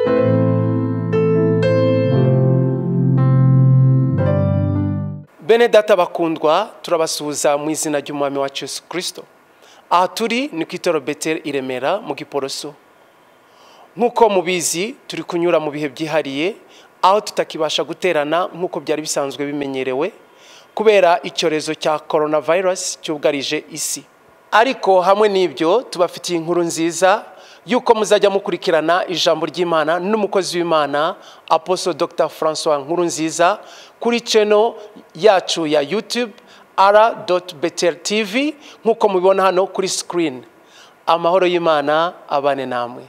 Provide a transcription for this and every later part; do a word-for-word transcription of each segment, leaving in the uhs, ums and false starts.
Bene data bakundwa turabasuhuza mu izina ry'umwami wacu Yesu Kristo. Aha turi ni ku Itorero Bethel i Remera mu Giporoso. Nkuko mubizi turi kunyura mu bihe byihariye aho tutakibasha guterana nkuko byari bisanzwe bimenyerewe kubera icyorezo cya coronavirus cyugarije isi. Ariko hamwe n'ibyo tubafitiye inkuru nziza yuko muzajya mukurikirana ijambo ry'Imana n'umukozi w'Imana Apostle Doctor François Nkurunziza kuri channel yacu ya YouTube r dot bethel t v nkuko mubibona hano kuri screen. Amahoro y'Imana abane namwe.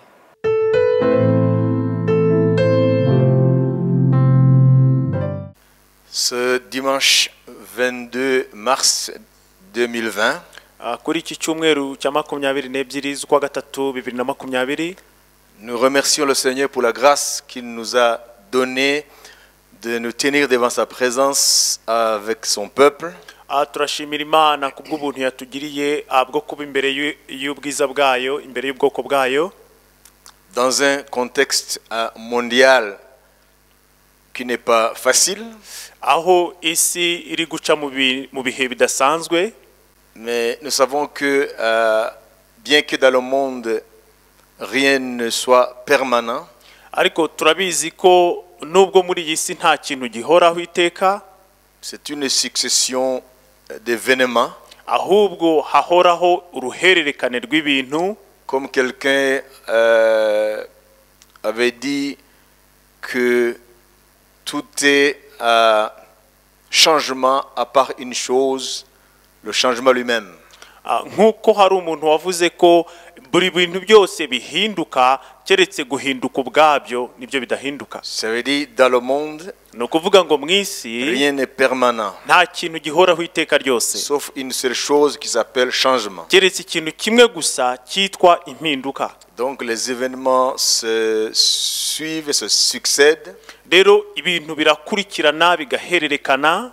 Ce dimanche vingt-deux mars deux mille vingt, kuri iki cyumweru cya makumyabiri n'ebyiri z'ukwa gatatu bibiri na makumyabiri, nous remercions le Seigneur pour la grâce qu'il nous a donnée de nous tenir devant sa présence avec son peuple. turashimira Imana kubw'ubuntu yatugiriye bwo kuba imbere y'ubwiza bwayo, imbere y'ubwoko bwayo, dans un contexte mondial qui n'est pas facile, aho isi iri guca mu bihe bidasanzwe. Mais nous savons que euh, bien que dans le monde rien ne soit permanent, ariko turabizi ko nubwo muri iyi si nta kintu gihoraho iteka, c'est une succession d'événements, ahubwo hahoraho uruhererekane rw'ibintu. Comme quelqu'un euh, avait dit que tout est euh, changement à part une chose, le changement lui-même. Nkuko hari umuntu wavuze ko buri bintu byose bihinduka keretse guhinduka ubwabyo nibyo bidahinduka. Ça veut dire dans le monde, no kuvuga ngo mwisi rien n'est permanent, nta kintu gihoraho iteka ryose, sauf une seule chose qui s'appelle changement. keretse ikintu kimwe gusa cyitwa impinduka. Donc les événements se suivent et se succèdent. Rero ibintu birakurikirana bigahererekana,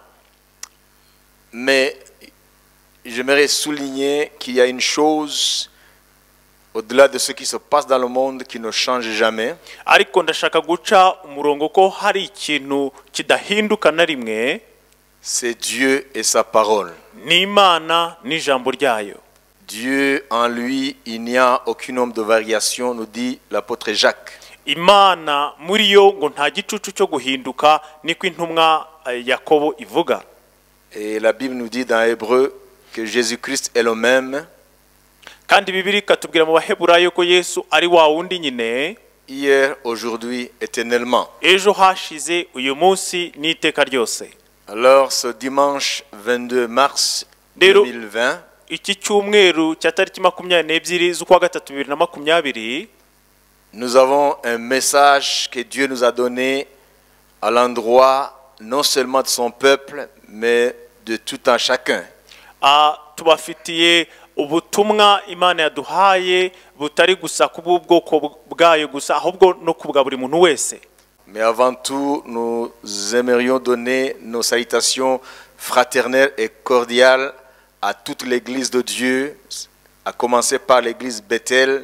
mais j'aimerais souligner qu'il y a une chose au-delà de ce qui se passe dans le monde qui ne change jamais. Ariko ndashaka guca umurongo ko hari ikintu kidahinduka na rimwe, c'est Dieu et sa parole. Ni Imana n'ijambo ryayo. Dieu en lui, il n'y a aucun nombre de variations, nous dit l'apôtre Jacques. Imana muri yo ngo nta gicucu cyo guhinduka, niko intumwa Yakobo ivuga. Et la Bible nous dit dans Hébreu que Jésus-Christ est le même. Kandi Bibiliya ikatubwira mu Baheburayo ko Yesu ari wa wundi nyine, hier, aujourd'hui, éternellement. ejo hashize uyu munsi n'iteka ryose. Alors ce dimanche vingt-deux mars deux mille vingt, iki cyumweru cya tariki makumyabiri n'ebyiri z'ukwa gatatu bibiri na makumyabiri, nous avons un message que Dieu nous a donné à l'endroit non seulement de son peuple, mais de tout un chacun. Tubafitiye ubutumwa Imana yaduhaye butari gusa kubw'ubwoko bwayo gusa, ahubwo no kubwa buri muntu wese. Mais avant tout, nous aimerions donner nos salutations fraternelles et cordiales à toute l'Église de Dieu, à commencer par l'Église Bethel,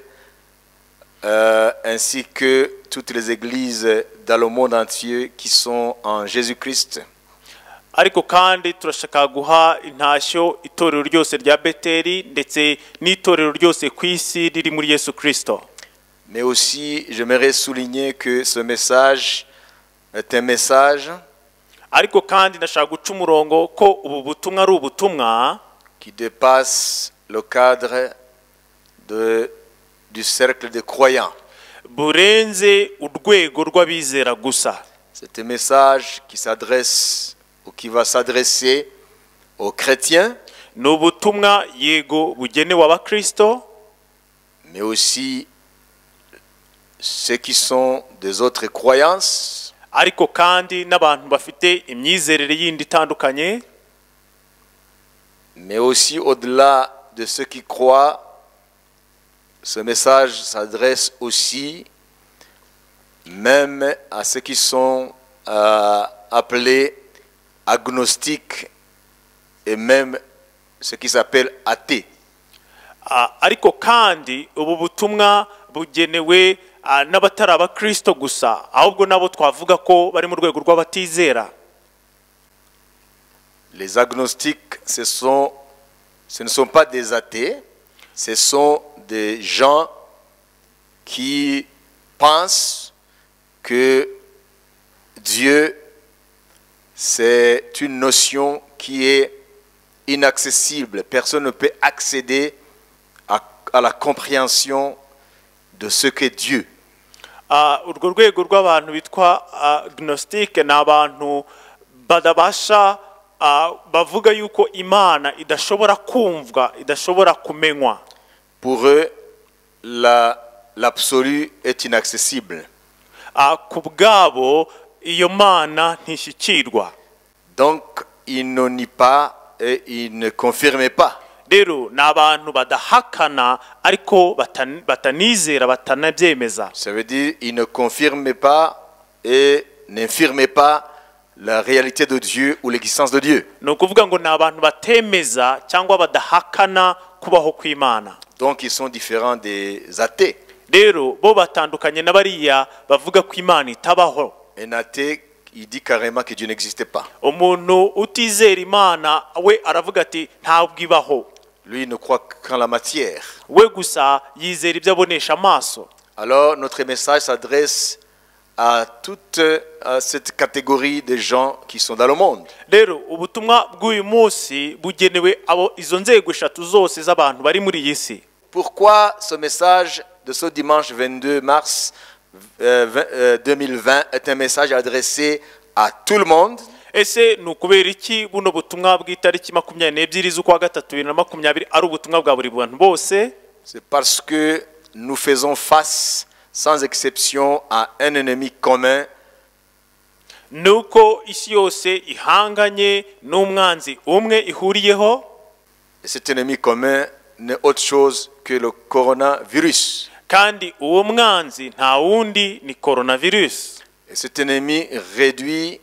euh, ainsi que toutes les églises dans le monde entier qui sont en Jésus-Christ. Ariko kandi turashaka guha intashyo itorero ryose rya Beteli ndetse n'itorero ryose ku isi riri muri Yesu Kristo. Mais aussi, j'aimerais souligner que ce message est un message ariko kandi ndashaka guca umurongo ko ubu butumwa ari ubutumwa qui dépasse le cadre de, du cercle des croyants. burenze urwego rw'abizera gusa. C'est un message qui s'adresse ou qui va s'adresser aux chrétiens, ni ubutumwa yego bugenewe abakristo, mais aussi ceux qui sont des autres croyances, ariko kandi n'abantu bafite imyizerere yindi itandukanye, mais aussi au-delà de ceux qui croient. Ce message s'adresse aussi même à ceux qui sont euh, appelés agnostiques et même ce qui s'appelle athées. ariko kandi ubu butumwa bugenewe ah, n'abatari abakristo gusa ahubwo nabo twavuga ko bari mu rwego rw'abatizera. Les agnostiques, ce sont, ce ne sont pas des athées, ce sont des gens qui pensent que Dieu, c'est une notion qui est inaccessible. Personne ne peut accéder à, à la compréhension de ce qu'est Dieu. Ah, urwo rwego rw'abantu bitwa agnostique ni abantu badabasha ah, bavuga yuko Imana idashobora kumvwa, idashobora kumenywa. Pour eux, la, l'absolu est inaccessible. Ah, ku bwabo iyo Mana ntishyikirwa. Donc, ils ne nient pas et ils ne confirment pas. Rero ni abantu badahakana ariko batan- batanizera batanabyemeza. Ça veut dire qu'ils ne confirment pas et n'infirment pas la réalité de Dieu ou l'existence de Dieu. Ni ukuvuga ngo ni abantu batemeza cyangwa badahakana kubaho kw'Imana. Donc, ils sont différents des athées. Rero bo batandukanye n'abariya bavuga ko Imana itabaho. Un athée, il dit carrément que Dieu n'existe pas. Umuntu utizera Imana we aravuga ati ntabwo ibaho. Lui, il ne croit qu'en la matière. We gusa yizera ibyo abonesha amaso. Alors, notre message s'adresse à toute à cette catégorie de gens qui sont dans le monde. Rero ubutumwa bw'uyu munsi bugenewe abo izo nzego eshatu zose z'abantu bari muri iyi si. Pourquoi ce message de ce dimanche vingt-deux mars euh, vingt, euh, deux mille vingt est un message adressé à tout le monde? Ese ni ukubera iki buno butumwa bw'itariki makumyabiri n'ebyiri z'ukwa gatatu bibiri na makumyabiri ari ubutumwa bwa buri bantu bose? C'est parce que nous faisons face sans exception à un ennemi commun. Nuko isi yose ihanganye n'umwanzi umwe ihuriyeho. Et cet ennemi commun n'est autre chose que le coronavirus. Kandi uwo mwanzi nta wundi ni coronavirus. Et cet ennemi réduit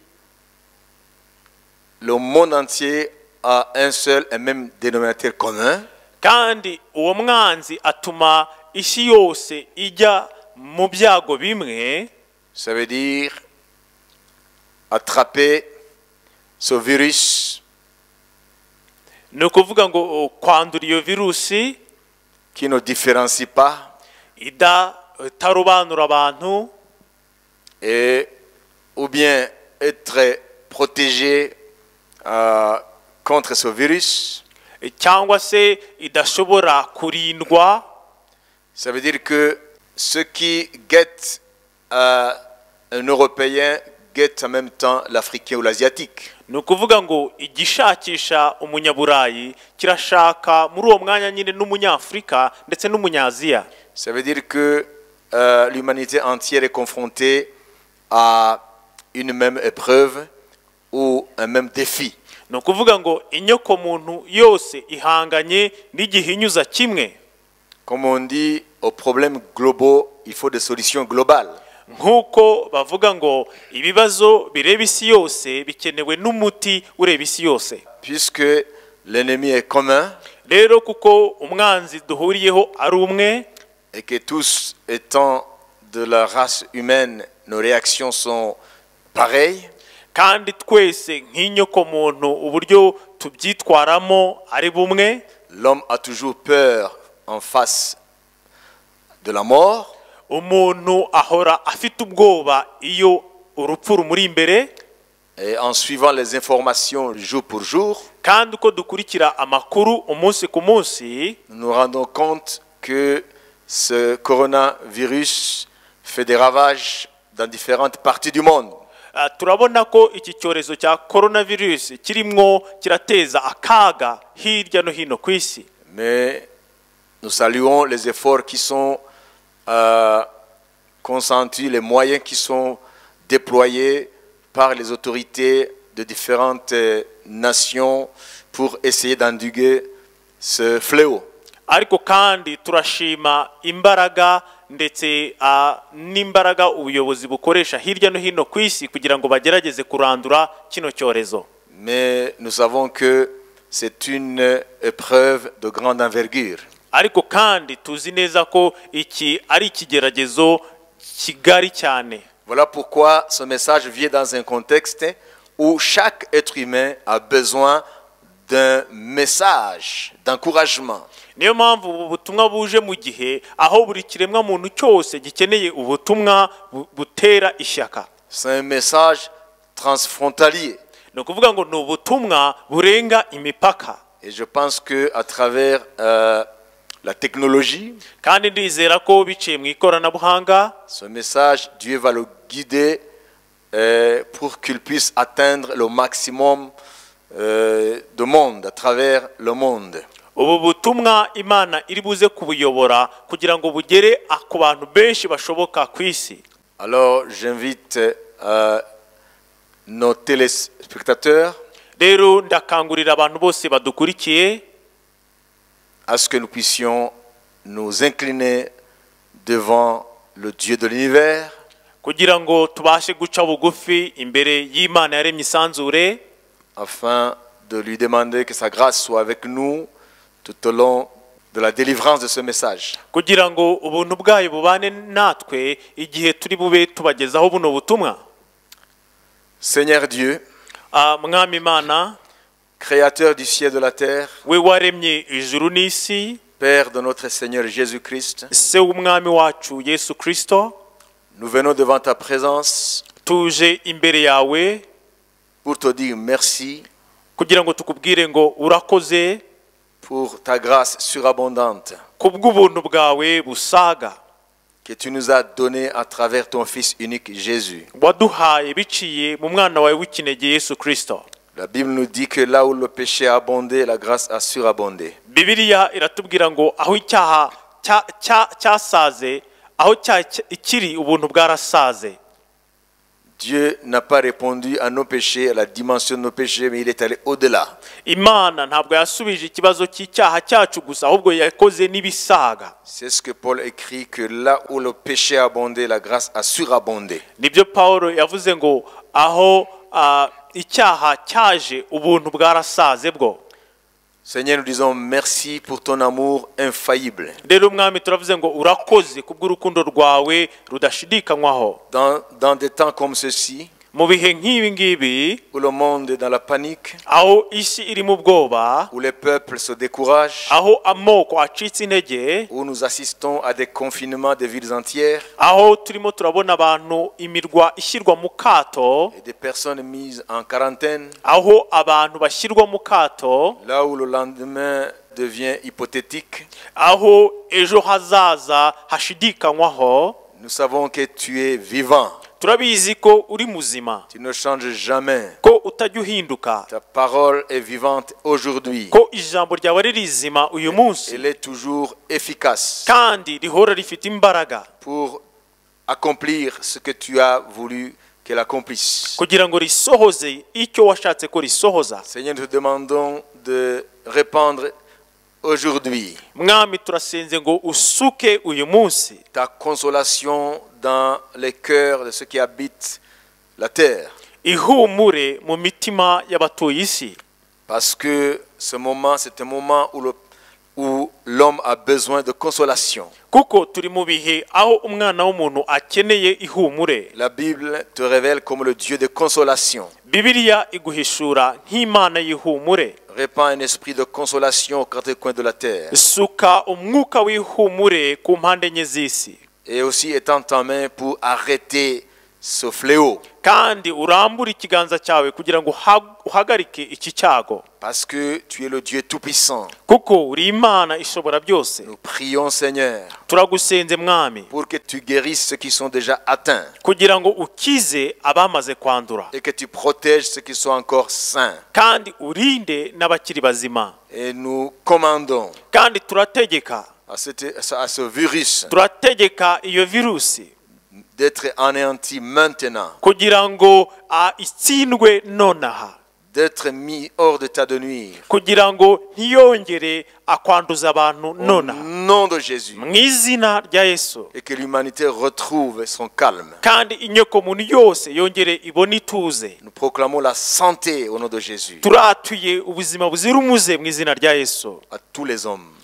le monde entier à un seul et même dénominateur commun. Kandi uwo mwanzi atuma isi yose ijya mu byago bimwe. Ça veut dire attraper ce virus Ni ukuvuga ngo kwandura iyo virusi qui ne différencie pas ida itarobanura abantu, et ou bien être protégé euh, contre ce virus. cyangwa se idashobora kurindwa. Ça veut dire que ceux qui guettent euh, un Européen guettent en même temps l'Africain ou l'Asiatique. Ni ukuvuga ngo igishakisha umunyaburayi kirashaka muri uwo mwanya nyine n'umunyafurika ndetse n'umunyaziya. Ça veut dire que euh, l'humanité entière est confrontée à une même épreuve ou un même défi. Ni ukuvuga ngo inyoko muntu yose ihanganye n'igihinyuza kimwe. Comme on dit, aux problèmes globaux, il faut des solutions globales. Nk'uko bavuga ngo ibibazo bireba isi yose bikenewe n'umuti ureba isi yose. Puisque l'ennemi est commun Rero kuko umwanzi duhuriyeho ari umwe, et que tous étant de la race humaine, nos réactions sont pareilles, kandi twese nk'inyoko muntu uburyo tubyitwaramo ari bumwe. l'homme a toujours peur en face de la mort. Umuntu ahora afite ubwoba iyo urupfu rumuri imbere. Et en suivant les informations jour pour jour, Kandi uko dukurikira amakuru umunsi ku munsi, nous nous rendons compte que ce coronavirus fait des ravages dans différentes parties du monde. uh, turabona ko iki cyorezo cya coronavirus kirimwo kirateza akaga hirya no hino ku isi. Mais nous saluons les efforts qui sont euh, consentis, les moyens qui sont déployés par les autorités de différentes euh, nations pour essayer d'endiguer ce fléau. Ariko kandi turashima imbaraga ndetse uh, n'imbaraga ubuyobozi bukoresha hirya no hino ku isi kugira ngo bagerageze kurandura kino cyorezo. Mais nous savons que c'est une épreuve de grande envergure. Ariko kandi tuzi neza ko iki ari ikigeragezo kigari cyane. Voilà pourquoi ce message vient dans un contexte où chaque être humain a besoin d'un message d'encouragement. Niyo mpamvu ubu butumwa buje mu gihe aho buri kiremwa muntu cyose gikeneye ubutumwa butera ishyaka. C'est un message transfrontalier. No kuvuga ngo ni ubutumwa burenga imipaka. Et je pense que à travers euh, la technologie, kandi ndizera ko biciye mu ikoranabuhanga, ce message, Dieu va le guider euh, pour qu'il puisse atteindre le maximum euh, de monde, à travers le monde. ubu butumwa Imana iri buze kubuyobora kugira ngo bugere ku bantu benshi bashoboka ku isi. Alors j'invite euh, nos téléspectateurs Rero ndakangurira abantu bose badukurikiye à ce que nous puissions nous incliner devant le Dieu de l'univers, kugira ngo tubashe guca bugufi imbere y'Imana yaremye isanzure, afin de lui demander que sa grâce soit avec nous tout au long de la délivrance de ce message. kugira ngo ubuntu bwayo bubane natwe igihe turi bube tubagezaho buno butumwa. Seigneur Dieu, Ah, Mwami Imana, Créateur du ciel et de la terre, we waremye ijuru n'isi, Père de notre Seigneur Jésus-Christ, se w'umwami wacu Yesu Kristo, nous venons devant ta présence tuje imbere yawe pour te dire merci kugira ngo tukubwire ngo urakoze pour ta grâce surabondante kubw'ubuntu bwawe busaga que tu nous as donnée à travers ton Fils unique Jésus. waduhaye biciye mu mwana wawe w'ikinege Yesu Kristo. La Bible nous dit que là où le péché a abondé, la grâce a surabondé. Bibiliya iratubwira ngo aho icyaha cya- cya- cyasaze, aho cya- ikiri ubuntu bwarasaze. Dieu n'a pas répondu à nos péchés, à la dimension de nos péchés, mais il est allé au-delà. Imana ntabwo yasubije ikibazo cy'icyaha cyacu gusa, ahubwo yakoze n'ibisaga. C'est ce que Paul écrit, que là où le péché a abondé, la grâce a surabondé. Nibyo Pawulo yavuze ngo aho ah, icyaha cyaje ubuntu bwarasaze bwo. Seigneur, nous disons merci pour ton amour infaillible. Rero Mwami turavuze ngo urakoze kubw'urukundo rwawe rudashidikanywaho. Dans, dans des temps comme ceci, Mu bihe nk'ibi ngibi où le monde est dans la panique, aho isi iri mu bwoba, où les peuples se découragent, aho amoko acitse intege, où nous assistons à des confinements des villes entières aho turimo turabona abantu imirwa ishyirwa mu kato, et des personnes mises en quarantaine, aho abantu bashyirwa mu kato, là où le lendemain devient hypothétique, aho ejo hazaza hashidikanywaho, nous savons que tu es vivant. turabizi ko uri muzima, Tu ne changes jamais. ko utajya uhinduka, Ta parole est vivante aujourd'hui. ko ijambo ryawe ari rizima uyu munsi Elle est toujours efficace kandi rihora rifite imbaraga pour accomplir ce que tu as voulu qu'elle accomplisse. kugira ngo risohoze icyo washatse ko risohoza. Seigneur, nous te demandons de répandre aujourd'hui Mwami turasenze ngo usuke uyu munsi ta consolation dans les cœurs de ceux qui habitent la terre. ihumure mu mitima y'abatuye isi, Parce que ce moment, c'est un moment où le- où l'homme a besoin de consolation. kuko turi mu bihe aho umwana w'umuntu akeneye ihumure. La Bible te révèle comme le Dieu de consolation. Bibiliya iguhishura nk'Imana y'ihumure. Répand un esprit de consolation aux quatre coins de la terre. Suka umwuka w'ihumure ku mpande enye z'isi, Et aussi étends ta main pour arrêter ce fléau. kandi urambure ikiganza cyawe kugira ngo uha- uhagarike iki cyago, Parce que tu es le Dieu tout-puissant. kuko uri Imana ishobora byose. Nous prions, Seigneur, Turagusenze Mwami pour que tu guérisses ceux qui sont déjà atteints kugira ngo ukize abamaze kwandura, et que tu protèges ceux qui sont encore sains. kandi urinde n'abakiri bazima. Et nous commandons Kandi turategeka à, cette- à ce virus turategeka iyo virusi d'être anéanti maintenant, kugira ngo ah, itsindwe nonaha, d'être mis hors d'état de nuire. kugira ngo ntiyongere akwanduza abantu Au nonaha, nom de Jésus. mu izina rya Yesu. Et que l'humanité retrouve son calme. Kandi inyoko muntu yose yongere ibone ituze. Nous proclamons la santé au nom de Jésus Turatuye ubuzima buzira umuze mu izina rya Yesu à tous les hommes.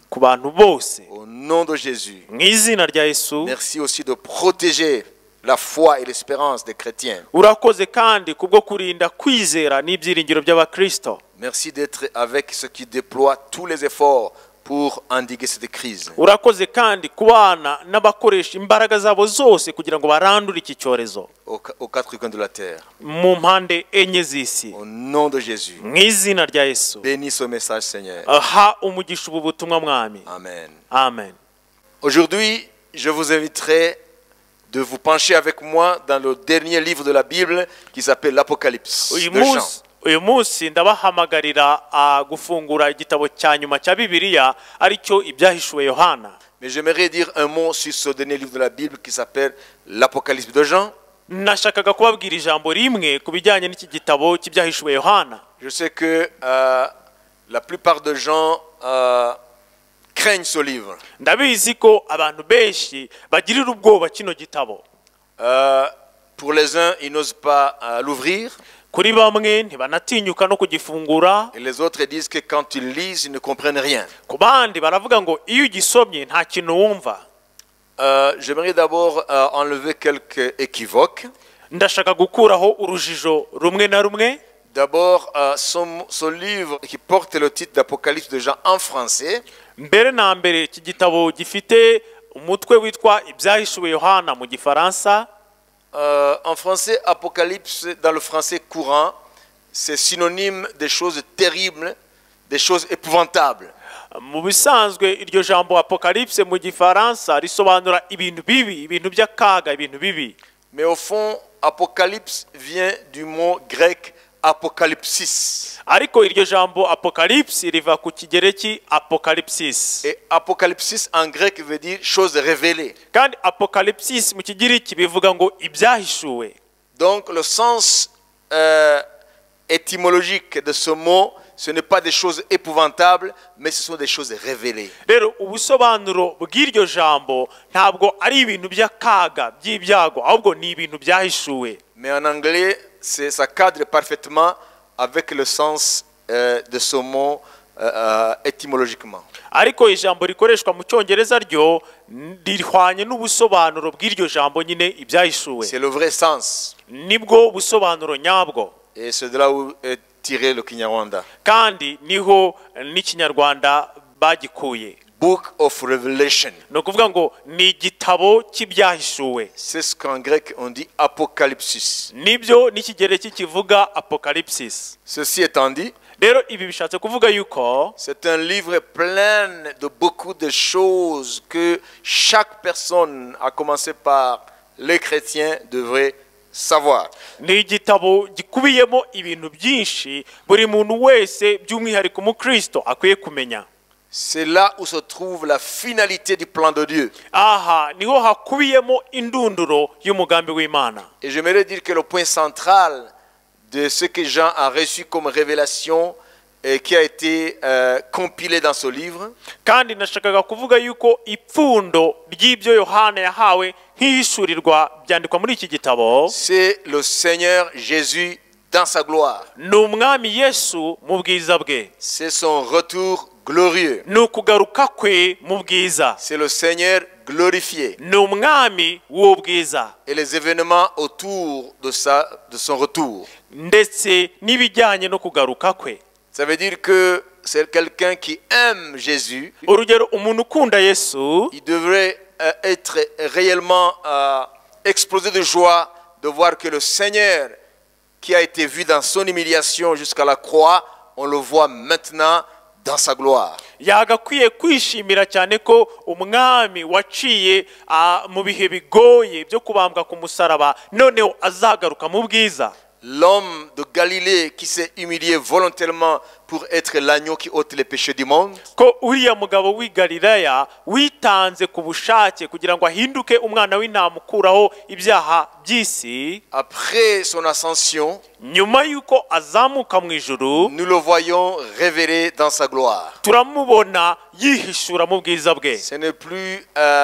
ku bantu bose Au nom de Jésus. mu izina rya Yesu. Merci aussi de protéger la foi et l'espérance des chrétiens. Urakoze kandi kubwo kurinda kwizera n'ibyiringiro by'abakristo. Merci d'être avec ceux qui déploient tous les efforts pour endiguer cette crise. Urakoze kandi kubana n'abakoresha imbaraga zabo zose kugira ngo barandure iki cyorezo Aux, aux quatre coins de la terre. mu mpande enye z'isi. Au nom de Jésus. Mu izina rya Yesu. Bénis ce message, Seigneur. Ha umugisha ubu butumwa mwami. Amen. Amen. Aujourd'hui, je vous inviterai de vous pencher avec moi dans le dernier livre de la Bible qui s'appelle l'Apocalypse Uyu de Jean. munsi uyu munsi ndabahamagarira ah, gufungura igitabo cya nyuma cya Bibiliya aricyo ibyahishuwe Yohana. Mais j'aimerais dire un mot sur ce dernier livre de la Bible qui s'appelle l'Apocalypse de Jean. Nashakaga kubabwira ijambo rimwe ku bijyanye n'iki gitabo cy'ibyahishuwe Yohana. Je sais que euh, la plupart des gens euh, craignent ce livre. Ndabizi ko abantu benshi bagirira ubwoba kino gitabo. Euh, pour les uns, ils n'osent pas euh, l'ouvrir. Kuri bamwe ntibanatinyuka no kugifungura. Et les autres disent que quand ils lisent, ils ne comprennent rien. Ku bandi baravuga ngo iyo ugisomye nta kintu wumva. Euh, J'aimerais d'abord euh, enlever quelques équivoques. Ndashaka gukuraho urujijo rumwe na rumwe. D'abord, euh, son, son livre qui porte le titre d'Apocalypse de Jean en français, Mbere na mbere iki gitabo gifite umutwe witwa ibyahishuwe Yohana mu gifaransa. euh, en français, Apocalypse, dans le français courant, c'est synonyme des choses terribles, des choses épouvantables. Mu bisanzwe iryo jambo apocalypse mu gifaransa risobanura ibintu bibi, ibintu by'akaga, ibintu bibi. Mais au fond, Apocalypse vient du mot grec apocalypsis. Ariko iryo jambo apocalypse riva ku kigereki apocalypsis. Et apocalypsis en grec veut dire chose révélée. Kandi apocalypsis mu kigiriki bivuga ngo ibyahishuwe. Donc le sens euh, étymologique de ce mot, ce n'est pas des choses épouvantables, mais ce sont des choses révélées. Rero ubusobanuro bw'iryo jambo ntabwo ari ibintu by'akaga by'ibyago ahubwo ni ibintu byahishuwe. Mais en anglais, ça cadre parfaitement avec le sens euh, de ce mot euh, euh, étymologiquement. Ariko ijambo rikoreshwa mu cyongereza ryo rihwanye n'ubusobanuro bw'iryo jambo nyine ibyahishuwe. C'est le vrai sens. Nibwo busobanuro nyabwo. Et c'est de là où est tiré le Kinyarwanda. Kandi niho n'ikinyarwanda bagikuye. Book of Revelation. No kuvuga ngo ni igitabo cy'ibyahishuwe. C'est ce qu'en grec on dit apocalypsis. Nibyo n'ikigereki kivuga apocalypsis. Ceci étant dit, Rero ibi bishatse kuvuga yuko c'est un livre plein de beaucoup de choses que chaque personne, à commencer par les chrétiens, devrait savoir. ni igitabo gikubiyemo ibintu byinshi buri muntu wese by'umwihariko umukristo akwiye kumenya. C'est là où se trouve la finalité du plan de Dieu. Aha niho hakubiyemo indunduro y'umugambi w'Imana. Et j'aimerais dire que le point central de ce que Jean a reçu comme révélation et qui a été euh, compilé dans ce livre, Kandi nashakaga kuvuga yuko ipfundo ry'ibyo Yohana yahawe nk'ishurirwa byandikwa muri iki gitabo c'est le Seigneur Jésus dans sa gloire. ni umwami Yesu mu bwiza bwe. C'est son retour glorieux. Ni ukugaruka kwe mu bwiza. C'est le Seigneur glorifié. Ni umwami w'ubwiza. Et les événements autour de, sa, de son retour. Ndetse n'ibijyanye no kugaruka kwe. Ça veut dire que c'est quelqu'un qui aime Jésus. Urugero umuntu ukunda Yesu Il devrait euh, être réellement euh, explosé de joie de voir que le Seigneur qui a été vu dans son humiliation jusqu'à la croix, on le voit maintenant dans sa gloire. yagakwiye kwishimira cyane ko umwami waciye mu bihe bigoye byo kubambwa ku musaraba noneho azagaruka mu bwiza. L'homme de Galilée qui s'est humilié volontairement pour être l'agneau qui ôte les péchés du monde. Ko uriya mugabo w'i Galilaya witanze ku bushake kugira ngo ahinduke umwana w'intama ukuraho ibyaha by'isi. Après son ascension, nyuma yuko azamuka mu ijuru, nous le voyons révélé dans sa gloire. turamubona yihishura mu bwiza bwe. Ce n'est plus euh,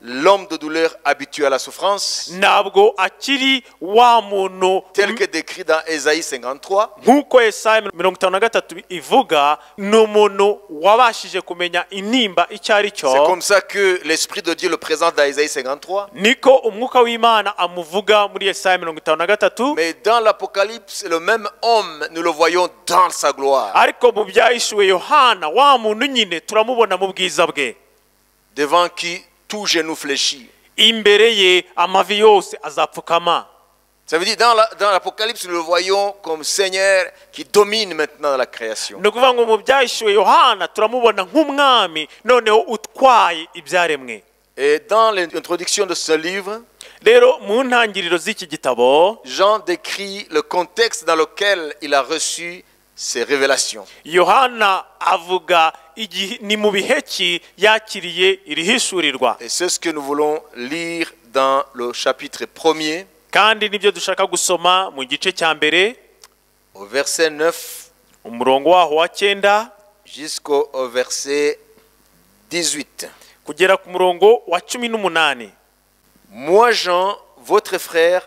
l'homme de douleur habitué à la souffrance, ntabwo akiri wa muntu tel que décrit dans Ésaïe cinquante-trois. nk'uko Yesaya mirongo itanu na gatatu ivuga, ni umuntu wabashije kumenya intimba icyo ari C'est cyo. comme ça que l'Esprit de Dieu le présente dans Ésaïe cinquante-trois. Niko umwuka w'Imana amuvuga muri Yesaya mirongo itanu na gatatu. Mais dans l'Apocalypse, le même homme, nous le voyons dans sa gloire, Ariko mu byahishuwe Yohana, wa muntu nyine turamubona mu bwiza bwe, devant qui tout genou fléchit. imbere ye amavi yose azapfukama. Ça veut dire, dans la- dans l'Apocalypse, nous le voyons comme Seigneur qui domine maintenant la création. Ni ukuvuga ngo mu byahishuwe Yohana turamubona nk'umwami noneho utwaye ibyaremwe. Et dans l'introduction de ce livre, Rero mu ntangiriro z'iki gitabo Jean décrit le contexte dans lequel il a reçu ces révélations. Yohana avuga igihe ni mu bihe ki yakiriye iri hishurirwa, Et c'est ce que nous voulons lire dans le chapitre premier, kandi nibyo dushaka gusoma mu gice cya mbere au verset neuf umurongo waho wa cyenda jusqu'au au verset dix-huit. kugera ku murongo wa cumi n'umunani. Moi, Jean, votre frère,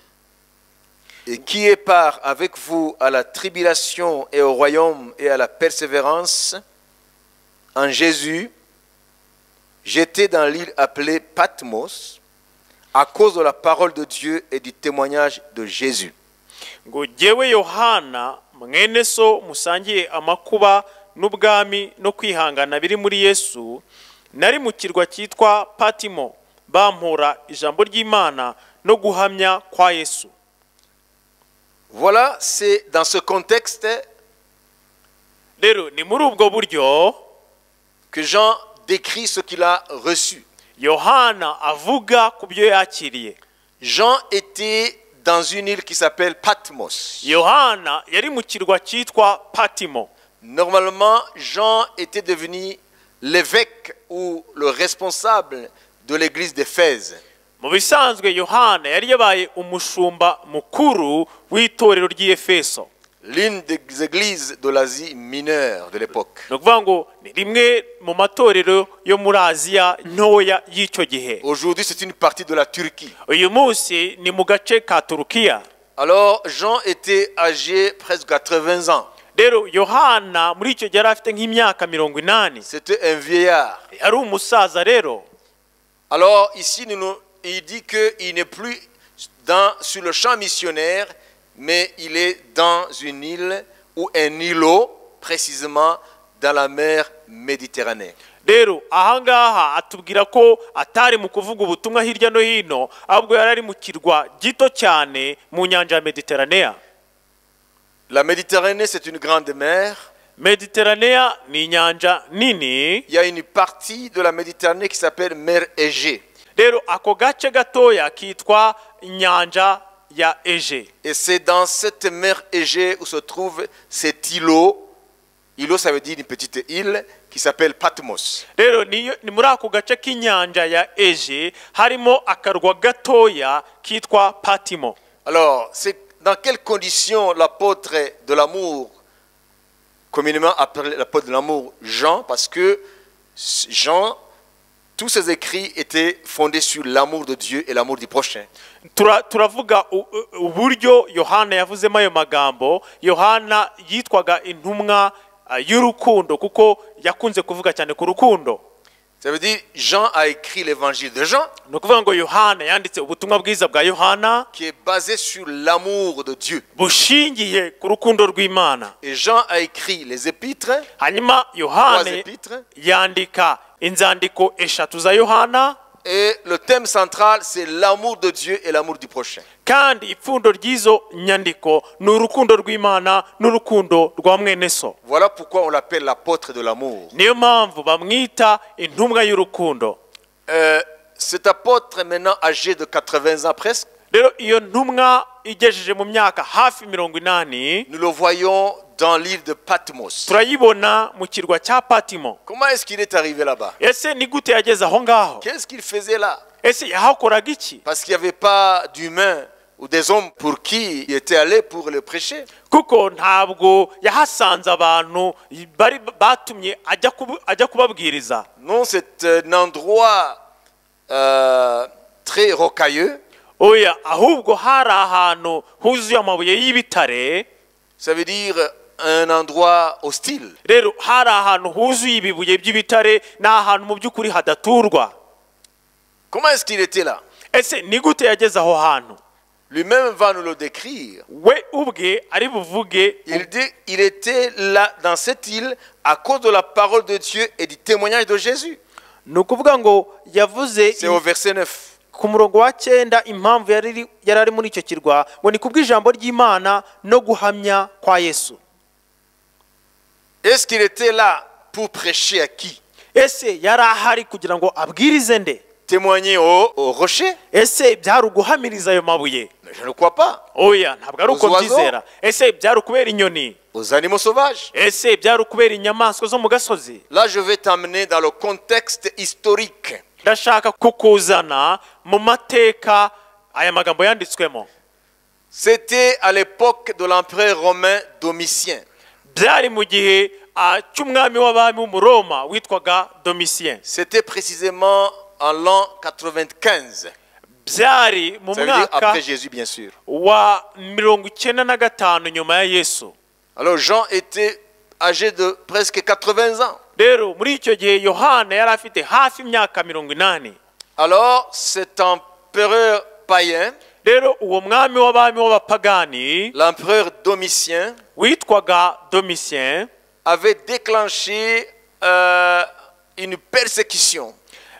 et qui est part avec vous à la tribulation et au royaume et à la persévérance en Jésus, j'étais dans l'île appelée Patmos à cause de la parole de Dieu et du témoignage de Jésus. ngo jyewe Yohana mwene so musangiye amakuba n'ubwami no kwihangana biri muri Yesu, nari mu kirwa cyitwa Patimo bampora ijambo ry'Imana no guhamya kwa Yesu. Voilà, c'est dans ce contexte Rero ni muri ubwo buryo que Jean décrit ce qu'il a reçu. Yohana avuga ku byo yakiriye. Jean était dans une île qui s'appelle Patmos. Yohana yari mu kirwa cyitwa Patimo. Normalement, Jean était devenu l'évêque ou le responsable de l'église d'Éphèse. Mu bisanzwe Yohana yari yabaye umushumba mukuru w'itorero ry'Efeso. L'une des églises de l'Asie mineure de l'époque. Ni ukuvuga ngo ni rimwe mu matorero yo muri Aziya ntoya y'icyo gihe. Aujourd'hui, c'est une partie de la Turquie. Uyu munsi ni mu gace ka Turukiya. Alors, Jean était âgé presque quatre-vingts ans. Rero Yohana muri icyo gihe yari afite nk'imyaka mirongo inani. C'était un vieillard. Yari umusaza rero. Alors, ici, nous, nous- il dit qu'il n'est plus dans, sur le champ missionnaire, mais il est dans une île ou un îlot, précisément dans la mer Méditerranée. Rero ahangaha atubwira ko atari mu kuvuga ubutumwa hirya no hino, ahubwo yari ari mu kirwa gito cyane mu nyanja ya Mediterranea. La Méditerranée, c'est une grande mer. Mediterranea ni inyanja nini. Il y a une partie de la Méditerranée qui s'appelle mer Égée. Rero ako gace gatoya kitwa inyanja ya Ege. Et c'est dans cette mer Égée où se trouve cet îlot. Îlot, ça veut dire une petite île qui s'appelle Patmos. Rero ni ni muri ako gace k'inyanja ya Ege harimo akarwa gatoya kitwa Patimo. Alors, c'est dans quelles conditions l'apôtre de l'amour, communément appelé l'apôtre de l'amour Jean, parce que Jean, tous ses écrits étaient fondés sur l'amour de Dieu et l'amour du prochain. Tura- turavuga u- u- uburyo Yohana yavuzemo ayo magambo. Yohana yitwaga intumwa uh, y'urukundo kuko yakunze kuvuga cyane ku rukundo. Ça veut dire Jean a écrit l'évangile de Jean, Ni ukuvuga ngo Yohana yanditse ubutumwa bwiza bwa Yohana qui est basé sur l'amour de Dieu. bushingiye ku rukundo rw'Imana. Et Jean a écrit les épîtres, Hanyuma trois Yohana épîtres, yandika inzandiko eshatu za Yohana, et le thème central, c'est l'amour de Dieu et l'amour du prochain. kandi ipfundo ry'izo nyandiko ni urukundo rw'Imana n'urukundo rwa mwene so. Voilà pourquoi on l'appelle l'apôtre de l'amour. Niyo mpamvu bamwita intumwa y'urukundo. Euh, cet apôtre, maintenant âgé de quatre-vingts ans presque, Rero iyo ntumwa igejeje mu myaka hafi mirongo inani nous le voyons dans l'île de Patmos. turayibona mu kirwa cya Patimo. Comment est-ce qu'il est arrivé là-bas? Ese ni gute yageze aho ngaho? Qu'est-ce qu'il faisait là? Ese yahakoraga iki? Parce qu'il n'y avait pas d'humains ou des hommes pour qui il était allé pour le prêcher. Kuko ntabwo yahasanze abantu bari batumye ajya kubu- ajya kubabwiriza. Non, c'est un endroit euh, très rocailleux. oya ahubwo hari ahantu huzuye amabuye y'ibitare. Ça veut dire un endroit hostile. rero hari ahantu huzuye ibibuye by'ibitare n'ahantu mu by'ukuri hadaturwa. Comment est-ce qu'il était là? ese ni gute yageze aho hantu? Lui-même va nous le décrire. we ubwe ari buvuge. Il dit il était là dans cette île à cause de la parole de Dieu et du témoignage de Jésus. ni ukuvuga ngo yavuze C'est au verset neuf. ku murongo wa cyenda impamvu yari yari ari muri icyo kirwa ngo ni kubw'ijambo ry'Imana no guhamya kwa Yesu. Est-ce qu'il était là pour prêcher à qui? ese yari ahari kugira ngo abwirize nde? Témoigner au, au rocher? ese byari uguhamiriza ayo mabuye? Je ne crois pas. oya ntabwo ari uko Aux oiseaux? byizera. ese byari ukubera inyoni? Aux animaux sauvages? ese byari ukubera inyamaswa zo mu gasozi? Là, je vais t'amener dans le contexte historique. ndashaka kukuzana mu mateka aya magambo yanditswemo. C'était à l'époque de l'empereur romain Domitien. byari mu gihe ah, cy'umwami w'abami w'umuroma witwaga Domitien. C'était précisément en l'an quatre-vingt-quinze. byari mu Ça veut dire mwaka après Jésus, bien sûr. wa mirongo icyenda na gatanu nyuma ya Yesu. Alors Jean était âgé de presque quatre-vingts ans. rero muri icyo gihe Yohana yari afite hafi imyaka mirongo inani. Alors cet empereur païen, rero uwo mwami w'abami w'abapagani l'empereur Domitien, witwaga Domitien avait déclenché euh, une persécution,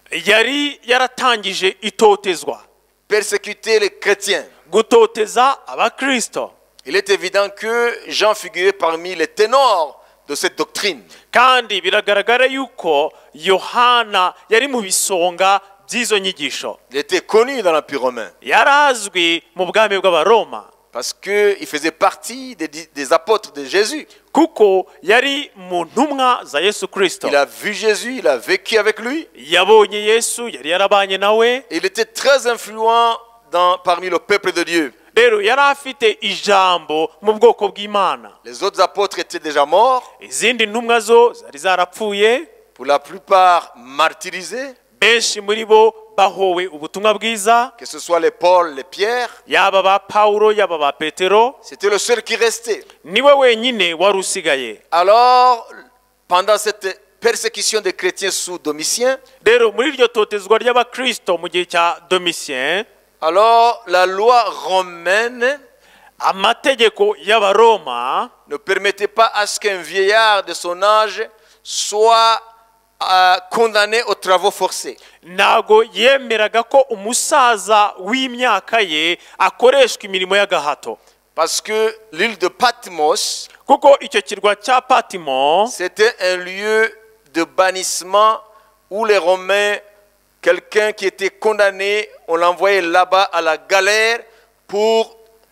yari yaratangije itotezwa, persécuter les chrétiens. gutoteza abakristo. Il est évident que Jean figurait parmi les ténors de cette doctrine. kandi biragaragara yuko Yohana yari mu bisonga by'izo nyigisho. Il était connu dans l'Empire romain yarazwi mu bwami bw'abaroma parce qu'il faisait partie des, des apôtres de Jésus. kuko yari mu ntumwa za Yesu Kristo. Il a vu Jésus, il a vécu avec lui. yabonye Yesu, yari yarabanye nawe. Il était très influent dans, parmi le peuple de Dieu. rero yari afite ijambo mu bwoko bw'Imana. Les autres apôtres étaient déjà morts, izindi ntumwa zo zari zarapfuye, pour la plupart martyrisés, benshi muri bo bahowe ubutumwa bwiza, que ce soit les Paul, les Pierre. yaba ba Paulo yaba ba Petero. C'était le seul qui restait. niwe wenyine wari usigaye. Alors, pendant cette persécution des chrétiens sous Domitien, rero muri iryo totezwa ry'abakristo mu gihe cya Domitien, alors la loi romaine amategeko y'abaroma ne permettait pas à ce qu'un vieillard de son âge soit euh, condamné aux travaux forcés. ntago yemeraga ko umusaza w'imyaka ye akoreshwa imirimo y'agahato. Parce que l'île de Patmos, kuko icyo kirwa cya Patimo c'était un lieu de bannissement où les Romains, quelqu'un qui était condamné, on l'envoyait là-bas à la galère pour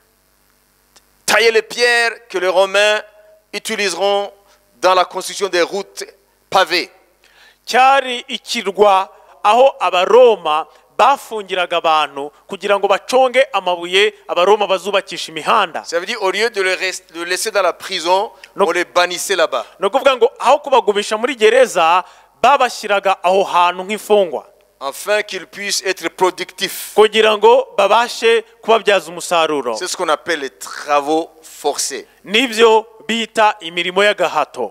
tailler les pierres que les Romains utiliseront dans la construction des routes pavées. cyari ikirwa aho abaroma bafungiraga abantu kugira ngo baconge amabuye abaroma bazubakisha imihanda. Ça veut dire au lieu de le, rest, de le laisser dans la prison, on les bannissait là-bas. no kuvuga ngo aho kubagumisha muri gereza babashyiraga aho hantu nk'imfungwa, afin qu'ils puissent être productifs. kugira ngo babashe kubabyaza umusaruro. C'est ce qu'on appelle les travaux forcés. nibyo bita imirimo y'agahato.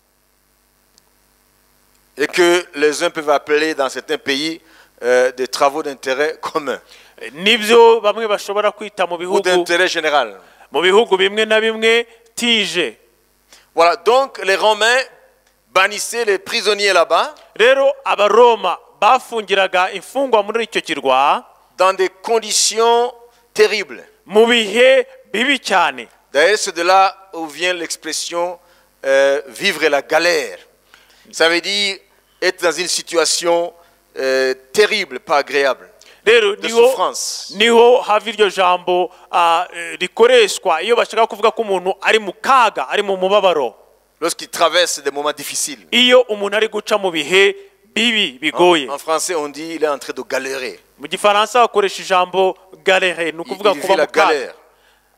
Et que les uns peuvent appeler dans certains pays euh, des travaux d'intérêt commun nibyo bamwe bashobora kwita mu ou bihugu d'intérêt général. mu bihugu bimwe na bimwe tije. Voilà, donc les Romains bannissaient les prisonniers là-bas rero abaroma bafungiraga imfungwa muri icyo kirwa dans des conditions terribles. mu bihe bibi cyane. D'ailleurs, c'est de là où vient l'expression euh, vivre la galère. Ça veut dire être dans une situation euh, terrible, pas agréable, rero de niho souffrance. niho hava iryo jambo ah, eh, rikoreshwa iyo bashaka kuvuga ko umuntu ari mu kaga, ari mu mubabaro, Lorsqu'il traverse des moments difficiles. iyo umuntu ari guca mu bihe bibi bigoye. En, en français, on dit il est en train de galérer. mu gifaransa bakoresha ijambo galere, ni Il, ukuvuga il vit kuba la mu kaga. galère.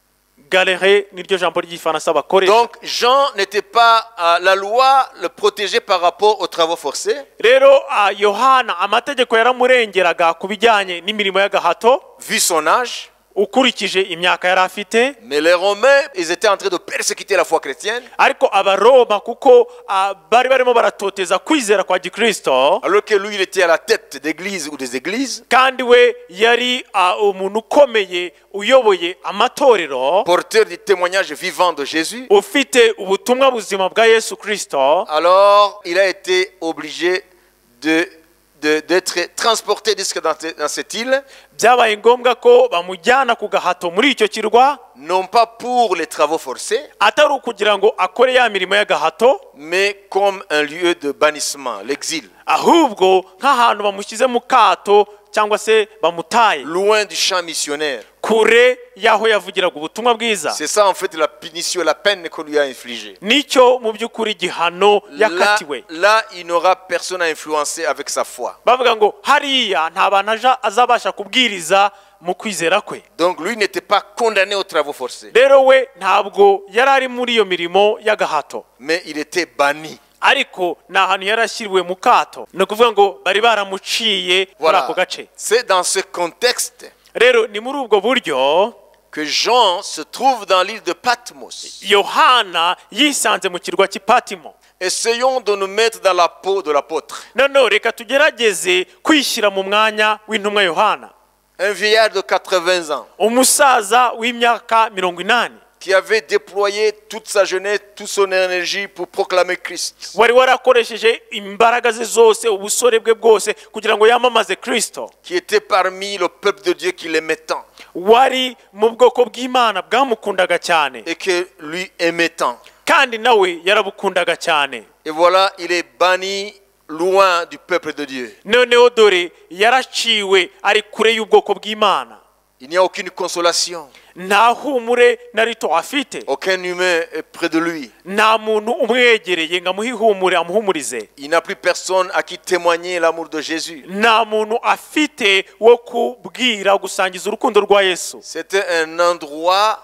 galérer niryo jambo ry'igifaransa bakoresha. Donc Jean n'était pas, euh, la loi le protégeait par rapport aux travaux forcés. Rero ah, Yohana amategeko yaramurengeraga ku bijyanye n'imirimo y'agahato Vu son âge. ukurikije imyaka yari afite. Mais les Romains, ils étaient en train de persécuter la foi chrétienne. Ariko abaroma kuko ah, bari barimo baratoteza kwizera kwa Gikristo, Alors que lui, il était à la tête d'église ou des églises. kandi we yari ah, umuntu ukomeye uyoboye amatorero, Porteur du témoignage vivant de Jésus. ufite ubutumwa buzima bwa Yesu Kristo. Alors, il a été obligé de, de, d'être transporté jusque dans, dans cette île. Byabaye ngombwa ko bamujyana ku gahato muri icyo kirwa, Non pas pour les travaux forcés, atari ukugira ngo akore ya mirimo y'agahato, mais comme un lieu de bannissement, l'exil. ahubwo nk'ahantu bamushyize mu kato cyangwa se bamutaye Loin du champ missionnaire. kure y'aho yavugiraga ubutumwa bwiza. C'est ça en fait la punition, la peine qu'on lui a infligée. Nicyo mu by'ukuri igihano Là, yakatiwe. là, il n'aura personne à influencer avec sa foi. Bavuga ngo hariya nta bantu aja azabasha kubwiriza mu kwizera kwe. Donc lui n'était pas condamné aux travaux forcés, Rero we ntabwo yari ari muri iyo mirimo y'agahato, mais il était banni. ariko ni ahantu yari ashyiriwe mu kato. Ni ukuvuga ngo bari baramuciye muri ako Voilà. gace. C'est dans ce contexte Rero ni muri ubwo buryo que Jean se trouve dans l'île de Patmos. Yohana yisanze mu kirwa cy'Ipatimo. Essayons de nous mettre dans la peau de l'apôtre. None reka tugerageze kwishyira mu mwanya w'intumwa Yohana, Un vieillard de quatre-vingts ans umusaza w'imyaka mirongo inani qui avait déployé toute sa jeunesse, toute son énergie pour proclamer Christ. wari warakoresheje imbaraga ze zose, ubusore bwe bwose kugira ngo yamamaze Kristo, Qui était parmi le peuple de Dieu qui l'aimait tant wari mu bwoko bw'Imana bwamukundaga cyane, et que lui aimait tant. kandi nawe yarabukundaga cyane. Et voilà, il est banni loin du peuple de Dieu. Noneho dore yaraciwe ari kure y'ubwoko bw'Imana. Il n'y a aucune consolation. Nta humure na rito afite, Aucun humain est près de lui. nta muntu umwegereye ngo amuhe ihumure, amuhumurize. Il n'a plus personne à qui témoigner l'amour de Jésus. Nta muntu afite wo kubwira gusangiza urukundo rwa Yesu. C'était un endroit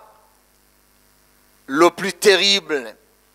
le plus terrible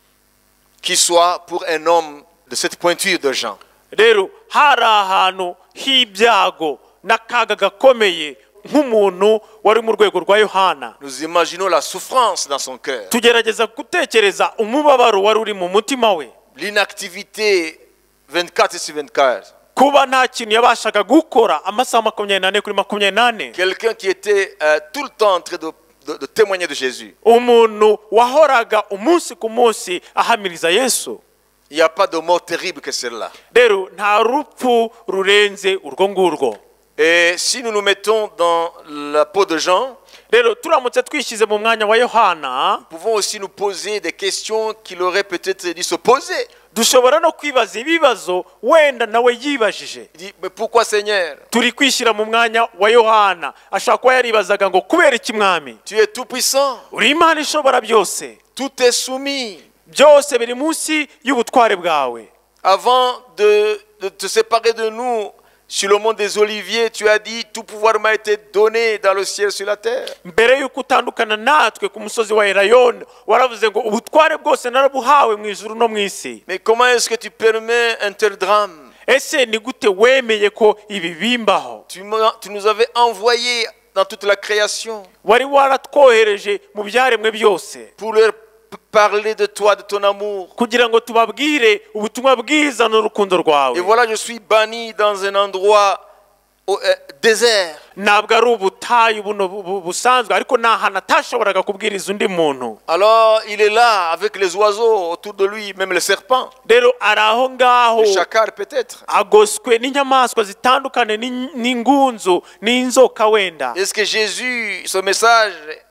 qui soit pour un homme de cette pointure de Jean. Rero hari ahantu h'ibyago n'akaga gakomeye nk'umuntu wari mu rwego rwa Yohana. Nous imaginons la souffrance dans son cœur, Tugerageza gutekereza umubabaro wari uri mu mutima we, l'inactivité vingt-quatre sur vingt-quatre. kuba nta kintu yabashaga gukora amasaha makumyabiri n'ane kuri makumyabiri n'ane. Quelqu'un qui était euh, tout le temps en train de, de, de témoigner de Jésus. Umuntu wahoraga umunsi ku munsi ahamiriza Yesu. Il n'y a pas de mort terrible que celle-là. Rero nta rupfu rurenze urwo ngurwo. Et si nous nous mettons dans la peau de Jean, Rero turamutse twishyize mu mwanya wa Yohana, nous pouvons aussi nous poser des questions qu'il aurait peut-être dû se poser. dushobora no kwibaza ibibazo wenda nawe yibajije. Il dit, mais pourquoi Seigneur? Turi kwishyira mu mwanya wa Yohana, ashobora kuba yaribazaga ngo kubera iki mwami? Tu es tout puissant. Uri Imana ishobora byose, Tout est soumis. byose biri munsi y'ubutware bwawe. Avant de, de te séparer de nous sur le mont des Oliviers, tu as dit, tout pouvoir m'a été donné dans le ciel, sur la terre. Mbere y'uko utandukana natwe ku musozi wa Elayono, waravuze ngo ubutware bwose narabuhawe mu ijuru no mu isi. Mais comment est-ce que tu permets un tel drame? Ese ni gute wemeye ko ibi bimbaho? Tu, m'as- tu nous avais envoyés dans toute la création Wari waratwohereje mu byaremwe byose pour leur p- parler de toi, de ton amour. kugira ngo tubabwire ubutumwa bwiza n'urukundo rwawe. Et voilà, je suis banni dans un endroit au, euh, désert. Ntabwo ari ubutayu buno bu- bu- busanzwe, ariko ni ahantu atashoboraga kubwiriza undi muntu. Alors, il est là avec les oiseaux autour de lui, même les serpents, Rero ari aho ngaho les chacals peut-être. agoswe n'inyamaswa zitandukanye, n'in- n'ingunzu n'inzoka wenda. Est-ce que Jésus, ce message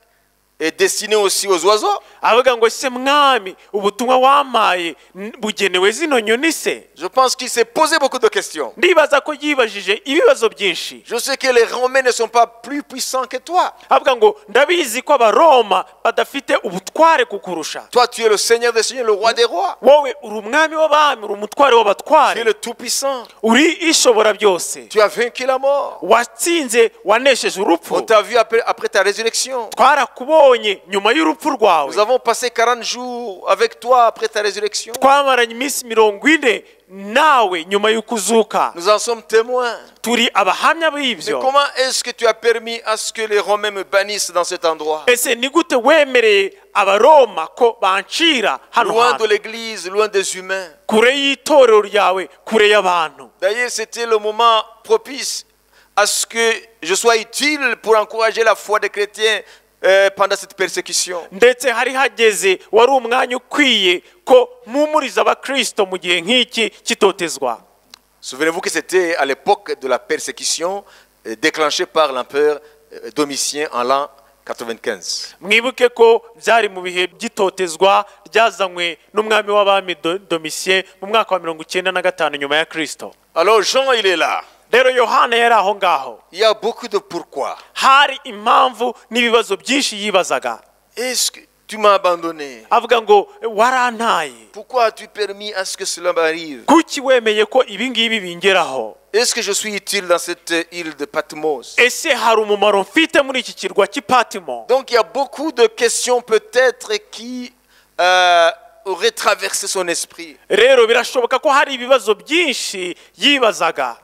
est destiné aussi aux oiseaux? Avuga ngo se mwami, ubutumwa wampaye n- bugenewe zino nyoni se? Je pense qu'il s'est posé beaucoup de questions. Ndibaza ko yibajije ibibazo byinshi. Je sais que les Romains ne sont pas plus puissants que toi. Avuga ngo ndabizi ko abaroma badafite ubutware kukurusha. Toi, tu es le Seigneur des Seigneurs, le Roi des Rois. Wowe uri umwami w'abami, uri umutware Tu es w'abatware, le Tout-Puissant. uri ishobora byose, Tu as vaincu la mort. watsinze wanesheje On urupfu. t'a vu après, après ta résurrection. Twarakubonye twakubonye nyuma y'urupfu rwawe Nous avons passé quarante jours avec toi après ta résurrection. twamaranye iminsi mirongo ine nawe nyuma y'ukuzuka Nous en sommes témoins. turi abahamya Mais b'ibyo comment est-ce que tu as permis à ce que les Romains me bannissent dans cet endroit? ese ni gute wemereye abaroma ko bancira hano Loin de hantu l'église, loin des humains. kure y'itorero ryawe kure y'abantu D'ailleurs, c'était le moment propice à ce que je sois utile pour encourager la foi des chrétiens euh, pendant cette persécution. ndetse hari hageze wari umwanya ukwiye ko mpumuriza abakristo mu gihe nk'iki kitotezwa. Souvenez-vous que c'était à l'époque de la persécution euh, déclenchée par l'empereur euh, Domitien en l'an quatre-vingt-quinze. mwibuke ko byari mu bihe by'itotezwa ryazanywe n'umwami w'abami Do- Domitien mu mwaka wa mirongo icyenda na gatanu nyuma ya Kristo. Alors Jean, il est là. rero Yohana yari aho ngaho, Il y a beaucoup de pourquoi. hari impamvu n'ibibazo byinshi yibazaga. Est-ce que tu m'as abandonné? avuga ngo warantaye, Pourquoi as-tu permis à ce que cela m'arrive? kuki wemeye ko ibi ngibi bingeraho? Est-ce que je suis utile dans cette île de Patmos? ese hari umumaro mfite muri iki kirwa cy'Ipatimo? Donc il y a beaucoup de questions peut-être qui euh, auraient traversé son esprit. rero birashoboka ko hari ibibazo byinshi yibazaga.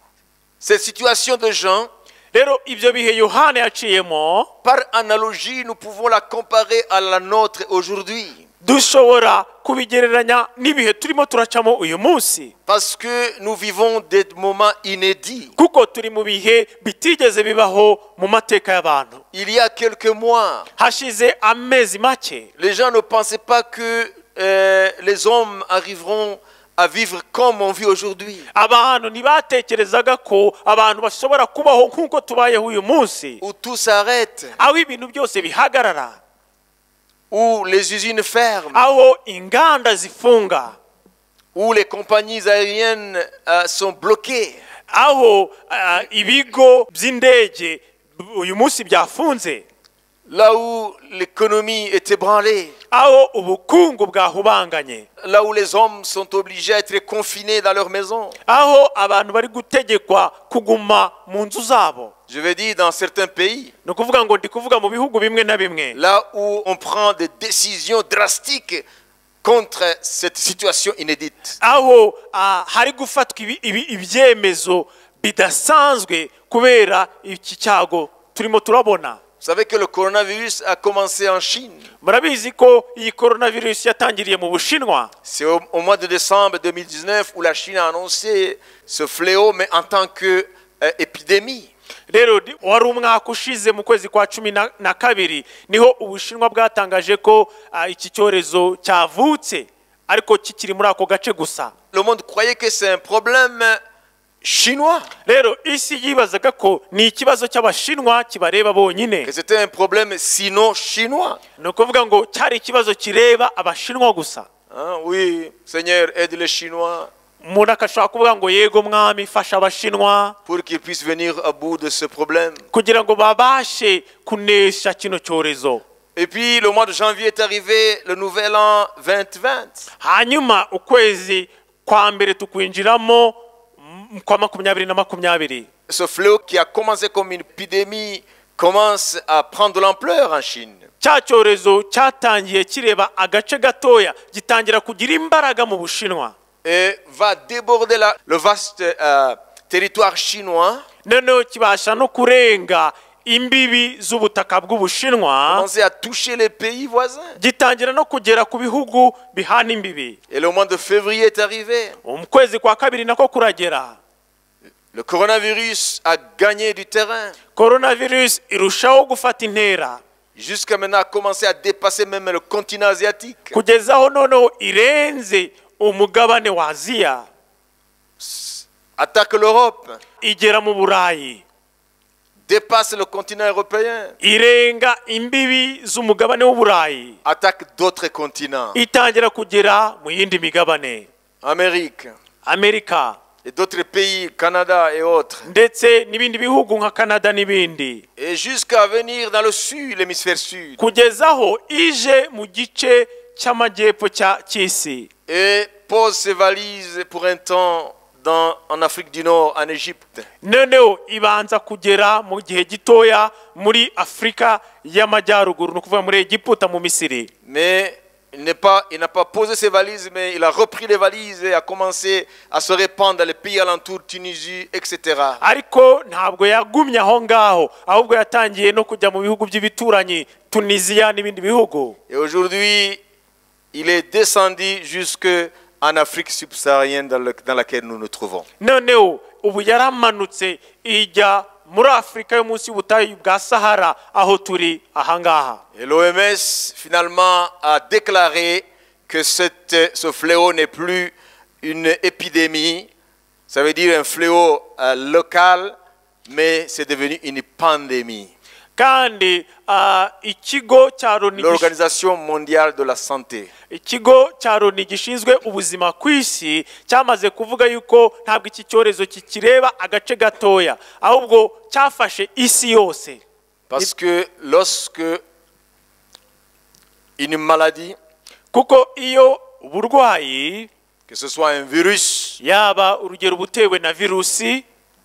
Cette situation de Jean, rero ibyo bihe Yohana yaciyemo par analogie, nous pouvons la comparer à la nôtre aujourd'hui. dushobora kubigereranya n'ibihe turimo turacamo uyu munsi, Parce que nous vivons des moments inédits. kuko turi mu bihe bitigeze bibaho mu mateka y'abantu. Il y a quelques mois, hashize amezi make les gens ne pensaient pas que euh, les hommes arriveront à vivre comme on vit aujourd'hui. abantu ntibatekerezaga ko abantu bashobora kubaho nk'uko tubayeho uyu munsi, Où tout s'arrête, aho ibintu byose bihagarara, où les usines ferment, aho inganda zifunga, où les compagnies aériennes euh, sont bloquées. aho ah, ibigo by'indege uyu munsi byafunze, Là où l'économie est ébranlée, aho ubukungu bwahubanganye, là où les hommes sont obligés à être confinés dans leur maison. aho abantu bari gutegekwa kuguma mu nzu zabo. Je veux dire, dans certains pays, ni ukuvuga ngo ndi kuvuga mu bihugu bimwe na bimwe, là où on prend des décisions drastiques contre cette situation inédite. aho ah, hari gufatwa ibi- ibi- ibyemezo bidasanzwe kubera iki cyago turimo turabona. Vous savez que le coronavirus a commencé en Chine. murabizi ko iyi coronavirus yatangiriye mu Bushinwa. C'est au, au mois de décembre deux mille dix-neuf où la Chine a annoncé ce fléau, mais en tant qu'épidémie. rero di- wari umwaka ushize mu kwezi kwa cumi na- na kabiri niho Ubushinwa bwatangaje ko ah, iki cyorezo cyavutse ariko kikiri muri ako gace gusa. Le monde croyait que c'est un problème chinois, rero isi yibazaga ko ni ikibazo cy'Abashinwa kibareba bonyine, que c'était un problème sino-chinois. ni ukuvuga ngo cyari ikibazo kireba Abashinwa gusa. Hein, oui, Seigneur, aide les Chinois umuntu akashobora kuvuga ngo yego mwami fasha Abashinwa pour qu'ils puissent venir à bout de ce problème. kugira ngo babashe kunesha kino cyorezo. Et puis le mois de janvier est arrivé, le nouvel an vingt vingt. hanyuma ukwezi kwa mbere tukwinjiramo mm, kwa makumyabiri na makumyabiri, Ce fléau qui a commencé comme une épidémie commence à prendre de l'ampleur en Chine. cya cyorezo cyatangiye kireba agace gatoya gitangira kugira imbaraga mu Bushinwa, Et va déborder la- le vaste euh, territoire chinois, noneho kibasha no kurenga imbibi z'ubutaka bw'Ubushinwa, commencer à toucher les pays voisins. gitangira no kugera ku bihugu bihana imbibi. Et le mois de février est arrivé. mu kwezi kwa kabiri nako kuragera, Le coronavirus a gagné du terrain. coronavirus irushaho gufata intera Jusqu'à maintenant a commencé à dépasser même le continent asiatique. kugeza aho noneho irenze umugabane wa Aziya, Attaque l'Europe, igera mu Burayi, dépasse le continent européen, irenga imbibi z'umugabane w'Uburayi, attaque d'autres continents. itangira kugera mu yindi migabane, Amérique Amerika et d'autres pays, Canada et autres. ndetse n'ibindi bihugu nka Canada n'ibindi, Et jusqu'à venir dans le sud, l'hémisphère sud. kugeza aho ije mu gice cy'amajyepfo cya- cy'isi, Et pose ses valises pour un temps dans, en Afrique du Nord, en Égypte. noneho ibanza kugera mu gihe gitoya muri Afrika y'Amajyaruguru, no kuvuga muri Egiputa mu Misiri. Mais il n'est pas, il n'a pas posé ses valises, mais il a repris les valises et a commencé à se répandre dans les pays alentours, Tunisie, et cetera. Ariko ntabwo yagumye aho ngaho, ahubwo yatangiye no kujya mu bihugu by'ibituranyi, Tunisia n'ibindi bihugu. Et aujourd'hui, il est descendu jusque en Afrique subsaharienne dans, le, dans laquelle nous nous trouvons. Noneho ubu yaramanutse ijya muri Afrika yo munsi y'ubutayu bwa Sahara aho turi ahangaha. Et l'O M S finalement a déclaré que cette, ce fléau n'est plus une épidémie, ça veut dire un fléau euh, local, mais c'est devenu une pandémie. Kandi uh, ikigo cya Loni L'Organisation mondiale de la santé. ikigo cya Loni gishinzwe ubuzima ku isi cyamaze kuvuga yuko ntabwo iki cyorezo kikireba agace gatoya, ahubwo cyafashe isi yose. Parce que lorsque une maladie, Kuko iyo uburwayi, que ce soit un virus, yaba urugero butewe na virusi,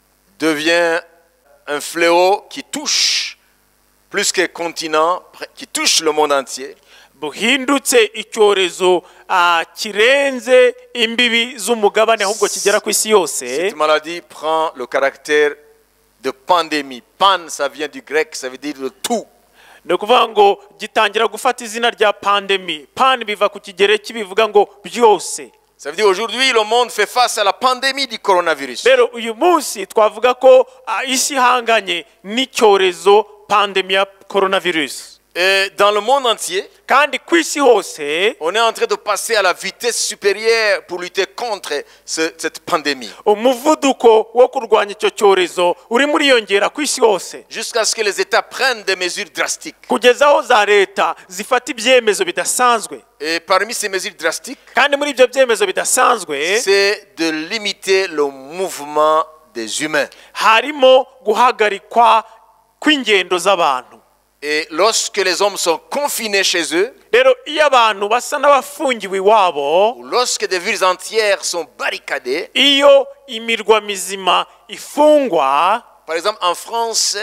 devient un fléau qui touche plus qu'un continent, qui touche le monde entier, buhindutse icyorezo uh, kirenze imbibi z'umugabane ahubwo kigera ku isi yose, cette maladie prend le caractère de pandémie. Pan, ça vient du grec, ça veut dire le tout. ni ukuvuga ngo gitangira gufata izina rya pandemi. Pan biva ku kigereki bivuga ngo byose. Ça veut dire aujourd'hui le monde fait face à la pandémie du coronavirus. Rero uyu munsi twavuga ko uh, isi hanganye n'icyorezo pandemi ya coronavirus. Et dans le monde entier, Kandi ku isi hose on est en train de passer à la vitesse supérieure pour lutter contre ce, cette pandémie. umuvuduko wo kurwanya icyo cyorezo uri muri yongera ku isi hose, Jusqu'à ce que les États prennent des mesures drastiques. kugeza aho za leta zifata ibyemezo bidasanzwe. Et parmi ces mesures drastiques, Kandi muri ibyo byemezo bidasanzwe c'est de limiter le mouvement des humains. harimo guhagarikwa kw'ingendo z'abantu. Et lorsque les hommes sont confinés chez eux, Rero iyo abantu basa n'abafungiwe iwabo, ou lorsque des villes entières sont barricadées, iyo imirwa mizima ifungwa, par exemple en France,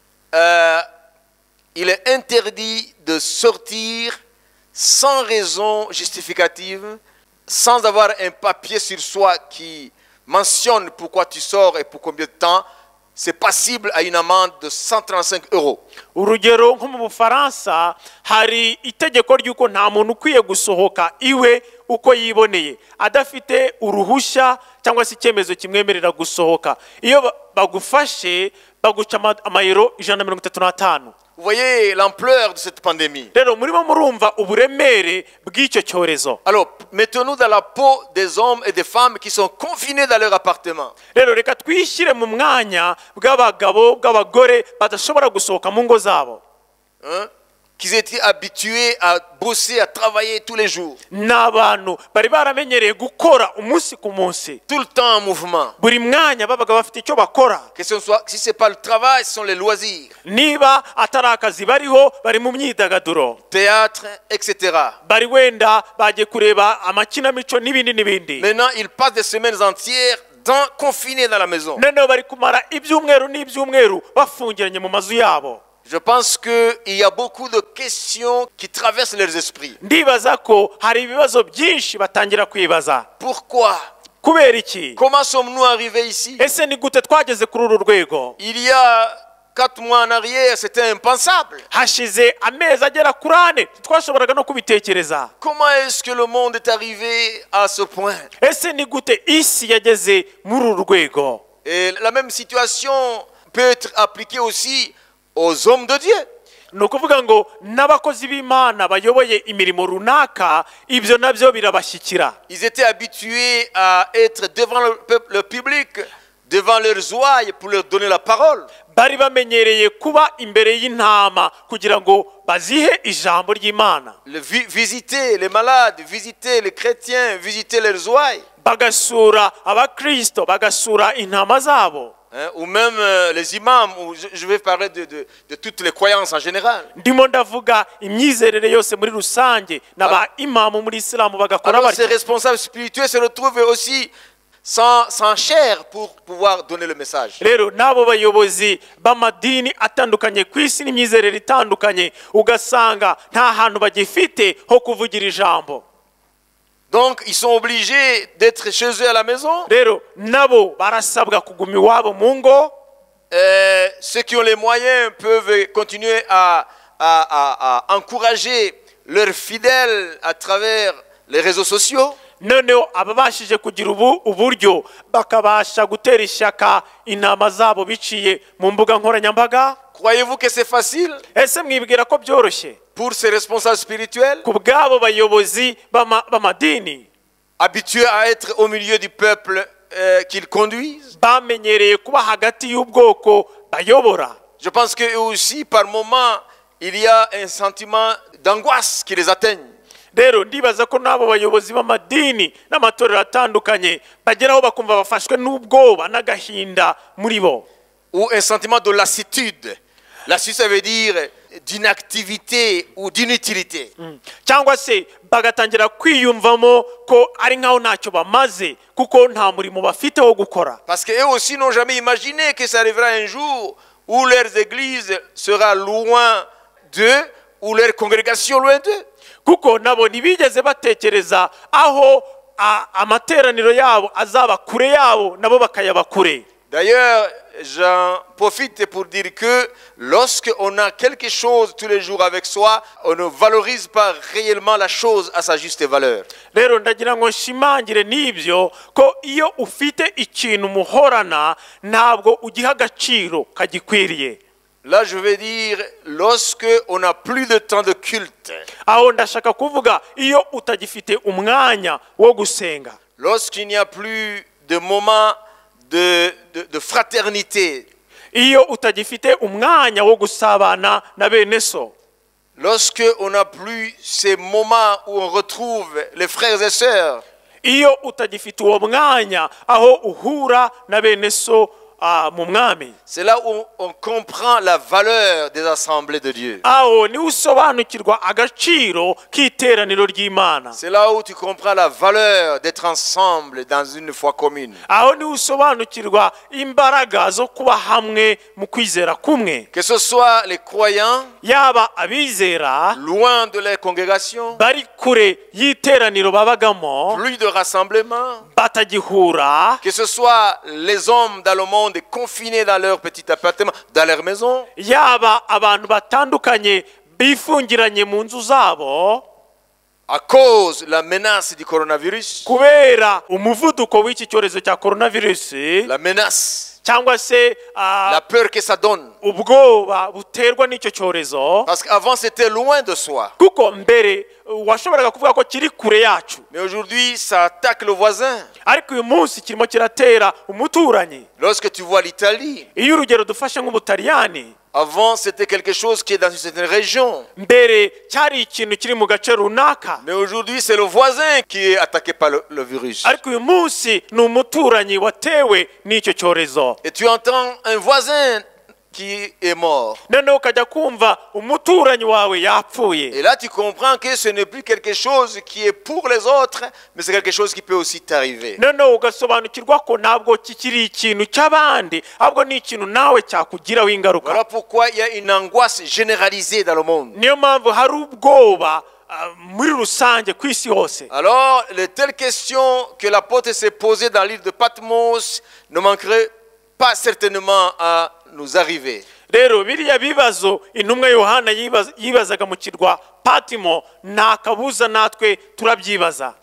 euh, il est interdit de sortir sans raison justificative, sans avoir un papier sur soi qui mentionne pourquoi tu sors et pour combien de temps. C'est passible à une amende de cent trente-cinq euros. urugero nko mu Bufaransa hari itegeko ry'uko nta muntu ukwiye gusohoka iwe uko yiboneye adafite uruhushya cyangwa se icyemezo kimwemerera gusohoka. Iyo bagufashe baguca amayero ijana na mirongo itatu n'atanu. Vous voyez l'ampleur de cette pandémie. Rero murimo murumva uburemere bw'icyo cyorezo. Alors, mettons-nous dans la peau des hommes et des femmes qui sont confinés dans leur appartement. Rero reka twishyire mu mwanya bw'abagabo bw'abagore badashobora gusohoka mu ngo zabo. Hein? Qu'ils étaient habitués à bosser, à travailler tous les jours. N'abantu bari baramenyereye gukora umunsi ku munsi. Tout le temps en mouvement. Buri mwanya babaga bafite icyo bakora. Que ce soit, si ce n'est pas le travail, ce sont les loisirs. Niba atari akazi bariho bari mu myidagaduro. Théâtre, et cetera. Bari wenda bagiye kureba amakinamico n'ibindi n'ibindi. Maintenant, ils passent des semaines entières dans, confinés dans la maison. Noneho bari kumara ibyumweru n'ibyumweru bafungiranye mu mazu yabo. Je pense qu'il y a beaucoup de questions qui traversent leurs esprits. Ndibaza ko hari ibibazo byinshi batangira kwibaza. Pourquoi? Kubera iki? Comment sommes-nous arrivés ici? Ese ni gute twageze kuri uru rwego? Il y a quatre mois en arrière, c'était impensable. Hashize amezi agera kuri ane twashoboraga no kubitekereza. Comment est-ce que le monde est arrivé à ce point? Ese ni gute isi yageze muri uru rwego? Et la même situation peut être appliquée aussi aux hommes de Dieu. Ni ukuvuga ngo n'abakozi b'Imana bayoboye imirimo runaka ibyo nabyo birabashyikira. Ils étaient habitués à être devant le, peuple, le public, devant leurs ouailles pour leur donner la parole. Bari bamenyereye kuba imbere y'intama kugira ngo bazihe ijambo ry'Imana. Le vi visiter les malades, visiter les chrétiens, visiter leurs ouailles. Bagasura abakristo, bagasura intama zabo. Hein, ou même euh, les imams, ou je, je vais parler de, de, de toutes les croyances en général. Ndimo ndavuga imyizerere yose muri rusange n'aba imamu muri Islamu bagakora Alors ces batyo. responsables spirituels se retrouvent aussi sans, sans chair pour pouvoir donner le message. rero n'abo bayobozi b'amadini atandukanye ku isi n'imyizerere itandukanye ugasanga nta hantu bagifite ho kuvugira ijambo. Donc ils sont obligés d'être chez eux à la maison. rero nabo barasabwa kuguma iwabo mu ngo. Euh, ceux qui ont les moyens peuvent continuer à, à, à, à encourager leurs fidèles à travers les réseaux sociaux. noneho ababashije kugira ubu uburyo bakabasha gutera ishyaka inama zabo biciye mu mbuga nkoranyambaga. Croyez-vous que c'est facile ese mwibwira ko byoroshye pour ces responsables spirituels ku bw'abo bayobozi b'ama- b'amadini habitués à être au milieu du peuple euh, qu'ils conduisent? bamenyereye kuba hagati y'ubwoko bayobora? Je pense que eux aussi, par moments, il y a un sentiment d'angoisse qui les atteigne. rero ndibaza ko n'abo bayobozi b'amadini n'amatorero atandukanye bageraho bakumva bafashwe n'ubwoba n'agahinda muri bo, Ou un sentiment de lassitude. Lassitude, ça veut dire d'inactivité ou d'inutilité. cyangwa se bagatangira kwiyumvamo ko ari nkaho ntacyo bamaze kuko nta murimo bafite wo gukora. Parce qu'eux aussi n'ont jamais imaginé que ça arrivera un jour où leurs églises sera loin d'eux, ou leur congrégation loin d'eux. kuko nabo ntibigeze batekereza aho a- amateraniro yabo azaba kure yabo nabo bakayaba kure. D'ailleurs, j'en profite pour dire que lorsque on a quelque chose tous les jours avec soi, on ne valorise pas réellement la chose à sa juste valeur. rero ndagira ngo nshimangire n'ibyo ko iyo ufite ikintu muhorana ntabwo ugiha agaciro kagikwiriye. Là, je veux dire, lorsque on n'a plus de temps de culte, aho ndashaka kuvuga iyo utagifite umwanya wo gusenga, lorsqu'il n'y a plus de moments de, de, de fraternité, iyo utagifite umwanya wo gusabana na bene so, lorsque on n'a plus ces moments où on retrouve les frères et sœurs, iyo utagifite uwo mwanya aho uhura na bene so ah, mu mwami, c'est là où on comprend la valeur des assemblées de Dieu. aho niho usobanukirwa agaciro k'iteraniro ry'Imana. C'est là où tu comprends la valeur d'être ensemble dans une foi commune. aho niho usobanukirwa imbaraga zo kuba hamwe mu kwizera kumwe, Que ce soit les croyants, yaba abizera loin de leur congrégation, bari kure y'iteraniro babagamo plus de rassemblement, batagihura, que ce soit les hommes dans le monde confinés dans leur petit appartement, dans leur maison, yaba abantu batandukanye bifungiranye mu nzu zabo à cause de la menace du coronavirus, kubera umuvuduko w'iki cyorezo cya coronavirus, la menace, cyangwa se ah, la peur que ça donne. ubwoba buterwa n'icyo cyorezo. Parce qu'avant c'était loin de soi. kuko mbere washoboraga kuvuga ko kiri kure yacu, Mais aujourd'hui ça attaque le voisin. ariko uyu munsi kirimo kiratera umuturanyi. Lorsque tu vois l'Italie, iyo urugero dufashe nk'Ubutaliyani, avant c'était quelque chose qui est dans une certaine région. mbere cyari ikintu kiri mu gace runaka, Mais aujourd'hui c'est le voisin qui est attaqué par le, le virus. ariko uyu munsi ni umuturanyi watewe n'icyo cyorezo. Et tu entends un voisin qui est mort. noneho ukajya kumva umuturanyi wawe yapfuye. Et là tu comprends que ce n'est plus quelque chose qui est pour les autres, mais c'est quelque chose qui peut aussi t'arriver. noneho ugasobanukirwa ko ntabwo kikiri ikintu cy'abandi, ahubwo ni ikintu nawe cyakugiraho ingaruka. Voilà pourquoi il y a une angoisse généralisée dans le monde. niyo mpamvu hari ubwoba ah, muri rusange ku isi hose. Alors, les telles questions que l'apôtre s'est posées dans l'île de Patmos ne manqueraient pas certainement à nous arriver. rero biriya bibazo intumwa Yohana yibaza- yibazaga mu kirwa Patimo nta kabuza natwe turabyibaza.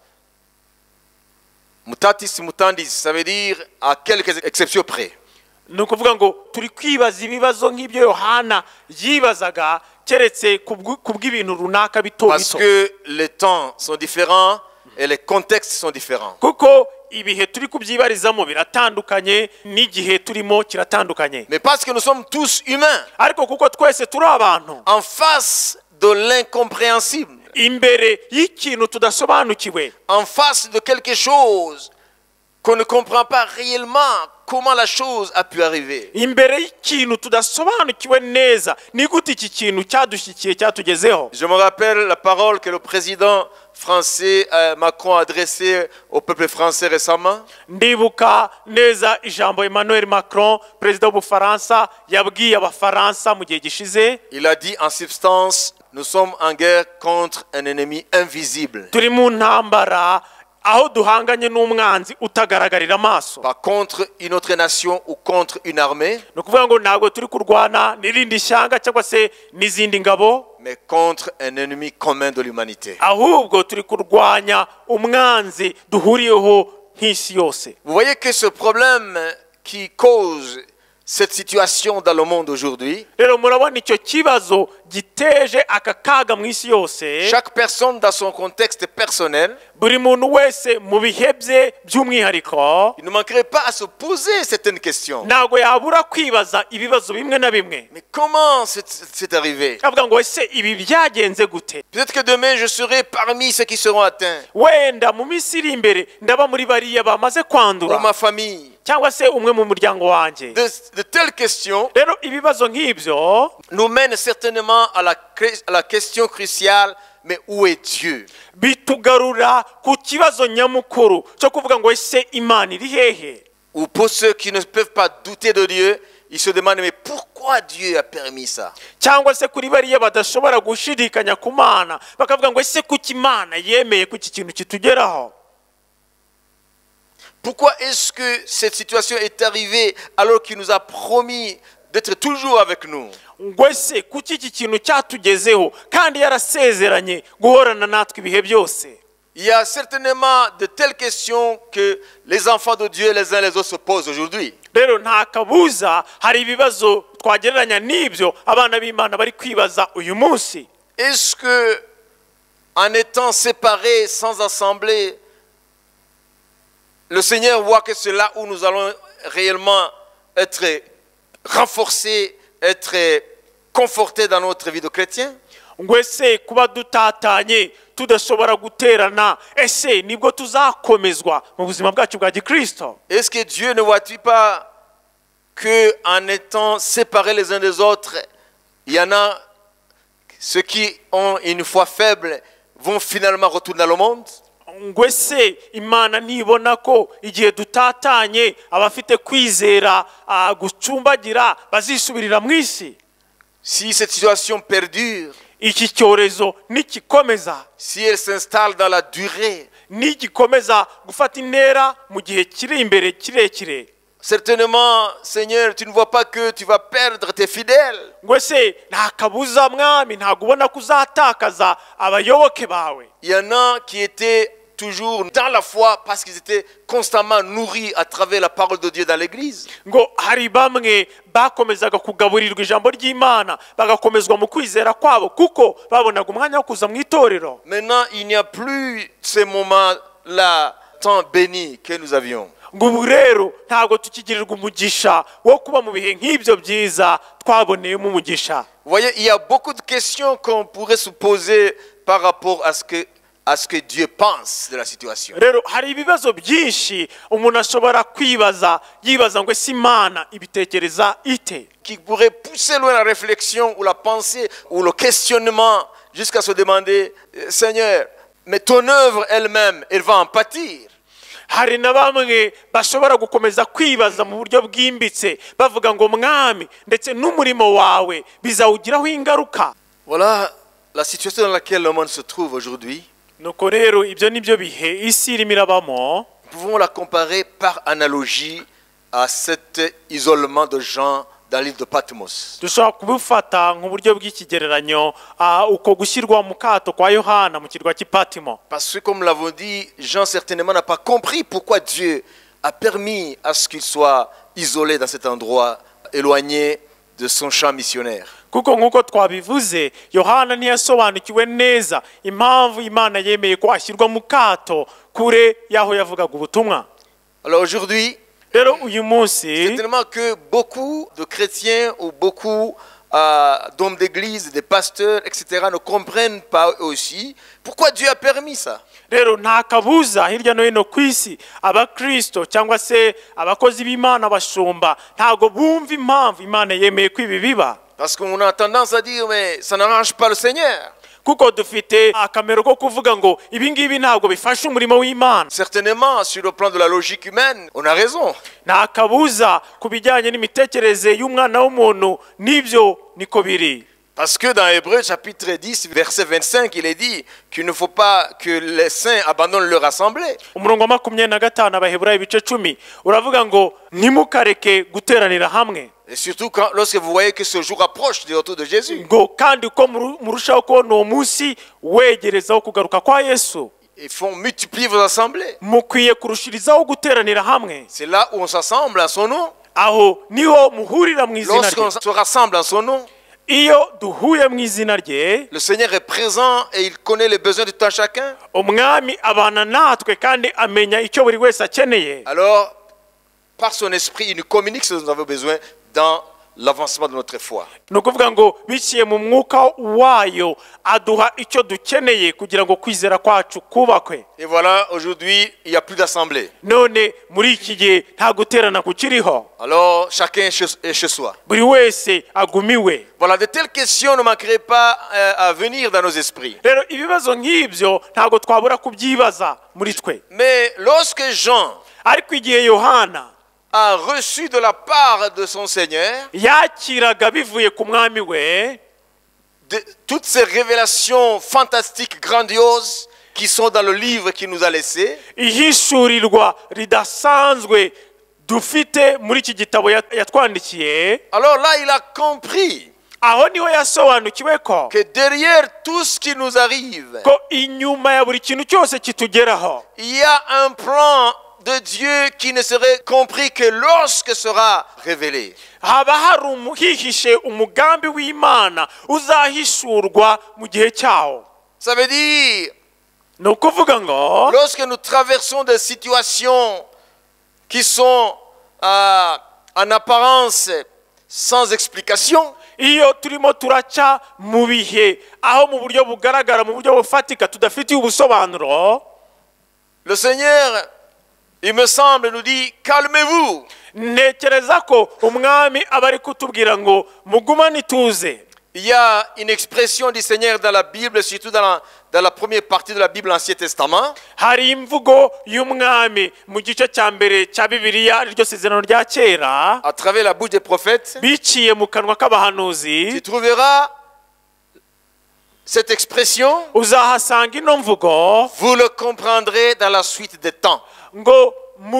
Mutatis mutandis, ça veut dire à quelques exceptions près. ni ukuvuga ngo turi kwibaza ibibazo nk'ibyo Yohana yibazaga keretse ku bw- ku bw'ibintu runaka bito Parce bito, que les temps sont différents et les contextes sont différents. kuko ibihe turi kubyibarizamo biratandukanye n'igihe turimo kiratandukanye. Mais parce que nous sommes tous humains, ariko kuko twese turi abantu en face de l'incompréhensible, imbere y'ikintu tudasobanukiwe, en face de quelque chose qu'on ne comprend pas réellement comment la chose a pu arriver. imbere y'ikintu tudasobanukiwe neza ni gute iki kintu cyadushyikiye cyatugezeho. Je me rappelle la parole que le président français euh, Macron a adressé au peuple français récemment. ndibuka neza ijambo Emmanuel Macron perezida w'Ubufaransa yabwiye abafaransa mu gihe gishize. Il a dit en substance, nous sommes en guerre contre un ennemi invisible. turi mu ntambara aho duhanganye n'umwanzi utagaragarira amaso. Pas contre une autre nation ou contre une armée, no kuvuga ngo ntabwo turi kurwana n'irindi shyanga cyangwa se n'izindi ngabo, mais contre un ennemi commun de l'humanité. ahubwo turi kurwanya umwanzi duhuriyeho nk'isi yose. Vous voyez que ce problème qui cause cette situation dans le monde aujourd'hui, rero murabona icyo kibazo giteje aka kaga mu isi yose. chaque personne dans son contexte personnel, buri muntu wese mu bihe bye by'umwihariko il ne manquerait pas à se poser certaines questions. ntabwo yabura kwibaza ibibazo bimwe na bimwe. Mais comment c'est c'est arrivé? avuga ngo ese ibi byagenze gute? Peut-être que demain je serai parmi ceux qui seront atteints, wenda mu minsi iri imbere ndaba muri bariya bamaze ou kwandura ma famille. cyangwa se umwe mu muryango wanjye. De, de telles questions rero ibibazo nk'ibyo nous mènent certainement à la, cre- à la question cruciale, mais où est Dieu? bitugarura ku kibazo nyamukuru cyo kuvuga ngo ese Imana iri hehe? Ou pour ceux qui ne peuvent pas douter de Dieu, ils se demandent mais pourquoi Dieu a permis ça? cyangwa se kuri bariya badashobora gushidikanya ku Mana bakavuga ngo ese kuki Imana yemeye ko iki kintu kitugeraho? Pourquoi est-ce que cette situation est arrivée alors qu'il nous a promis d'être toujours avec nous? ngo ese kuki iki kintu cyatugezeho kandi yarasezeranye guhorana natwe ibihe byose? Il y a certainement de telles questions que les enfants de Dieu les uns les autres se posent aujourd'hui. rero nta kabuza hari ibibazo twagereranya n'ibyo abana b'Imana bari kwibaza uyu munsi. Est-ce que en étant séparés sans assemblée, le Seigneur voit que c'est là où nous allons réellement être renforcés, être confortés dans notre vie de chrétien? ngo ese kuba dutatanye tudashobora guterana ese nibwo tuzakomezwa mu buzima bwacu bwa gikristo? Est-ce que Dieu ne voit-il pas que en étant séparés les uns des autres, il y en a ceux qui ont une foi faible vont finalement retourner dans le monde? ngo ese Imana ntibona ko igihe dutatanye abafite kwizera ah, gucumbagira bazisubirira mu isi? Si cette situation perdure, iki cyorezo nikikomeza, si elle s'installe dans la durée, nigikomeza gufata intera mu gihe kiri imbere kirekire, certainement, Seigneur, tu ne vois pas que tu vas perdre tes fidèles. ngo ese nta kabuza mwami ntabwo ubona ko uzatakaza abayoboke bawe? Il y en a qui étaient toujours dans la foi parce qu'ils étaient constamment nourris à travers la parole de Dieu dans l'église. ngo hari bamwe bakomezaga kugaburirwa ijambo ry'Imana bagakomezwa mu kwizera kwabo kuko babonaga umwanya wo kuza mu itorero. Maintenant, il n'y a plus ces moments-là tant bénis que nous avions. ngo ubu rero ntabwo tukigirirwa umugisha wo kuba mu bihe nk'ibyo byiza twaboneyemo umugisha. Vous voyez, il y a beaucoup de questions qu'on pourrait se poser par rapport à ce que, à ce que Dieu pense de la situation. rero hari ibibazo byinshi umuntu ashobora kwibaza yibaza ngo ese Imana ibitekereza ite? Qui pourrait pousser loin la réflexion ou la pensée ou le questionnement jusqu'à se demander, Seigneur, mais ton œuvre elle-même, elle va en pâtir. hari na bamwe bashobora gukomeza kwibaza mu buryo bwimbitse bavuga ngo mwami ndetse n'umurimo wawe bizawugiraho ingaruka. Voilà la situation dans laquelle le monde se trouve aujourd'hui. nuko rero ibyo nibyo bihe isi irimo irabamo. Nous pouvons la comparer par analogie à cet isolement de Jean dans l'île de Patmos. dushobora kubufata nk'uburyo bw'ikigereranyo ah, uko gushyirwa mu kato kwa Yohana mu kirwa cy'i Patimo. Parce que comme nous l'avons dit, Jean certainement n'a pas compris pourquoi Dieu a permis à ce qu'il soit isolé dans cet endroit, éloigné de son champ missionnaire. kuko nk'uko twabivuze Yohana ntiyasobanukiwe neza impamvu Imana yemeye ko ashyirwa mu kato kure y'aho yavugaga ubutumwa. Alors aujourd'hui, rero uyu munsi certainement que beaucoup de chrétiens ou beaucoup euh, d'hommes d'église, des pasteurs, et cetera ne comprennent pas aussi pourquoi Dieu a permis ça. rero nta kabuza hirya no hino ku isi abakristo cyangwa se abakozi b'Imana bashumba ntago bumva impamvu Imana yemeye ko ibi biba. Parce qu'on a tendance à dire, mais ça n'arrange pas le Seigneur. kuko dufite akamero ko kuvuga ngo ibi ngibi ntabwo bifasha umurimo w'Imana. Certainement, sur le plan de la logique humaine, on a raison. Nta kabuza ku bijyanye n'imitekerereze y'umwana w'umuntu n'ibyo niko biri. Parce que dans Hébreux chapitre dix, verset vingt-cinq, il est dit qu'il ne faut pas que les saints abandonnent leur assemblée. Umurongo wa makumyabiri na gatanu Abaheburayo ibice cumi uravuga ngo ntimukareke guteranira hamwe. Et surtout quand, lorsque vous voyez que ce jour approche du retour de Jésus. Ngo kandi uko murushaho kubona uwo munsi wegerezaho kugaruka kwa Yesu, Il faut multiplier vos assemblées. mukwiye kurushirizaho guteranira hamwe. C'est là où on s'assemble en son nom. Aho niho muhurira mu izina Lorsqu'on rye. se rassemble en son nom, Iyo duhuye mu izina rye, le Seigneur est présent et il connaît les besoins de tout un chacun. umwami abana natwe kandi amenya icyo buri wese akeneye. Alors, par son esprit, il nous communique ce dont nous avons besoin dans l'avancement de notre foi. Ni ukuvuga ngo biciye mu mwuka wayo aduha icyo dukeneye kugira ngo kwizera kwacu kubakwe. Et voilà, aujourd'hui, il n'y a plus d'assemblée. None muri iki gihe nta guterana kukiriho, Alors, chacun est chez, est chez soi. buri wese agumiwe. Voilà, de telles questions ne manqueraient pas euh, à venir dans nos esprits. Rero ibibazo nk'ibyo ntabwo twabura kubyibaza muri twe. Mais lorsque Jean Ariko igihe Yohana a reçu de la part de son Seigneur yakiraga bivuye ku mwami we de, toutes ces révélations fantastiques, grandioses, qui sont dans le livre qu'il nous a laissé, ihishurirwa ridasanzwe dufite muri iki gitabo yat- yatwandikiye, alors là, il a compris aho niho yasobanukiwe ko que derrière tout ce qui nous arrive, ko inyuma ya buri kintu cyose kitugeraho il y a un plan de Dieu qui ne serait compris que lorsque sera révélé. haba hari umu- hihishe umugambi w'Imana uzahishurwa mu gihe cyawo. Ça veut dire, Ni ukuvuga ngo lorsque nous traversons des situations qui sont euh, en apparence sans explication, iyo turimo turaca mu bihe aho mu buryo bugaragara mu buryo bufatika tudafitiye ubusobanuro, le Seigneur, il me semble, nous dit, calmez-vous. ntekereza ko umwami aba ari kutubwira ngo mugumane ituze. Il y a une expression du Seigneur dans la Bible, surtout dans la, dans la première partie de la Bible, l'Ancien Testament. Hari imvugo y'umwami mu gice cya mbere cya Bibiliya, iryo sezerano rya kera, À travers la bouche des prophètes, biciye mu kanwa k'abahanuzi. tu trouveras cette expression, Uzahasanga ino mvugo vous le comprendrez dans la suite des temps. ngo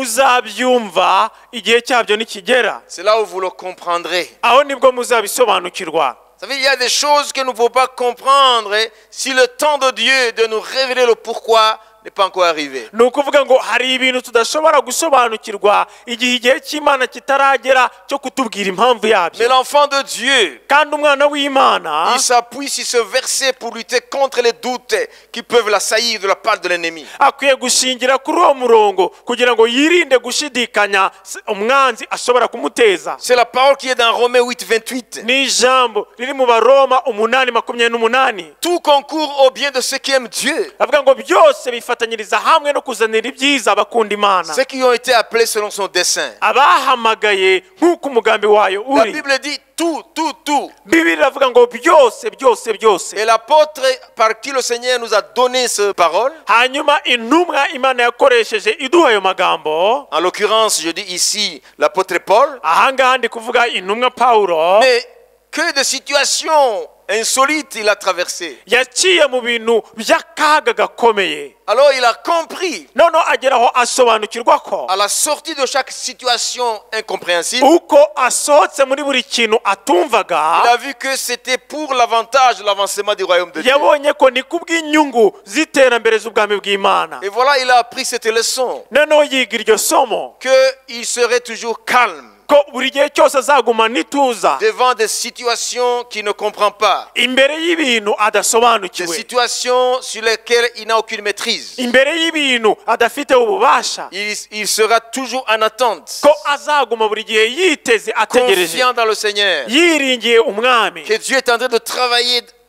muzabyumva igihe cyabyo nikigera. C'est là où vous le comprendrez. Aho nibwo muzabisobanukirwa. Vous savez, il y a des choses que nous ne pouvons pas comprendre si le temps de Dieu de nous révéler le pourquoi n'est pas encore arrivé. Ni ukuvuga ngo hari ibintu tudashobora gusobanukirwa igihe igihe cy'Imana kitaragera cyo kutubwira impamvu Mais yabyo. l'enfant de Dieu, Kandi umwana w'Imana il s'appuie sur ce verset pour lutter contre les doutes qui peuvent l'assaillir de la part de l'ennemi. akwiye gushingira kuri uwo murongo kugira ngo yirinde gushidikanya s- umwanzi ashobora kumuteza. C'est la parole qui est dans Romains huit, vingt-huit. Ni ijambo riri mu Baroma umunani makumyabiri n'umunani. Tout concourt au bien de ceux qui aiment Dieu, Avuga ngo byose bifatanyiriza hamwe no kuzanira ibyiza abakunda Imana, ceux qui ont été appelés selon son dessein. abahamagaye nk'uko umugambi wayo La uri. Bible dit tout, tout, tout. Bibiliya iravuga ngo byose byose byose. Et l'apôtre par qui le Seigneur nous a donné cette parole, Hanyuma intumwa Imana yakoresheje iduha ayo magambo, en l'occurrence, je dis ici l'apôtre Paul, ahangaha ndi kuvuga intumwa Pawulo, mais que de situations insolites il a traversées. yaciye mu bintu by'akaga gakomeye. Alors il a compris, Noneho ageraho asobanukirwa ko à la sortie de chaque situation incompréhensible, uko asohotse muri buri kintu il atumvaga, a vu que c'était pour l'avantage de l'avancement du royaume de Dieu. yabonye ko ni kubw'inyungu z'iterambere z'ubwami bw'Imana. Et voilà, il a appris cette leçon, Noneho yiga iryo somo qu'il serait toujours calme ko buri gihe cyose azagumana ituza devant des situations qu'il ne comprend pas, imbere y'ibintu des adasobanukiwe, situations sur lesquelles il n'a aucune maîtrise. imbere y'ibintu adafite ububasha, Il, il sera toujours en attente, ko azaguma buri gihe yiteze ategereje, confiant dans le Seigneur, yiringiye umwami, que Dieu est en train de travailler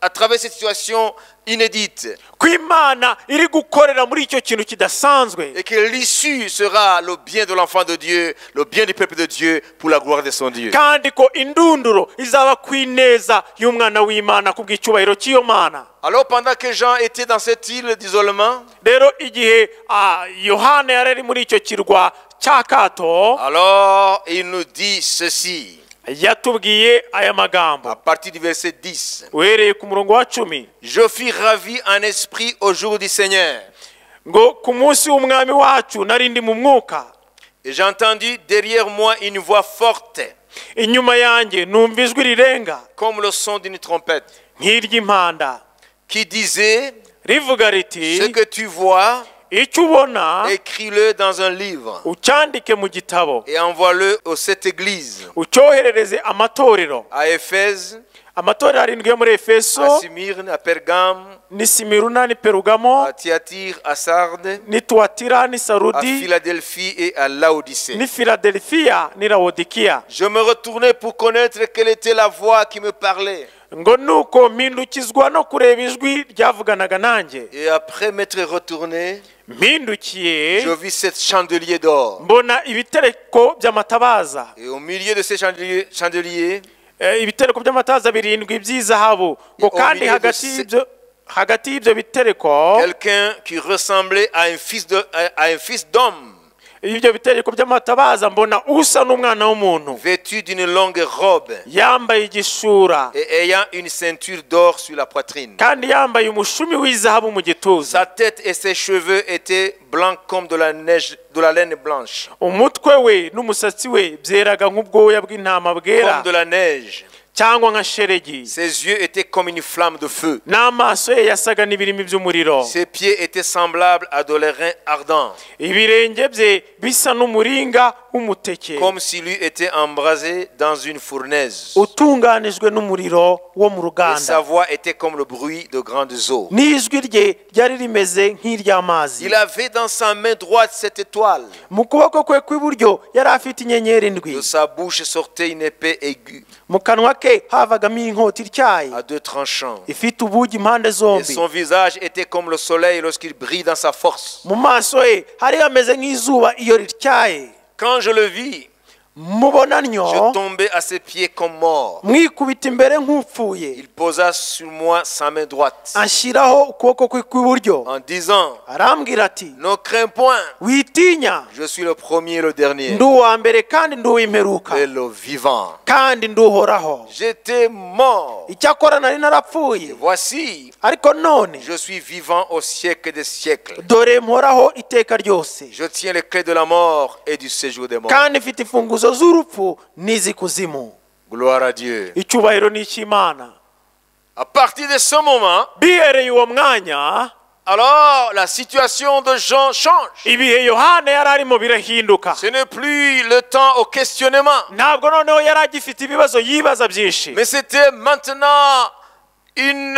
à travers cette situation inédite. ko imana iri gukorera muri icyo kintu kidasanzwe, Et que l'issue sera le bien de l'enfant de Dieu, le bien du peuple de Dieu pour la gloire de son Dieu. kandi ko indunduro izaba ku ineza y'umwana w'imana ku bw'icyubahiro cy'iyo mana. Alors pendant que Jean était dans cette île d'isolement, Rero igihe ah, yohana yari ari muri icyo kirwa cya kato, alors il nous dit ceci, yatubwiye aya magambo à partir du verset dix. uhereye ku murongo wa cumi, Je fus ravi en esprit au jour du Seigneur. ngo ku munsi w'umwami wacu nari ndi mu mwuka, Et j'ai entendu derrière moi une voix forte, inyuma yanjye numva ijwi rirenga comme le son d'une trompette, nk'iry'impanda, qui disait, rivuga riti, ce que tu vois, icyo ubona écris-le dans un livre ucyandike mu gitabo, et envoie-le aux sept églises, ucyoherereze amatorero, à Éphèse, amatorero arindwi yo muri à efeso, Smyrne, à Pergame, ni simiruna, ni perugamo, à Thyatire, à Sardes, ni tuwatira, ni à sarudi, Philadelphie et à Laodicée. ni filadelfiya, ni lawodikiya. Je me retournai pour connaître quelle était la voix qui me parlait. ngo nuko mpindukizwa no kureba ijwi ryavuganaga nanjye, Et après m'être retourné, mpindukiye je vis sept chandeliers d'or. mbona ibitereko by'amatabaza, Et au milieu de ces chandeliers, chandeliers Eh, ibitereko by'amatabaza birindwi by'izahabu, ngo kandi hagati y'ibyo hagati y'ibyo bitereko, quelqu'un qui ressemblait à un fils de, à un fils d'homme, ibyo bitereko by'amatabaza mbona usa n'umwana w'umuntu, vêtu d'une longue robe yambaye igishura et ayant une ceinture d'or sur la poitrine. kandi yambaye umushumi w'izahabu mu gituza, Sa tête et ses cheveux étaient blancs comme de la neige, de la laine blanche, umutwe we n'umusatsi we byeraga nk'ubwoya bw'intama bwera comme de la neige. cyangwa nka sheregi, Ses yeux étaient comme une flamme de feu. n'amaso ye yasaga n'ibirimi by'umuriro, Ses pieds étaient semblables à de l'airain ardent, ibirenge bye bisa n'umuringa w'umuteke comme s'il eût été embrasé dans une fournaise. utunganijwe n'umuriro wo mu Et sa ruganda, voix était comme le bruit de grandes eaux. n'ijwi rye ryari rimeze nk'iry'amazi. Il avait dans sa main droite cette étoile. Mu kuboko kwe kw'iburyo yari afite inyenyeri indwi, De sa bouche sortait une épée aiguë mu kanwa ke havagamo inkota ityaye à deux tranchants. ifite ubugi impande Et zombi, son visage était comme le soleil lorsqu'il brille dans sa force. mu maso ye hari hameze nk'izuba iyo rityaye. Quand je le vis, mubona je nnyo tombais à ses pieds comme mort. mwikubita imbere nk'upfuye, Il posa sur moi sa main droite anshyiraho ukuboko kwe kw'iburyo, en disant, arambwira ati, ne crains point, witinya, je suis le premier et le dernier, ndi uwa mbere kandi ndi uw'imperuka et le vivant. kandi ndi uhoraho. J'étais mort. Icyakora nari narapfuye, Voici, ariko none je suis vivant au siècle des siècles. dore mporaho iteka ryose, Je tiens les clés de la mort et du séjour des morts. kandi mfite imfunguzo z'urupfu n'iz'ikuzimu. Gloire à Dieu. Icyubahiro ni icy'Imana. À partir de ce moment, Bihereye uwo mwanya, alors la situation de Jean change. ibihe Yohana yari arimo birahinduka. Ce n'est plus le temps au questionnement, Ntabwo noneho yari agifite ibibazo yibaza byinshi, mais c'était maintenant une,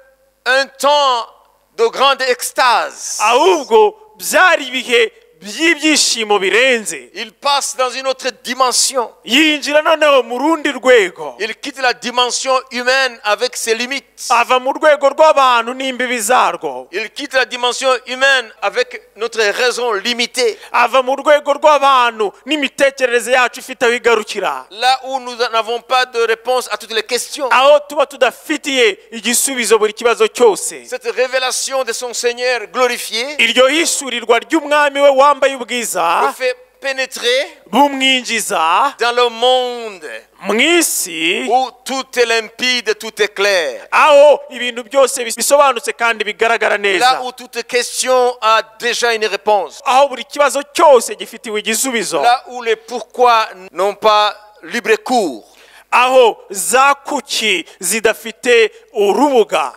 un temps de grande extase. ahubwo byari ibihe by'ibyishimo birenze. Il passe dans une autre dimension. Yinjira noneho mu rundi rwego, Il quitte la dimension humaine avec ses limites. ava mu rwego rw'abantu n'imbibi zarwo, Il quitte la dimension humaine avec notre raison limitée. ava mu rwego rw'abantu n'imitekerereze yacu ifite aho igarukira, Là où nous n'avons pas de réponse à toutes les questions. aho tuba tudafitiye igisubizo buri kibazo cyose. Cette révélation de son Seigneur glorifié Iryo hishurirwa ry'umwami we wambaye le ubwiza fait pénétrer bumwinjiza dans le monde mu isi, où tout est limpide, tout est clair. aho ibintu byose bisobanutse kandi bigaragara Là neza, où toute question a déjà une réponse. aho buri kibazo cyose gifitiwe igisubizo, Là où les pourquoi n'ont pas libre cours. aho za kuki zidafite urubuga,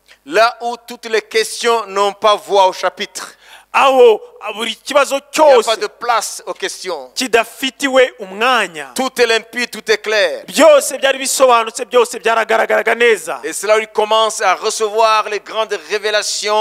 Là où toutes les questions n'ont pas voix au chapitre. aho buri kibazo Il n'y a cyose pas de place aux questions. kidafitiwe umwanya. Tout est limpide, tout est clair. Byose byari bisobanutse, byose byaragaragaraga neza, Et c'est là où il commence à recevoir les grandes révélations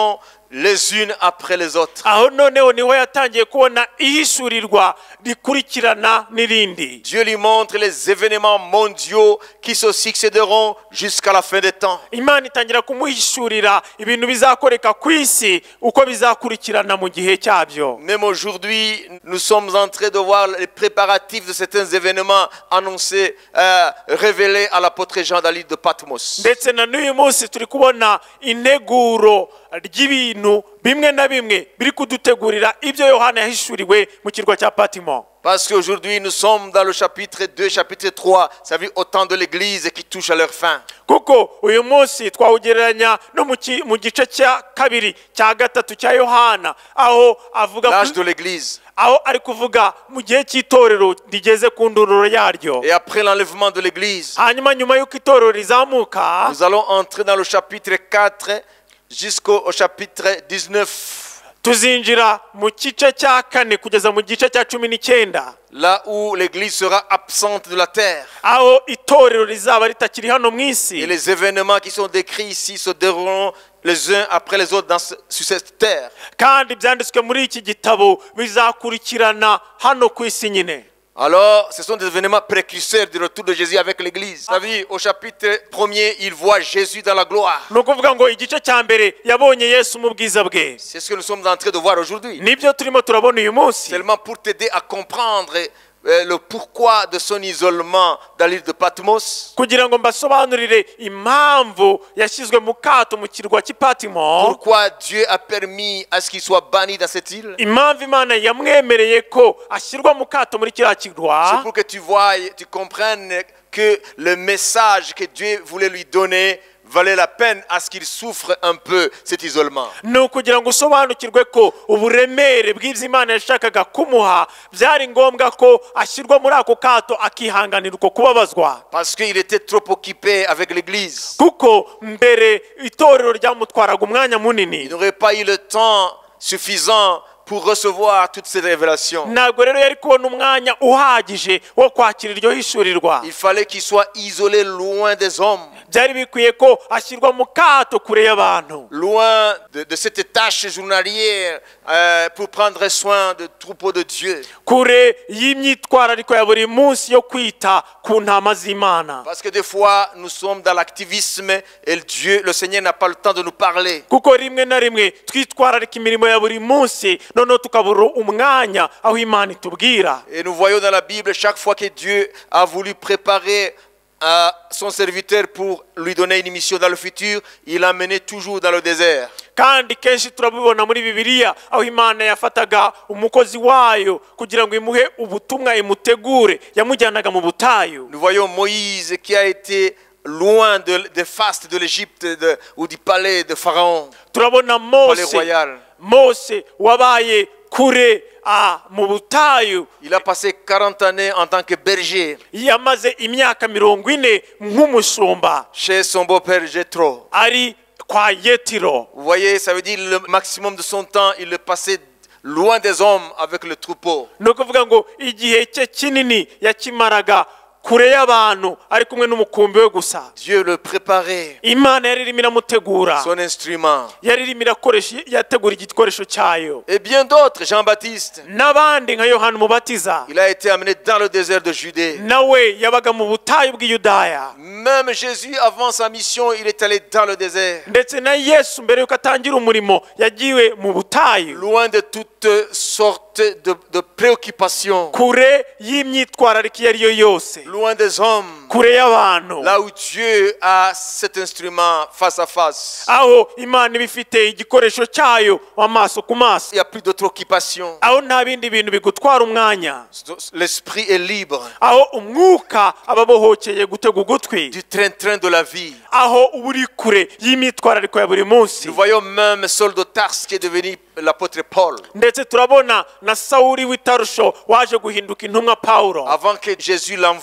les unes après les autres. aho noneho niho yatangiye kubona ihishurirwa rikurikirana n'irindi. Dieu lui montre les événements mondiaux qui se succéderont jusqu'à la fin des temps. Imana itangira kumuhishurira ibintu bizakoreka ku isi uko bizakurikirana mu gihe cyabyo. Même aujourd'hui, nous sommes en train de voir les préparatifs de certains événements annoncés, euh, révélés à l'apôtre Jean dans l'île de Patmos. Ndetse na n'uyu munsi turi kubona integuro ry'ibintu bimwe na bimwe biri kudutegurira ibyo Yohana yahishuriwe mu kirwa cya Patimo. Parce qu'aujourd'hui, nous sommes dans le chapitre deux, chapitre trois, ça veut dire au temps de l'Église qui touche à leur fin. Kuko uyu munsi twawugereranya no mu gice cya kabiri cya gatatu cya Yohana aho avuga l'âge de l'Église. aho ari kuvuga mu gihe cy'itorero rigeze ku ndunduro yaryo. Et après l'enlèvement de l'Église, hanyuma nyuma y'uko itorero rizamuka, nous allons entrer dans le chapitre quatre jusqu'au chapitre dix-neuf. tuzinjira mu gice cya kane kugeza mu gice cya cumi n'icyenda. Là où l'Église sera absente de la terre. aho itorero rizaba ritakiri hano mu isi. Et les événements qui sont décrits ici se dérouleront les uns après les autres dans ce, sur cette terre. kandi byanditswe muri iki gitabo bizakurikirana hano ku isi nyine. Alors, ce sont des événements précurseurs du retour de Jésus avec l'Église. Ça veut dire, au chapitre premier, il voit Jésus dans la gloire. ni ukuvuga ngo igice cya mbere yabonye Yesu mu bwiza bwe. C'est ce que nous sommes en train de voir aujourd'hui. nibyo turimo turabona uyu munsi. Seulement pour t'aider à comprendre euh, le pourquoi de son isolement dans l'île de Patmos. kugira ngo mbasobanurire impamvu yashyizwe mu kato mu kirwa cy'Ipatimo. Pourquoi Dieu a permis à ce qu'il soit banni dans cette île. impamvu Imana yamwemereye ko ashyirwa mu kato muri kiriya C'est kirwa. pour que tu vois, tu comprennes que le message que Dieu voulait lui donner valait la peine à ce qu'il souffre un peu cet isolement. ni ukugira ngo usobanukirwe ko uburemere bw'ibyo Imana yashakaga kumuha byari ngombwa ko ashyirwa muri ako kato akihanganira uko kubabazwa. Parce qu'il était trop occupé avec l'Église. kuko mbere itorero ryamutwaraga umwanya munini. Il n'aurait pas eu le temps suffisant pour recevoir toutes ces révélations. ntabwo rero yari kubona umwanya uhagije wo kwakira iryo hishurirwa. Il fallait qu'il soit isolé loin des hommes, byari bikwiye ko ashyirwa mu kato kure y'abantu, loin de, de cette tâche journalière euh, pour prendre soin de troupeaux de Dieu. kure y'imyitwarariko ya buri munsi yo kwita ku ntama z'Imana. Parce que des fois, nous sommes dans l'activisme et Dieu, le Seigneur n'a pas le temps de nous parler. kuko rimwe na rimwe twitwararika imirimo ya buri munsi noneho tukabura umwanya aho Imana itubwira. Et nous voyons dans la Bible, chaque fois que Dieu a voulu préparer euh, son serviteur pour lui donner une mission dans le futur, il l'a mené toujours dans le désert. kandi kenshi turabibona muri Bibiliya aho Imana yafataga umukozi wayo kugira ngo imuhe ubutumwa imutegure yamujyanaga mu butayu. Nous voyons Moïse qui a été loin de, des fastes de l'Égypte de, ou du palais de Pharaon, turabona palais Mose royal. Mose wabaye kure a mu butayu. Il a passé quarante années en tant que berger yamaze imyaka mirongo ine nk'umushumba chez son beau-père Jéthro. ari kwa Yetiro. Vous voyez, ça veut dire le maximum de son temps, il le passait loin des hommes avec le troupeau. ni ukuvuga ngo igihe cye kinini yakimaraga kure y'abantu ari kumwe n'umukumbi we gusa. Dieu le préparait, Imana yari irimo iramutegura, son instrument. yari irimo irakoresha yategura igikoresho cyayo. Et bien d'autres, Jean-Baptiste, n'abandi nka Yohana Umubatiza il a été amené dans le désert de Judée. nawe yabaga mu butayu bw'i Yudaya. Même Jésus, avant sa mission, il est allé dans le désert, ndetse na Yesu mbere yuko atangira umurimo yagiwe mu butayu, loin de toutes sortes de, de préoccupations, kure y'imyitwarariko iyo ari yo yose, loin des hommes, kure y'abantu, là où Dieu a cet instrument face à face. aho Imana iba ifite igikoresho cyayo amaso ku maso, Il n'y a plus d'autres occupations. aho nta bindi bintu bigutwara umwanya, L'esprit est libre aho umwuka aba abohokeye gutega ugutwi, du train-train de la vie. aho uba uri kure y'imyitwarariko ya buri munsi. Nous voyons même Saul de Tarse qui est devenu l'apôtre Paul. ndetse turabona na Sawuli w'itarusho waje guhinduka intumwa Pawulo. Avant que Jésus l'envoie,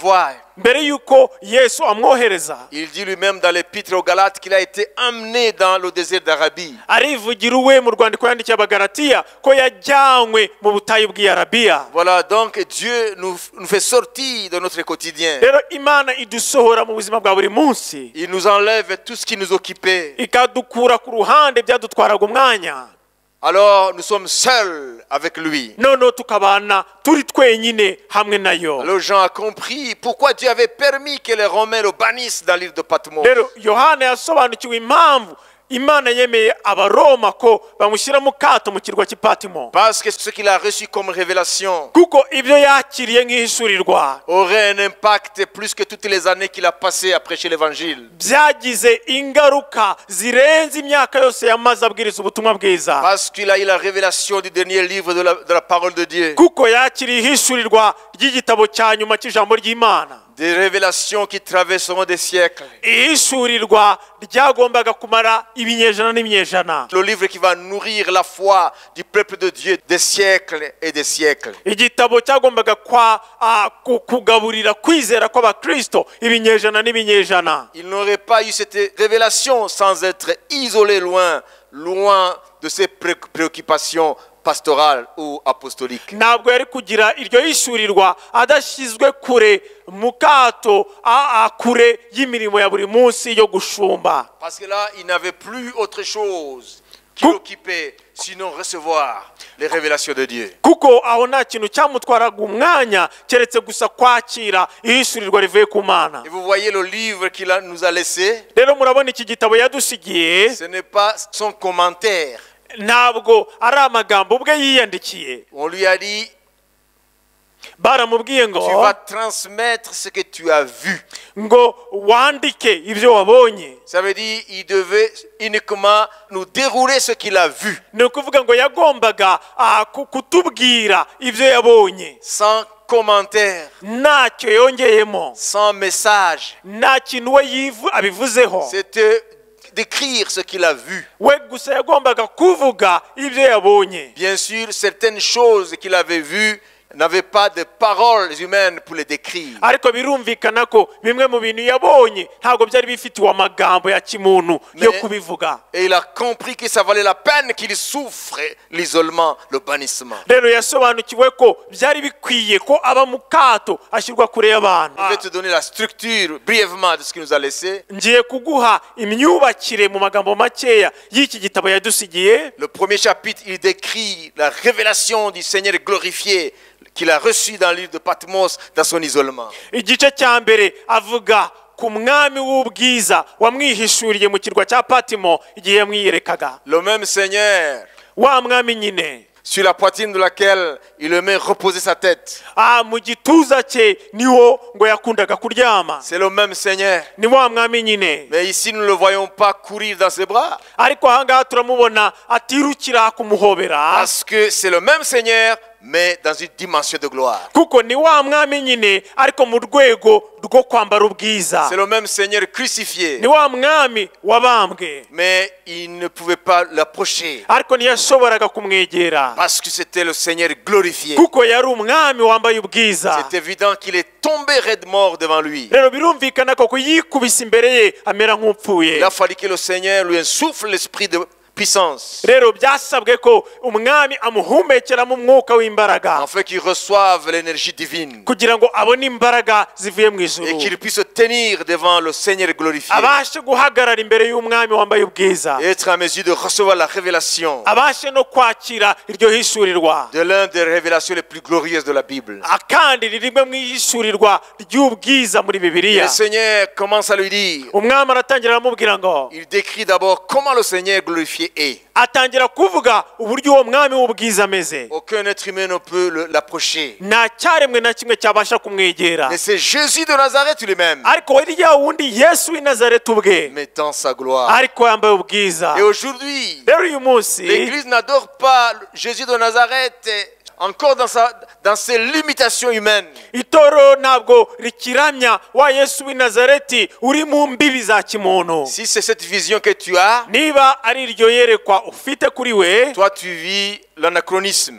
mbere yuko Yesu amwohereza. Il dit lui-même dans l'épître aux Galates qu'il a été amené dans le désert d'Arabie. Arivugira uwe mu rwandiko yandikiye Abagalatiya ko yajyanywe mu butayu bw'Arabiya. Voilà, donc Dieu nous, nous fait sortir de notre quotidien. Rero Imana idusohora mu buzima bwa buri munsi. Il nous enlève tout ce qui nous occupait. Ikadukura ku ruhande byadutwaraga umwanya. Alors nous sommes seuls avec lui. Nono tukabana turi twenyine hamwe nayo. Alors Jean a compris pourquoi Dieu avait permis que les Romains le bannissent dans l'île de Patmos. Rero Yohana yasobanukiwe impamvu Imana yemeye Abaroma ko bamushyira mu kato mu kirwa cy'Ipatimo. Parce que ce qu'il a reçu comme révélation Kuko ibyo yakiriye nk'ihishurirwa aurait un impact plus que toutes les années qu'il a passé à prêcher l'évangile. byagize ingaruka zirenze imyaka yose yamaze abwiriza ubutumwa bwiza. Parce qu'il a eu la révélation du dernier livre de la, de la parole de Dieu. Kuko yakiriye ihishurirwa ry'igitabo cya nyuma cy'ijambo ry'Imana. Des révélations qui traverseront des siècles. Ihishurirwa ryagombaga kumara ibinyejana n'imyejana. Le livre qui va nourrir la foi du peuple de Dieu des siècles et des siècles. Igitabo cyagombaga kwa ah, ku- kugaburira kwizera kw'Abakristo ibinyejana n'ibinyejana. Il n'aurait pas eu cette révélation sans être isolé loin, loin de ses pré- préoccupations pastorales ou apostoliques. Ntabwo yari kugira iryo hishurirwa adashyizwe kure mu kato a- a kure y'imirimo ya buri munsi yo gushumba. Parce que là, il n'avait plus autre chose qui l'occupait sinon recevoir les révélations de Dieu. Kuko aho nta kintu cyamutwaraga umwanya keretse gusa kwakira ihishurirwa rivuye ku Mana. Et vous voyez le livre qu'il a- nous a laissé, Rero murabona iki gitabo yadusigiye ce n'est pas son commentaire. ntabwo ari amagambo ubwe yiyandikiye. On lui a dit, Baramubwiye ngo tu vas transmettre ce que tu as vu. ngo wandike ibyo wabonye. Ça veut dire il devait uniquement nous dérouler ce qu'il a vu, Ni ukuvuga ngo yagombaga ah, ku- kutubwira ibyo yabonye sans commentaire, ntacyo yongeyemo, sans message. nta kintu we yivu abivuzeho. C'était d'écrire ce qu'il a vu. We gusa yagombaga kuvuga ibyo yabonye. Bien sûr, certaines choses qu'il avait vues n'avaient pas de paroles humaines pour les décrire. Ariko birumvikana ko bimwe mu bintu yabonye ntabwo byari bifitiwe amagambo ya kimuntu yo Mais- kubivuga. Et il a compris que ça valait la peine qu'il souffre l'isolement, le bannissement. Rero yasobanukiwe ko byari bikwiye ko aba mu kato ashyirwa kure y'abantu. Je vais te donner la structure brièvement de ce qu'il nous a laissé. Ngiye kuguha imyubakire mu magambo makeya y'iki gitabo yadusigiye. Le premier chapitre, il décrit la révélation du Seigneur glorifié qu'il a reçu dans l'île de Patmos dans son isolement. Igice cya mbere avuga ku mwami w'ubwiza wamwihishuriye mu kirwa cya Patimo igihe yamwiyerekaga. Le même Seigneur Wa mwami nyine sur la poitrine de laquelle il aimait reposer sa tête. ah, mu gituza cye niho ngo yakundaga kuryama. C'est le même Seigneur. Ni wa mwami nyine. Mais ici, nous ne le voyons pas courir dans ses bras. Ariko ahangaha turamubona atirukira kumuhobera Parce que c'est le même Seigneur, mais dans une dimension de gloire. kuko ni wa mwami nyine ariko mu rwego rwo kwambara ubwiza. C'est le même Seigneur crucifié, Ni wa mwami wabambwe mais il ne pouvait pas l'approcher. ariko ntiyashoboraga kumwegera Parce que c'était le Seigneur glorifié. kuko yari umwami wambaye ubwiza. C'est évident qu'il est tombé raide mort devant lui. Rero birumvikana ko yikubise imbere ye amera nk'upfuye. Il a fallu que le Seigneur lui insouffle l'esprit de puissance, Rero byasabwe ko umwami amuhumekeramo umwuka w'imbaraga afin qu'il reçoive l'énergie divine kugira ngo abone imbaraga zivuye mu et ijuru, qu'il puisse tenir devant le Seigneur glorifié abashe guhagarara imbere y'umwami wambaye ubwiza, et être en mesure de recevoir la révélation abashe no kwakira iryo hishurirwa de l'un des révélations les plus glorieuses de la Bible. kandi rimwe mu ihishurirwa ry'ubwiza muri Et Bibiliya. le Seigneur commence à lui dire, Umwami aratangira aramubwira ngo il décrit d'abord comment le Seigneur glorifié est. atangira kuvuga uburyo uwo mwami w'ubwiza ameze. Aucun être humain ne peut le- l'approcher. Nta cyaremwe na kimwe cyabasha kumwegera, Mais c'est Jésus de Nazareth lui-même, ariko we rya wundi Yesu w'i Nazareti ubwe mettant sa gloire. ariko yambaye ubwiza. Et aujourd'hui, Rero uyu munsi l'Église n'adore pas Jésus de Nazareth encore dans, sa, dans ses limitations humaines. itoro ntabwo rikiramya wa Yesu w'i Nazareti uri mu mbibi za kimuntu. Si c'est cette vision que tu as, Niba ari iryo yerekwa ufite kuri we, toi tu vis l'anachronisme.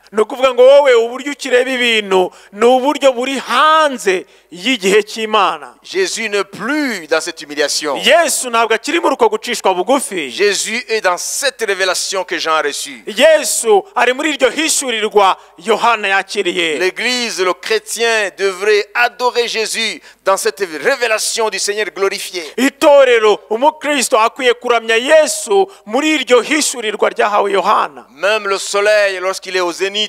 no kuvuga ngo wowe uburyo ukireba ibintu ni uburyo buri hanze y'igihe cy'Imana. Jésus n'est plus dans cette humiliation. Yesu ntabwo akiri muri uko gucishwa bugufi. Jésus est dans cette révélation que Jean a reçue. Yesu ari muri iryo hishurirwa Yohana yakiriye. L'église, le chrétien devrait adorer Jésus dans cette révélation du Seigneur glorifié. Itorero umukristo akwiye kuramya Yesu muri iryo hishurirwa ryahawe Yohana. Même le soleil, lorsqu'il est au zénith,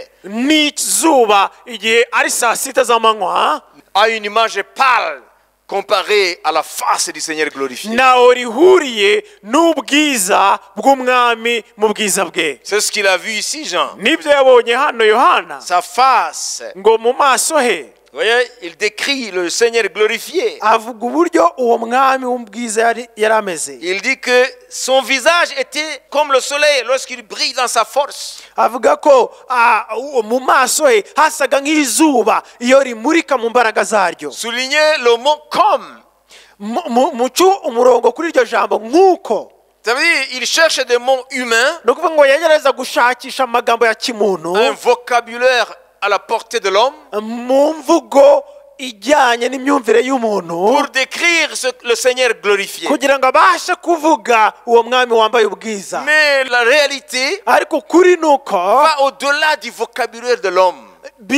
n'izuba igihe ari saa sita z'amanywa a une image pâle comparée à la face du Seigneur glorifié. naho rihuriye n'ubwiza bw'umwami mu bwiza bwe. C'est ce qu'il a vu ici, Jean. Nibyo yabonye hano Yohana Sa face. ngo mu maso he Vous voyez, il décrit le Seigneur glorifié. avuga uburyo uwo mwami w'ubwiza yari yarameze. Il dit que son visage était comme le soleil lorsqu'il brille dans sa force. avuga ko ah, mu maso he hasaga nk'izuba iyo rimurika mu mbaraga zaryo. Soulignez le mot comme. mucu umurongo kuri iryo jambo nk'uko. Ça veut dire il cherche des mots humains, no kuvuga ngo yegereza gushakisha amagambo ya kimuntu, un vocabulaire à la portée de l'homme, mu mvugo ijyanye n'imyumvire y'umuntu, pour décrire ce, le Seigneur glorifié. kugira ngo abashe kuvuga uwo mwami wambaye ubwiza. Mais la réalité ariko kuri nuko va au-delà du vocabulaire de l'homme.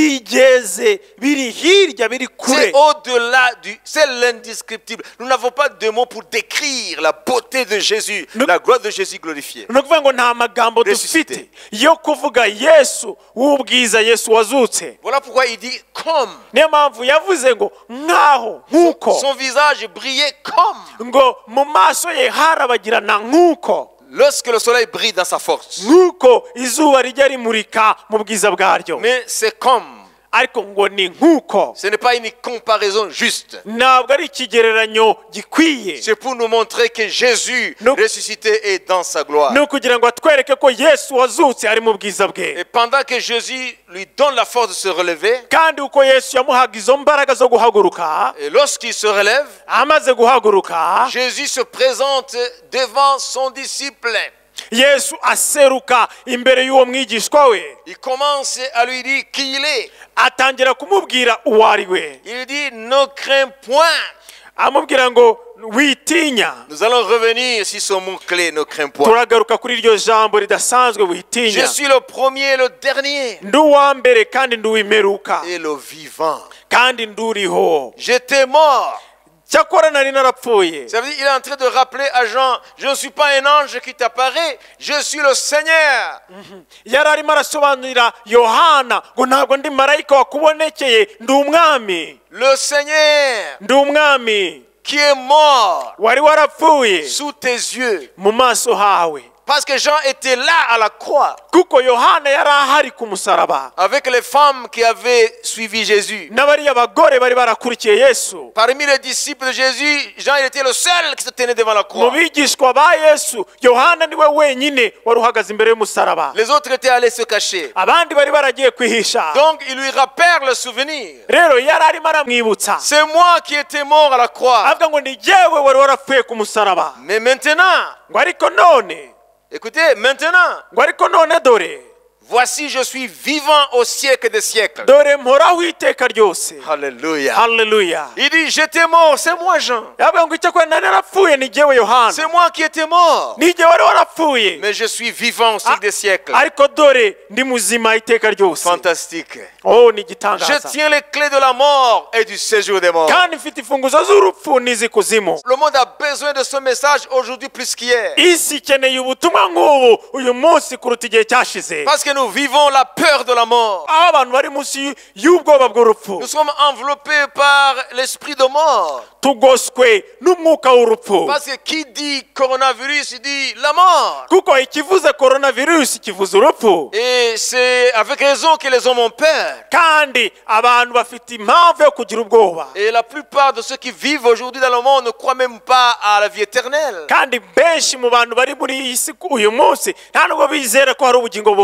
bigeze biri hirya biri kure. C'est au-delà du, c'est l'indescriptible. Nous n'avons pas de mots pour décrire la beauté de Jésus, la gloire de Jésus glorifiée. no kuvuga ngo nta magambo dufite yo kuvuga Yesu w'ubwiza, Yesu wazutse. Voilà pourquoi il dit comme. niyo mpamvu yavuze ngo nkaho nk'uko. Son visage brillait comme. ngo mu maso ye harabagirana nk'uko. Lorsque le soleil brille dans sa force. nk'uko izuba rijya rimurika mu bwiza bwaryo. Mais c'est comme. ariko ngo ni nk'uko. Ce n'est pas une comparaison juste. ntabwo ari ikigereranyo gikwiye. C'est pour nous montrer que Jésus No. ressuscité est dans sa gloire. ni ukugira ngo atwereke ko Yesu wazutse ari mu bwiza bwe. Et pendant que Jésus lui donne la force de se relever, kandi uko Yesu yamuhaga izo mbaraga zo guhaguruka, et lorsqu'il se relève, amaze guhaguruka, Jésus se présente devant son disciple. Yesu aseruka imbere y'uwo mwigishwa we. Il commence à lui dire qui il est. atangira kumubwira uwo ari we. Il dit ne crains point. amubwira ngo witinya. Nous allons revenir sur ce mot-clé, ne crains point. turagaruka kuri iryo jambo ridasanzwe Je witinya. suis le premier et le dernier ndi uwa mbere kandi ndi uw'imperuka et le vivant. kandi nduriho. J'étais mort. cyakora nari narapfuye. Ça veut dire qu'il est en train de rappeler à Jean, je ne suis pas un ange qui t'apparaît, je suis le Seigneur. yari arimo arasobanurira Yohana ngo ntabwo ndi marayika wakubonekeye, ndi umwami. Le Seigneur ndi umwami qui est mort wari warapfuye sous tes yeux. mu maso hawe. Parce que Jean était là à la croix kuko Yohana yari ahari ku musaraba avec les femmes qui avaient suivi Jésus. n'abariya bagore bari barakurikiye Yesu. Parmi les disciples de Jésus, Jean il était le seul qui se tenait devant la mu croix. bigishwa ba Yesu Yohana niwe wenyine wari uhagaze imbere y'umusaraba. Les autres étaient allés se cacher. abandi bari baragiye kwihisha. Donc il lui rappelle le souvenir. rero yari arimo aramwibutsa C'est moi qui étais mort à la croix. avuga ngo ni jyewe wari warapfuye ku musaraba. Mais maintenant, ngo ariko none écoutez, maintenant, ngo ariko none dore voici je suis vivant au siècle des siècles. dore mporaho iteka ryose. Alléluia. haleluya. Il dit, j'étais mort, c'est moi Jean. yavuga ngo icyakora nari narapfuye ni jyewe Yohana. C'est moi qui étais mort. ni jye wari warapfuye. Mais je suis vivant au siècle des siècles. ariko dore ndi muzima iteka ryose. Fantastique. oh ni Je igitangaza. tiens les clés de la mort et du séjour des morts. kandi mfite imfunguzo z'urupfu n'iz'ikuzimu. Le monde a besoin de ce message aujourd'hui plus qu'hier. isi ikeneye ubutumwa nk'ubu uyu munsi kuruta igihe cyashize. Parce que nous vivons la peur de la mort. aho abantu bari munsi y'ubwoba bw'urupfu. Nous sommes enveloppés par l'esprit de mort. tugoswe n'umwuka w'urupfu. Parce que qui dit coronavirus, il dit la mort. kuko ikivuze coronavirus kivuze urupfu. Et c'est avec raison que les hommes ont peur. kandi abantu bafite impamvu yo kugira ubwoba. Et la plupart de ceux qui vivent aujourd'hui dans le monde ne croient même pas à la vie éternelle. kandi benshi mu bantu bari muri iyi si uyu munsi nta nubwo bizera ko hari ubugingo buhoraho.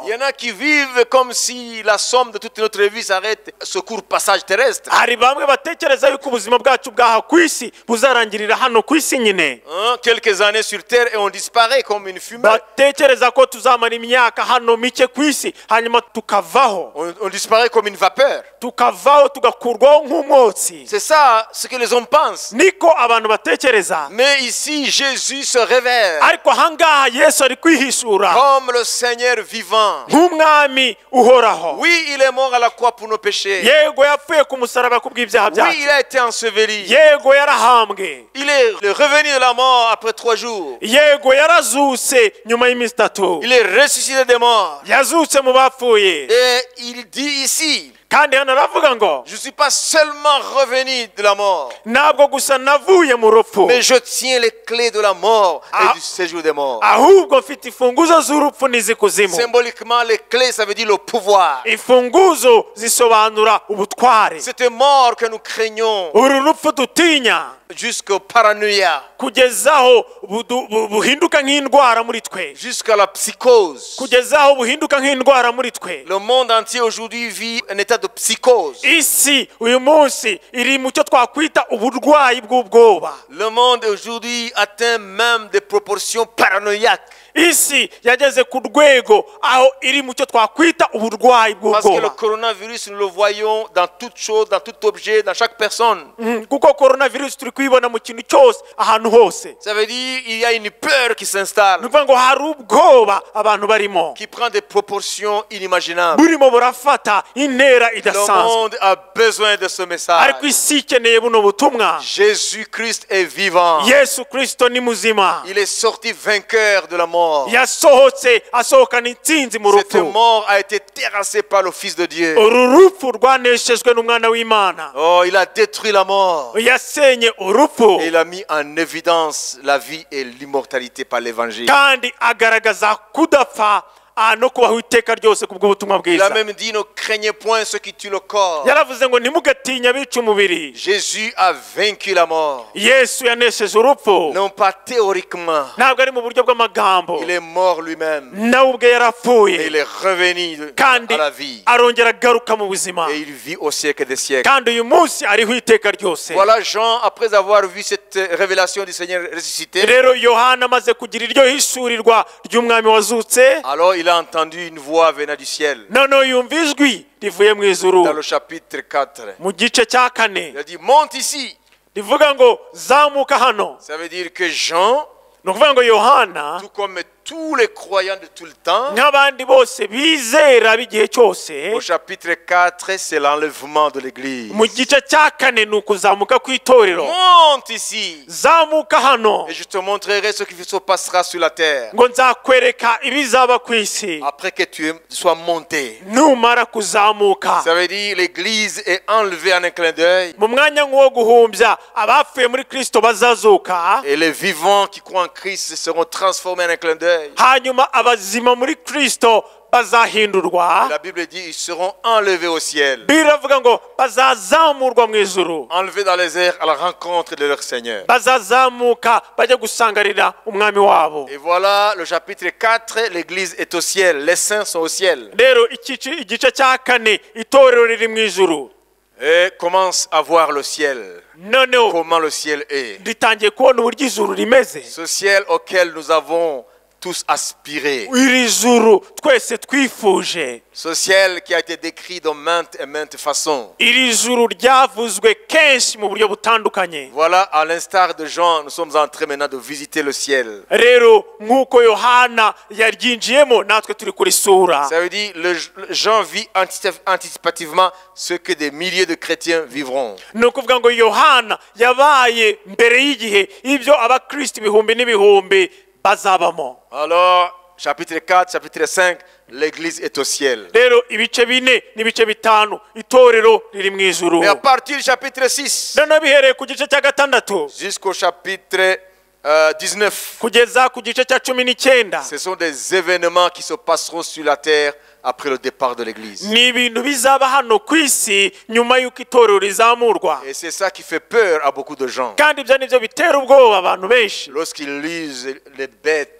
kubaho. Il y en a qui vivent comme si la somme de toute notre vie s'arrête ce court passage terrestre. Hari bamwe batekereza yuko ubuzima bwacu bwaha ku isi buzarangirira hano ku isi nyine. Hein, quelques années sur terre et on disparaît comme une fumée. Batekereza ko tuzamara imyaka hano mike ku isi hanyuma tukavaho. On, on disparaît comme une vapeur. Tukavaho tugakurwaho nk'umwotsi. C'est ça ce que les hommes pensent. Niko abantu batekereza. Mais ici Jésus se révèle Ariko hangaha Yesu ari kwihishura comme le Seigneur vivant. nk'umwami uhoraho. Oui, il est mort à la croix pour nos péchés. Yego yapfuye ku musaraba kubw'ibyaha Oui, byacu. il a été enseveli. Yego yarahambwe. Il est revenu de la mort après trois jours. Yego yarazutse nyuma y'iminsi itatu. Il est ressuscité des morts. Yazutse mu bapfuye. Et il dit ici, Kandi hano aravuga ngo je ne suis pas seulement revenu de la mort, ntabwo gusa navuye mu rupfu, mais je tiens les clés de la mort et Ah. du séjour des morts. ahubwo mfite imfunguzo z'urupfu n'izikuzimu. Symboliquement, les clés, ça veut dire le pouvoir. Imfunguzo zisobanura ubutware. Cette mort que nous craignons Uru rupfu dutinya jusqu'au paranoïa, kugezaho budu- bu- buhinduka nk'indwara muri twe, jusqu'à la psychose. kugezaho buhinduka nk'indwara muri twe. Le monde entier aujourd'hui vit un état de psychose. Isi uyu munsi iri mu cyo twakwita uburwayi bw'ubwoba. Le monde aujourd'hui atteint même des proportions paranoïaques. Isi yageze ku rwego aho iri mu cyo twakwita uburwayi Parce que le bw'ubwoba. coronavirus, nous le voyons dans toute chose, dans tout objet, dans chaque personne. Mhm, kuko coronavirus turi kuyibona mu kintu cyose ahantu hose. Ça veut dire qu'il y a une peur qui s'installe, Ni ukuvuga ngo hari ubwoba abantu barimo qui prend des proportions inimaginables. burimo burafata intera Le idasanzwe. monde a besoin de ce message. Ariko isi ikeneye buno butumwa. Jésus-Christ est vivant. Yesu Kristo ni muzima. Il est sorti vainqueur de la mort. Yasohotse asohokana intsinzi mu Cette rupfu. mort a été terrassée par le Fils de Dieu. Uru rupfu rwaneshejwe n'umwana w'Imana. Oh, il a détruit la mort. Yasenye urupfu Et il a mis en évidence la vie et l'immortalité par l'évangile. kandi agaragaza kudapfa ah, no kubaho iteka ryose kubw'ubutumwa Il a bwiza. même dit, ne craignez point ceux qui tuent le corps. Yaravuze ngo ntimugatinya abica umubiri. Jésus a vaincu la mort. Yesu yanesheje urupfu, Non pas théoriquement. ntabwo ari mu buryo bw'amagambo. Il est mort lui-même. Nawe ubwe Et yarapfuye il est revenu de- kandi à la vie. arongera agaruka mu buzima, Et il vit au siècle des siècles. kandi uyu munsi ariho iteka ryose. Voilà Jean, après avoir vu cette révélation du Seigneur ressuscité, Rero Yohana amaze kugira iryo hishurirwa ry'umwami wazutse, alors il a entendu une voix venant du ciel. noneho yumva ijwi rivuye mu ijuru Dans le chapitre quatre. mu gice cya kane Il a dit, monte ici. rivuga ngo zamuka hano. Ça veut dire que Jean, Ni ukuvuga ngo Yohana tout comme tous les croyants de tout le temps, nk'abandi bose bizera b'igihe cyose, au chapitre quatre, c'est l'enlèvement de l'église. mu gice cya kane ni ukuzamuka kw'itorero. Monte ici. Zamuka hano Et je te montrerai ce qui se passera sur la terre. ngo nzakwereka ibizaba ku isi Après que tu sois monté. numara kuzamuka. Ça veut dire l'église est enlevée en un clin d'œil. Mu mwanya nk'uwo guhumbya abapfuye muri Kristo bazazuka, Et les vivants qui croient en Christ seront transformés en un clin d'œil. hanyuma abazima muri Kristo bazahindurwa. La Bible dit ils seront enlevés au ciel. Biravuga ngo bazazamurwa mu ijuru, Enlevés dans les airs à la rencontre de leur Seigneur. bazazamuka bajya gusangarira umwami wabo. Et voilà le chapitre quatre, l'église est au ciel. Les saints sont au ciel. Rero ikici- igice cya kane itorero riri mu ijuru, Et commence à voir le ciel. noneho Comment le ciel est. ritangiye kubona uburyo ijuru rimeze. Ce ciel auquel nous avons tous aspiré. Iri juru twese twifuje, Ce ciel qui a été décrit de maintes et maintes façons. iri juru ryavuzwe kenshi mu buryo butandukanye. Voilà, à l'instar de Jean, nous sommes en train maintenant de visiter le ciel. Rero nk'uko Yohana yaryinjiyemo natwe turi kurisura. Ça veut dire le le Jean vit anticip- anticipativement ce que des milliers de chrétiens vivront. Ni ukuvuga ngo Yohana yabaye mbere y'igihe ibyo abakristo ibihumbi n'ibihumbi bazabamo. Alors, chapitre quatre, chapitre cinq, l'église est au ciel. Rero ibice bine n'ibice bitanu itorero riri mu ijuru. Et à partir du chapitre six Noneho bihereye ku gice cya gatandatu jusqu'au chapitre euh, dix-neuf, kugeza ku gice cya cumi n'icyenda ce sont des événements qui se passeront sur la terre après le départ de l'église. ni ibintu bizaba hano ku isi nyuma y'uko itorero rizamurwa. Et c'est ça qui fait peur à beaucoup de gens. Kandi ibyo nibyo bitera ubwoba abantu benshi. Lorsqu'ils lisent les bêtes,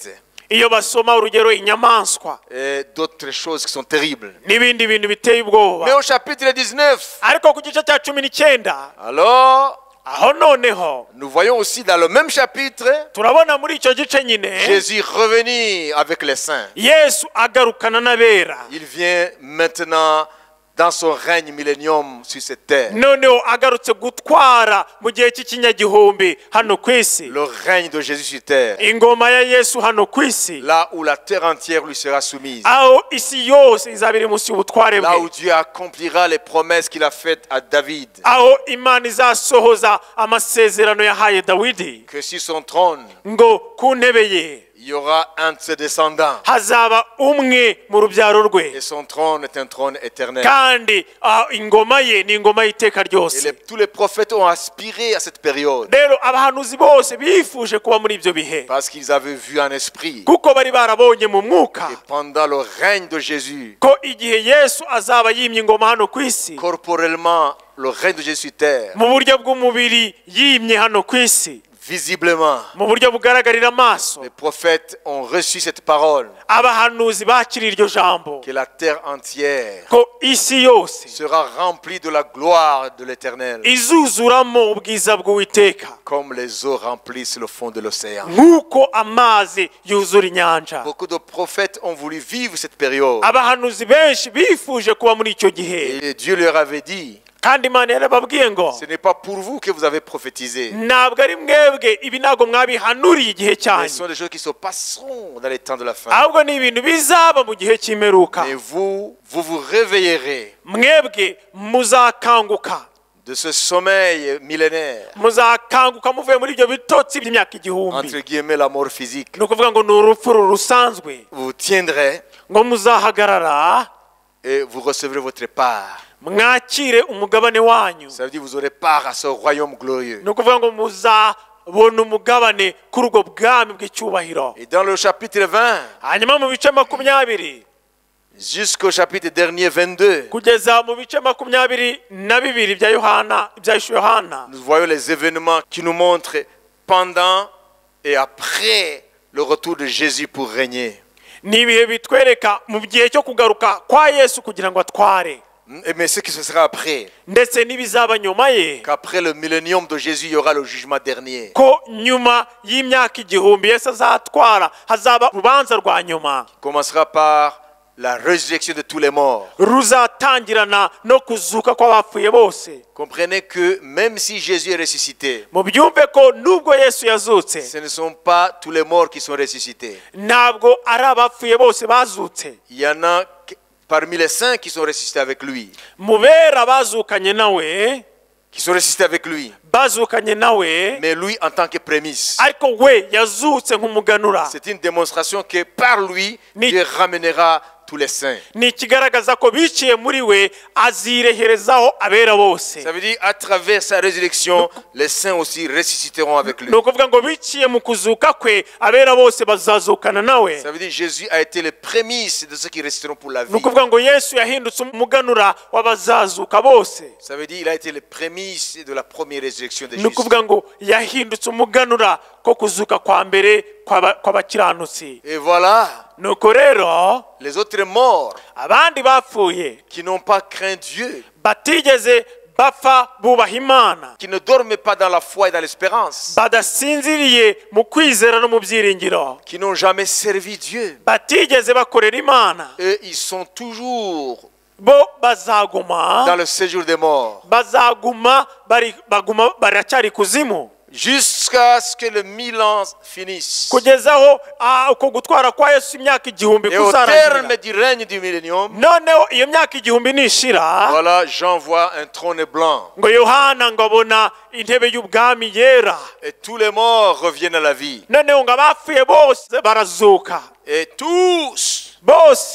iyo basoma urugero inyamaswa et d'autres choses qui sont terribles. n'ibindi bintu biteye ubwoba. Mais au chapitre dix-neuf, ariko ku gice cya cumi n'icyenda alors, aho noneho nous voyons aussi dans le même chapitre, turabona muri icyo gice nyine Jésus revenir avec les saints. Yesu agarukana n'abera. Il vient maintenant dans son règne millénium sur cette terre. noneho agarutse gutwara mu gihe cy'ikinyagihumbi hano ku isi. Le règne de Jésus sur terre. ingoma ya Yesu hano ku isi, Là où la terre entière lui sera soumise. aho isi yose izaba iri munsi y'ubutware Là où bwe, Dieu accomplira les promesses qu'il a faites à David. aho Imana izasohoza amasezerano yahaye Dawidi Que sur son trône, ngo ku ntebe ye il y aura un de ses descendants. hazaba umwe mu rubyaro rwe, Et son trône est un trône éternel. kandi ah, ingoma ye ni ingoma y'iteka Et ryose. les- tous les prophètes ont aspiré à cette période. rero abahanuzi bose bifuje kuba muri ibyo bihe, Parce qu'ils avaient vu en esprit kuko bari barabonye mu mwuka que pendant le règne de Jésus, ko igihe Yesu azaba yimye ingoma hano ku isi, corporellement, le règne de Jésus sur terre, mu buryo bw'umubiri yimye hano ku isi, visiblement, mu buryo bugaragarira amaso. les prophètes ont reçu cette parole abahanuzi bakiriye iryo jambo que la terre entière ko isi yose sera remplie de la gloire de l'Éternel, izuzuramo ubwiza bw'Uwiteka comme les eaux remplissent le fond de l'océan. nk'uko amazi yuzura inyanja. Beaucoup de prophètes ont voulu vivre cette période. abahanuzi benshi bifuje kuba muri icyo gihe, Et Dieu leur avait dit, kandi Imana yarababwiye ngo ce n'est pas pour vous que vous avez prophétisé. ntabwo ari mwebwe, ibi ntabwo mwabihanuriye igihe Mais cyanyu, ce sont des choses qui se passeront dans les temps de la fin. ahubwo ni ibintu bizaba mu gihe cy'imperuka. Et vous, vous vous réveillerez mwebwe muzakanguka, de ce sommeil millénaire, muzakanguka muvuye muri ibyo bitotsi by'imyaka igihumbi. entre guillemets la mort physique. ni ukuvuga ngo ni urupfu rusanzwe, Vous vous tiendrez ngo muzahagarara et vous recevrez votre part. mwakire umugabane wanyu. Ça veut dire que vous aurez part à ce royaume glorieux. ni ukuvuga ngo muzabona umugabane kuri ubwo bwami bw'icyubahiro. Et dans le chapitre vingt, hanyuma mu bice makumyabiri jusqu'au chapitre dernier vingt-deux, kugeza mu bice makumyabiri na bibiri bya Yohana, bya Yohana, nous voyons les événements qui nous montrent pendant et après le retour de Jésus pour régner. ni ibihe bitwereka mu gihe cyo kugaruka kwa Yesu kugira ngo atware, Mais ce qui se sera après, ndetse n'ibizaba nyuma ye, qu'après le millénium de Jésus, il y aura le jugement dernier. ko nyuma y'imyaka igihumbi Yesu azatwara hazaba urubanza rwa nyuma, Il commencera par la résurrection de tous les morts. ruzatangirana no kuzuka kw'abapfuye bose. Comprenez que même si Jésus est ressuscité, mubyumve ko nubwo Yesu yazutse, ce ne sont pas tous les morts qui sont ressuscités. ntabwo ari abapfuye bose bazutse. Il y en a parmi les saints qui sont ressuscités avec lui, mu bera bazukanye nawe, qui sont ressuscités avec lui. bazukanye nawe, Mais lui, en tant que prémisse, ariko we yazutse nk'umuganura. c'est une démonstration que par lui, Ni- Dieu ramènera tous les saints. ni ikigaragaza ko biciye muri we azireherezaho abera bose. Ça veut dire à travers sa résurrection, les saints aussi ressusciteront avec lui. ni ukuvuga ngo biciye mu kuzuka kwe abera bose bazazukana nawe. Ça veut dire que Jésus a été le prémisse de ceux qui resteront pour la vie. ni ukuvuga ngo Yesu yahindutse umuganura w'abazazuka bose. Ça veut dire qu'il a été le prémisse de la première résurrection de ni Jésus. ukuvuga ngo yahindutse umuganura ko kuzuka kwa mbere kw'aba- kw'abakiranutsi. Et voilà, nuko rero les autres morts abandi bapfuye qui n'ont pas craint Dieu, batigeze bapfa bubaha Imana, qui ne dorment pas dans la foi et dans l'espérance, badasinziriye mu kwizera no mu byiringiro, qui n'ont jamais servi Dieu, batigeze bakorera Imana, eux, ils sont toujours bo bazaguma dans le séjour des morts, bazaguma bari baguma baracyari kuzimu, jusqu'à ce que le mille ans finisse. kugezaho ah, uko gutwara kwa Yesu imyaka igihumbi Et au kuzarangirira. terme du règne du millénium, noneho iyo myaka igihumbi nishira, voilà, Jean voit un trône blanc. ngo Yohana ngo abona intebe y'ubwami yera, Et tous les morts reviennent à la vie. noneho ngo abapfuye bose barazuka, Et tous, bose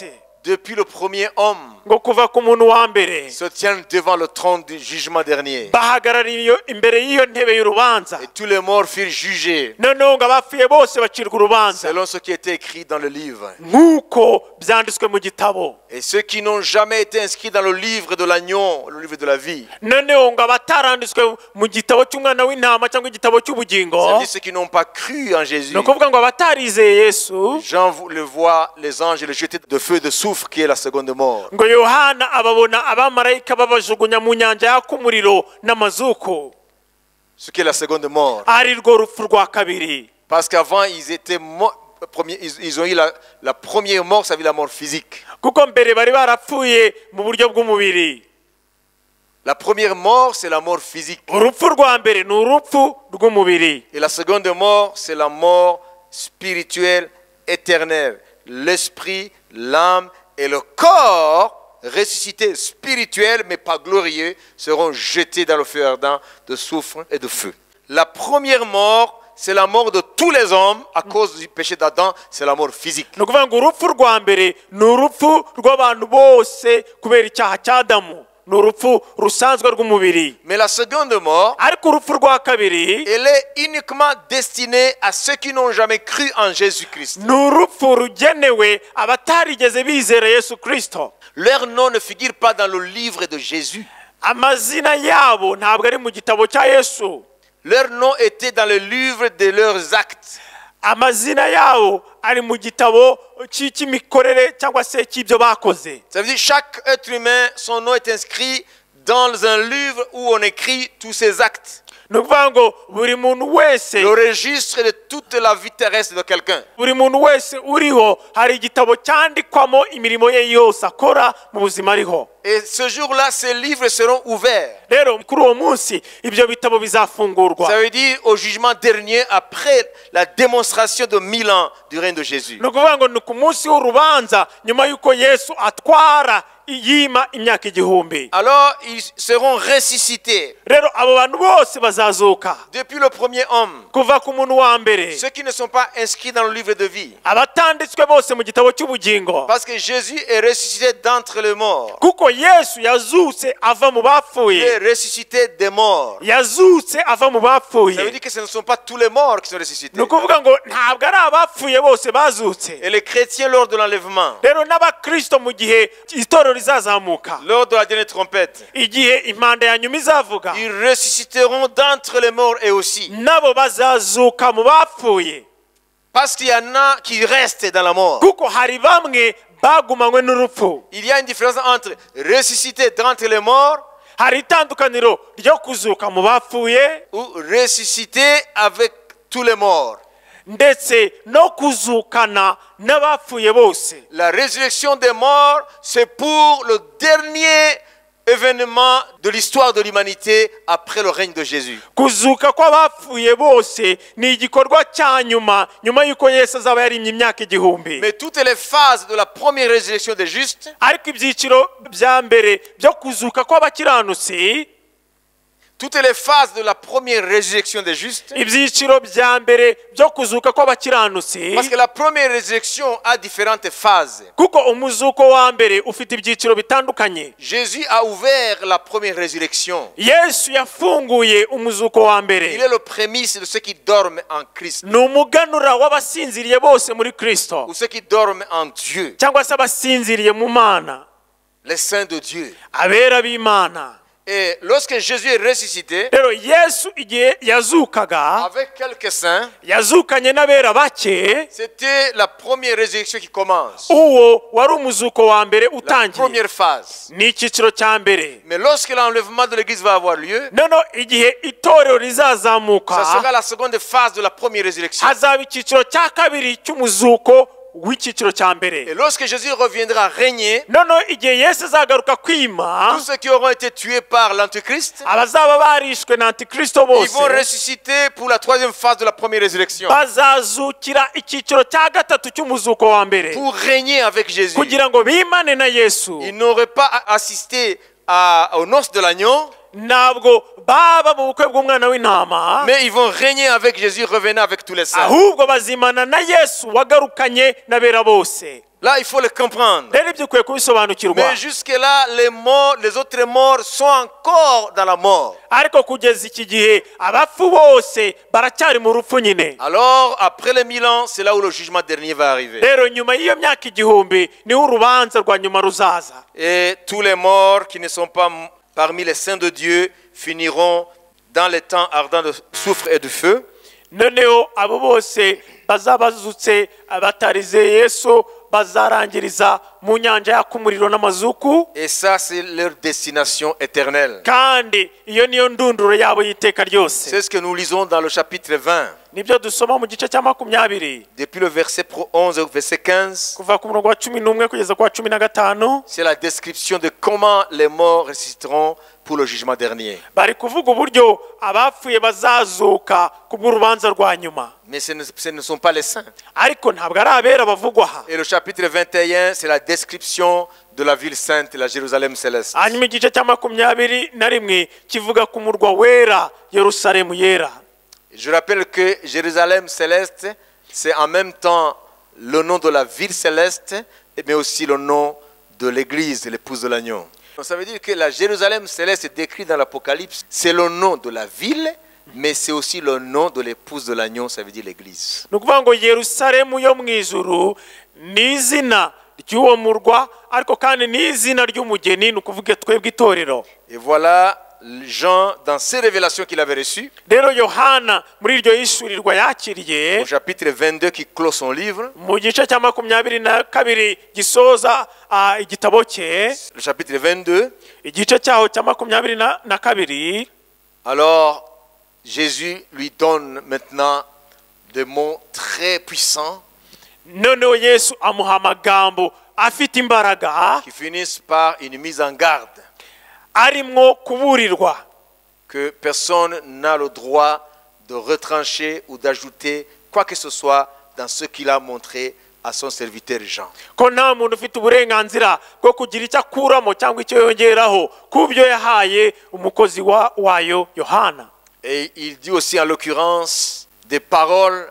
depuis le premier homme, ngo kuva ku muntu wa mbere se tiennent devant le trône du jugement dernier. bahagarariye imbere y'iyo ntebe y'urubanza Et tous les morts furent jugés noneho ngo abapfuye bose bacirwa urubanza selon ce qui était écrit dans le livre. nk'uko byanditswe mu gitabo. Et ceux qui n'ont jamais été inscrits dans le livre de l'agneau, le livre de la vie, noneho ngo abataranditswe mu gitabo cy'umwana w'intama cyangwa igitabo cy'ubugingo, c'est-à-dire ceux qui n'ont pas cru en Jésus. ni ukuvuga ngo abatarizeye Yesu, Jean le voit les anges le jeter de feu de soufre qui est la seconde mort. ngo Yohana ababona abamarayika babajugunya mu nyanja yaka umuriro n'amazuku, Ce qui est la seconde mort. ari rwo rupfu rwa kabiri. Parce qu'avant, ils étaient morts. Premier, ils, ils ont eu la, la première mort, ça veut dire la mort physique. kuko mbere bari barapfuye mu buryo bw'umubiri. La première mort, c'est la mort physique. urupfu rwa mbere ni urupfu rw'umubiri, Et la seconde mort, c'est la mort spirituelle éternelle. L'esprit, l'âme et le corps ressuscités spirituels, mais pas glorieux, seront jetés dans le feu ardent de soufre et de feu. La première mort, c'est la mort de tous les hommes à cause du péché d'Adam, c'est la mort physique. ni ukuvuga ngo urupfu rwa mbere ni urupfu rw'abantu bose kubera icyaha cya Adamu, ni urupfu rusanzwe rw'umubiri. Mais la seconde mort, ariko urupfu rwa kabiri elle est uniquement destinée à ceux qui n'ont jamais cru en Jésus-Christ. ni urupfu rugenewe abatarigeze bizera Yesu Kristo. Leur nom ne figure pas dans le livre de Jésus. amazina yabo ntabwo ari mu gitabo cya Yesu. Leur nom était dans le livre de leurs actes. amazina yabo ari mu gitabo cy'imikorere cyangwa se cy'ibyo bakoze. Ça veut dire chaque être humain, son nom est inscrit dans un livre où on écrit tous ses actes. ni ukuvuga ngo buri muntu wese, Le registre de toute la vie terrestre de quelqu'un. buri muntu wese uriho hari igitabo cyandikwamo imirimo ye yose akora mu buzima ariho. Et ce jour-là, ces livres seront ouverts. rero kuri uwo munsi ibyo bitabo bizafungurwa. Ça veut dire au jugement dernier, après la démonstration de mille ans du règne de Jésus. ni ukuvuga ngo ni ku munsi w'urubanza nyuma y'uko Yesu atwara yima imyaka igihumbi. Alors, ils seront ressuscités. rero abo bantu bose bazazuka Depuis le premier homme, kuva ku muntu wa mbere, ceux qui ne sont pas inscrits dans le livre de vie. abatanditswe bose mu gitabo cy'ubugingo, Parce que Jésus est ressuscité d'entre les morts. kuko Yesu yazutse ava mu Il est bapfuye, ressuscité des morts. yazutse ava mu Ça veut bapfuye. dire que ce ne sont pas tous les morts qui sont ressuscités. ni ukuvuga ngo ntabwo ari abapfuye bose bazutse. Et les chrétiens, lors de l'enlèvement, rero n'abakristo mu gihe itorero rizazamuka, lors de la dernière trompette, igihe impanda ya nyuma izavuga, ils ressusciteront d'entre les morts et aussi. nabo bazazuka mu bapfuye, Parce qu'il y en a qui restent dans la mort. kuko hari bamwe bagumanywe n'urupfu. Il y a une différence entre ressusciter d'entre les morts hari itandukaniro ryo kuzuka mu bapfuye ou ressusciter avec tous les morts. ndetse no kuzukana n'abapfuye bose. La résurrection des morts, c'est pour le dernier événement de l'histoire de l'humanité après le règne de Jésus. kuzuka kw'abapfuye bose ni igikorwa cya nyuma nyuma y'uko Yesu azaba yarimye imyaka igihumbi. Mais toutes les phases de la première résurrection des justes, ariko ibyiciro bya mbere byo kuzuka kw'abakiranutsi, toutes les phases de la première résurrection des justes, ibyiciro bya mbere byo kuzuka kw'abakiranutsi, parce que la première résurrection a différentes phases. kuko umuzuko wa mbere ufite ibyiciro bitandukanye. Jésus a ouvert la première résurrection. Yesu yafunguye umuzuko wa Il mbere, est le prémisse de ceux qui dorment en Christ ni umuganura w'abasinziriye bose muri Kristo, ou ceux qui dorment en Dieu, cyangwa se abasinziriye mu Mana, les saints de Dieu. abera b'Imana. Et lorsque Jésus est ressuscité, rero Yesu igihe yazukaga, avec quelques saints, yazukanye n'abera bake, c'était la première résurrection qui commence. uwo wari umuzuko wa mbere La utangiye, première phase. ni icyiciro cya mbere. Mais lorsque l'enlèvement de l'église va avoir lieu, noneho igihe itorero ça rizazamuka, sera la seconde phase de la première résurrection. hazaba icyiciro cya kabiri cy'umuzuko w'icyiciro cya Et mbere. lorsque Jésus reviendra régner, noneho igihe Yesu azagaruka kwima, tous ceux qui auront été tués par l'Antichrist, abazaba barishwe na antikristo ils bose vont ressusciter pour la troisième phase de la première résurrection, bazazukira icyiciro cya gatatu cy'umuzuko wa mbere pour régner avec Jésus. kugira ngo bimane na Yesu. Ils n'auraient pas assisté à, aux noces de l'agneau, ntabwo baba mu bukwe bw'umwana w'intama, mais ils vont régner avec Jésus, revenant avec tous les saints. ahubwo bazimana na Yesu wagarukanye n'abera bose. Là, il faut le comprendre. rero ibyo ukwiye kubisobanukirwa. Mais jusque-là, les morts, les autres morts sont encore dans la mort. ariko kugeza iki gihe abapfu bose baracyari mu rupfu nyine. Alors, après les mille ans, c'est là où le jugement dernier va arriver. rero nyuma y'iyo myaka igihumbi niho urubanza rwa nyuma ruzaza. Et tous les morts qui ne sont pas parmi les saints de Dieu finiront dans les temps ardents de soufre et de feu. noneho abo bose bazabazutse abatarize Yesu bazarangiriza mu nyanja yaka umuriro n'amazuku. Et ça, c'est leur destination éternelle. kandi iyo niyo ndunduro yabo y'iteka ryose. C'est ce que nous lisons dans le chapitre vingt. nibyo dusoma mu gice cya makumyabiri Depuis le verset onze au verset quinze, kuva ku murongo wa cumi n'umwe kugeza ku wa cumi na gatanu. c'est la description de comment les morts résisteront pour le jugement dernier. bari kuvuga uburyo abapfuye bazazuka kubw'urubanza rwa nyuma. Mais ce ne, ce ne sont pas les saints. ariko ntabwo ari abera bavugwa aha. Et le chapitre vingt et un, c'est la description de la ville sainte, la Jérusalem céleste. hanyuma igice cya makumyabiri na rimwe kivuga ku murwa wera Yerusalemu yera. Je rappelle que Jérusalem céleste, c'est en même temps le nom de la ville céleste, mais aussi le nom de l'église, l'épouse de l'agneau. Donc ça veut dire que la Jérusalem céleste est décrite dans l'Apocalypse, c'est le nom de la ville, mais c'est aussi le nom de l'épouse de l'agneau, ça veut dire l'église. ni ukuvuga ngo Yerusalemu yo mu ijuru ni izina ry'uwo murwa ariko kandi ni izina ry'umugeni, ni ukuvuga twebwe itorero. Et voilà Jean, dans ces révélations qu'il avait reçues, rero Yohana muri iryo yishurirwa yakiriye au chapitre vingt-deux qui clôt son livre, mu gice cya makumyabiri na kabiri gisoza ah, igitabo cye, le chapitre vingt-deux, igice cyaho cya makumyabiri na na kabiri. alors Jésus lui donne maintenant des mots très puissants noneho Yesu amuha amagambo afite imbaraga qui finissent par une mise en garde arimwo kuburirwa que personne n'a le droit de retrancher ou d'ajouter quoi que ce soit dans ce qu'il a montré à son serviteur Jean. ko nta muntu ufite uburenganzira bwo kugira icyo akuramo cyangwa icyo yongeraho ku byo yahaye umukozi wa wayo Yohana. Et il dit aussi en l'occurrence des paroles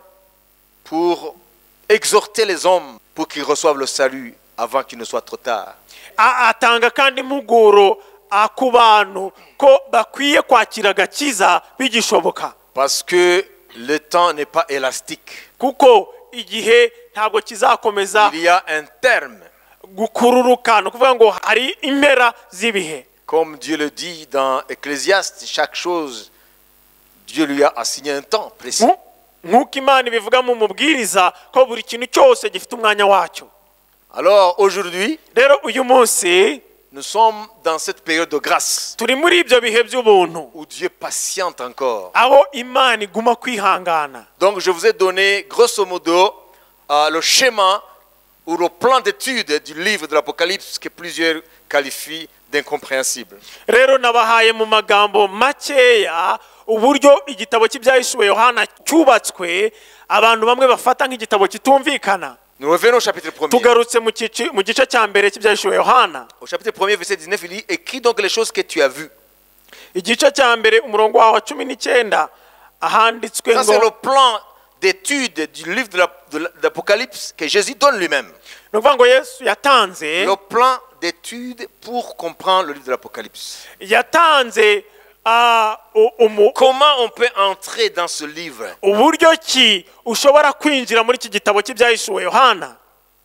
pour exhorter les hommes pour qu'ils reçoivent le salut avant qu'il ne soit trop tard. A- atanga kandi impuguro ah, ku bantu ko bakwiye kwakira agakiza bigishoboka, Parce que le temps n'est pas élastique. kuko igihe ntabwo kizakomeza Il y a un terme, gukururuka, ni ukuvuga ngo hari impera z'ibihe. comme Dieu le dit dans Ecclésiaste, chaque chose, Dieu lui a assigné un temps précis. Nku- nk'uko Imana ibivuga mu mubwiriza ko buri kintu cyose gifite umwanya wacyo. Alors aujourd'hui, rero uyu munsi nous sommes dans cette période de grâce turi muri ibyo bihe by'ubuntu où Dieu patiente encore. aho Imana iguma kwihangana. Donc je vous ai donné grosso modo euh, le schéma ou le plan d'étude du livre de l'Apocalypse que plusieurs qualifient d'incompréhensible. rero nabahaye mu magambo makeya uburyo igitabo cy'ibyahishuwe Yohana cyubatswe abantu bamwe bafata nk'igitabo kitumvikana. Nous revenons au chapitre premier. tugarutse mu kici- mu gice cya mbere cy'ibyahishuwe Yohana, Au chapitre premier, verset dix-neuf, il dit: écris donc les choses que tu as vues. igice cya mbere umurongo waho wa cumi n'icyenda ahanditswe Ça, c'est ngo le plan d'étude du livre de la- de l'Apocalypse que Jésus donne lui-même. ni ukuvuga ngo Yesu yatanze Le plan d'étude pour comprendre le livre de l'Apocalypse. yatanze ah, u- umu- Comment on peut entrer dans ce livre? uburyo ki ushobora kwinjira muri iki gitabo cy'ibyahishuwe Yohana,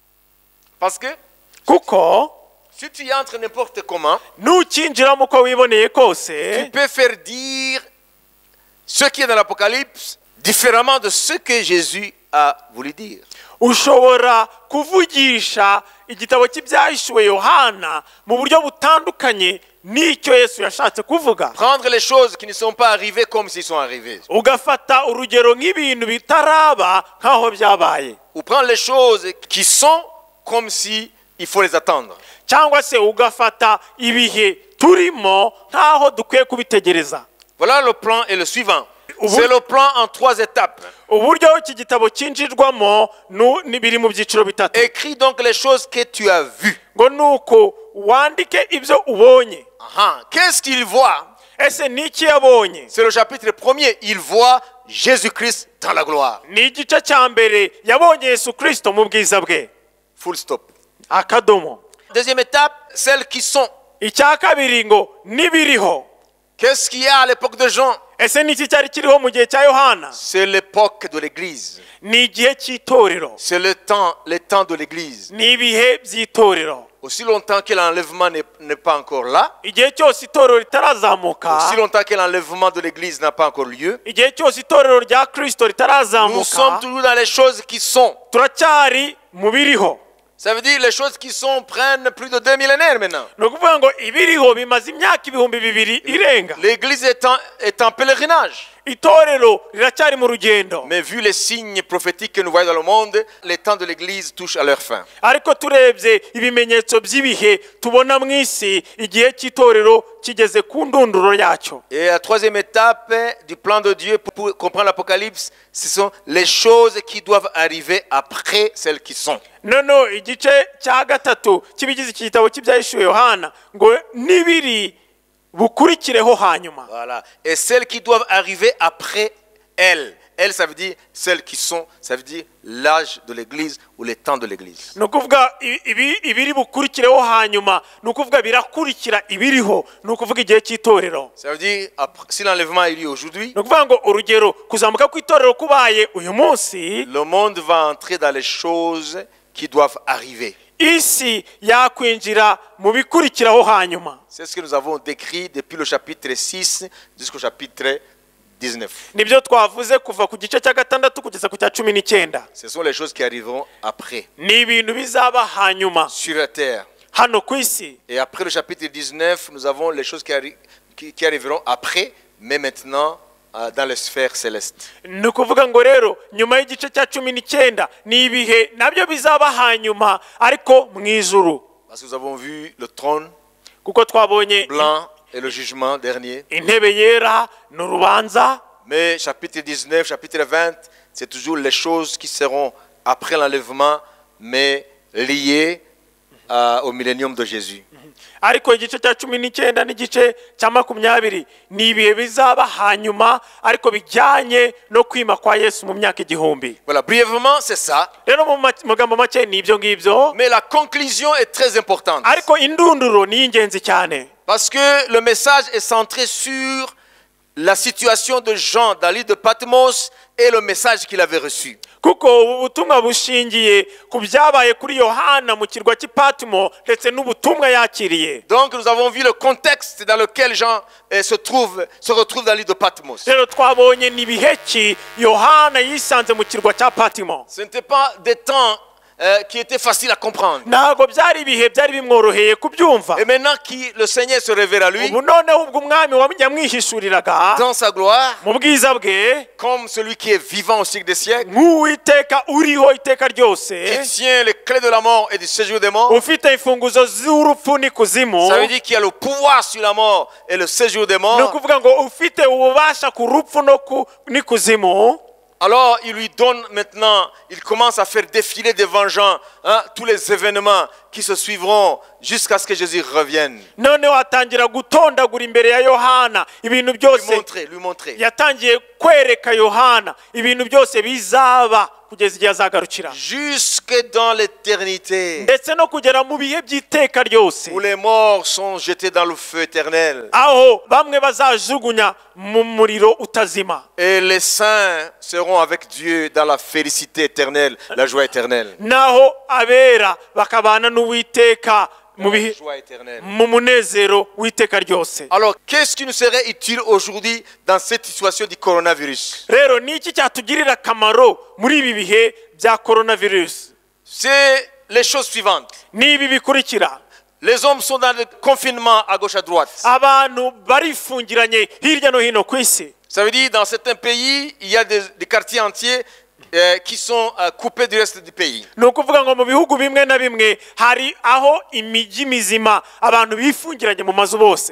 Parce que kuko si tu y entres n'importe comment, nukinjiramo uko wiboneye kose tu peux faire dire ce qui est dans l'Apocalypse différemment de ce que Jésus a voulu dire. ushobora kuvugisha igitabo cy'ibyahishuwe Yohana mu buryo butandukanye n'icyo Yesu yashatse kuvuga. Prendre les choses qui ne sont pas arrivées comme s'ils sont arrivées. ugafata urugero nk'ibintu bitaraba nk'aho byabaye, Ou prendre les choses qui sont comme si il faut les attendre. cyangwa se ugafata ibihe turimo nk'aho dukwiye kubitegereza. Voilà le plan est le suivant. Ubu- C'est le plan en trois étapes. uburyo iki gitabo cyinjirwamo nu- ni biri mu byiciro bitatu. Écris donc les choses que tu as vues. ngo nuko wandike ibyo ubonye. Ah, qu'est-ce qu'il voit? ese ni iki yabonye? C'est le chapitre premier. Il voit Jésus-Christ dans la gloire. ni igice cya mbere yabonye Yesu Kristo mu bwiza bwe. Full stop. akadomo. Deuxième étape, celles qui sont. Icya kabiri ngo nibiriho. Qu'est-ce qu'il y a à l'époque de Jean? Ese niki cyari kiriho mu gihe cya Yohana? C'est l'époque de l'église. Ni igihe cy'itorero. C'est le temps, le temps de l'église. Ni ibihe by'itorero. Aussi longtemps que l'enlèvement n'est n'est pas encore là, Igihe cyose itorero ritarazamuka, aussi longtemps que l'enlèvement de l'église n'a pas encore lieu, igihe cyose itorero rya Kristo nous sommes ritarazamuka, toujours dans les choses qui sont. turacyari mu biriho. Ça veut dire les choses qui sont prennent plus de deux millénaires maintenant. Ni ukuvuga ngo ibiriho bimaze imyaka ibihumbi bibiri irenga. L'église est en, est en pèlerinage. Itorero riracyari mu rugendo. Mais vu les signes prophétiques que nous voyons dans le monde, les temps de l'église touchent à leur fin. Ariko turebye ibimenyetso by'ibihe tubona mu isi, igihe cy'itorero kigeze ku ndunduro yacyo. Et la troisième étape du plan de Dieu pour, pour comprendre l'Apocalypse, ce sont les choses qui doivent arriver après celles qui sont. Nono igice cya gatatu kibigize iki gitabo cy'ibyahishuwe Yohana ngo nibiri bukurikireho hanyuma. Voilà. Et celles qui doivent arriver après elles. Elles, ça veut dire celles qui sont, ça veut dire l'âge de l'église ou les temps de l'église. Ni ukuvuga ibi ibiri bukurikireho hanyuma, ni ukuvuga birakurikira ibiriho, ni ukuvuga igihe cy'itorero. Ça veut dire, après, si l'enlèvement a eu lieu aujourd'hui, Ni ukuvuga ngo urugero kuzamuka kw'itorero kubaye uyu munsi, le monde va entrer dans les choses qui doivent arriver. isi yakwinjira mu bikurikiraho hanyuma. C'est ce que nous avons décrit depuis le chapitre six jusqu'au chapitre dix-neuf. Nibyo twavuze kuva ku gice cya gatandatu kugeza ku cya cumi n'icyenda. Ce sont les choses qui arriveront après, Ni ibintu bizaba hanyuma sur la terre. hano ku isi. Et après le chapitre dix-neuf, nous avons les choses qui, arri- qui, qui arriveront après, mais maintenant euh, dans les sphères célestes. Ni ukuvuga ngo rero nyuma y'igice cya cumi n'icyenda ni ibihe nabyo bizaba hanyuma ariko mu ijuru, Parce que nous avons vu le trône kuko twabonye blanc et le jugement dernier. intebe yera n'urubanza. Mais chapitre dix-neuf, chapitre vingt, c'est toujours les choses qui seront après l'enlèvement, mais liées euh, au millénium de Jésus. Ariko igice cya cumi n'icyenda n'igice cya makumyabiri ni ibihe bizaba hanyuma ariko bijyanye no kwima kwa Yesu mu myaka igihumbi. Voilà, brièvement, c'est ça. Rero mu ma- magambo make ni ibyo ngibyo, Mais la conclusion est très importante. ariko indunduro ni ingenzi cyane. Parce que le message est centré sur la situation de Jean dans l'île de Patmos et le message qu'il avait reçu. Kuko ubu butumwa bushingiye ku byabaye kuri Yohana mu kirwa cy'i Patmo ndetse n'ubutumwa yakiriye. Donc nous avons vu le contexte dans lequel Jean eh, se, trouve, se retrouve dans l'île de Patmos. Rero twabonye ni ibihe ki Yohana yisanze mu kirwa cya Patmo. Ce n'était pas des temps euh, qui étaient faciles à comprendre. Ntabwo byari ibihe byari bimworoheye kubyumva. Et maintenant que le Seigneur se révèle à lui, Ubu noneho ubwo umwami yamwihishuriraga dans sa gloire, mu bwiza bwe comme celui qui est vivant au siècle des siècles, nk'uwiteka uriho iteka ryose, qui tient les clés de la mort et du séjour des morts. ufite imfunguzo z'urupfu n'ikuzimu. Ça veut dire qu'il y a le pouvoir sur la mort et le séjour des Ni morts. ukuvuga ngo ufite ububasha ku rupfu no ku n'ikuzimu. Alors il lui donne maintenant, il commence à faire défiler devant Jean hein, tous les événements qui se suivront jusqu'à ce que Jésus revienne. Noneho atangira gutondagura imbere ya Yohana ibintu Lui byose. montrer, lui montrer. Yatangiye kwereka Yohana ibintu byose bizaba kugeza igihe azagarukira, Jusque dans l'éternité, ndetse no kugera mu bihe by'iteka ryose, où les morts sont jetés dans le feu éternel. aho bamwe bazajugunya mu muriro utazima, Et les saints seront avec Dieu dans la félicité éternelle, la joie éternelle. naho abera bakabana n'Uwiteka mu La bihe joie éternelle. mu munezero w'iteka ryose. Alors, qu'est-ce qui nous serait utile aujourd'hui dans cette situation du coronavirus? Rero ni iki cyatugirira akamaro muri ibi bihe bya coronavirus? C'est les choses suivantes. Ni ibi bikurikira: Les hommes sont dans le confinement à gauche à droite. abantu barifungiranye hirya no hino ku isi. Ça veut dire dans certains pays, il y a des, des quartiers entiers euh, qui sont euh, coupés du reste du pays. Ni ukuvuga ngo mu bihugu bimwe na bimwe hari aho imijyi mizima abantu bifungiranye mu mazu bose.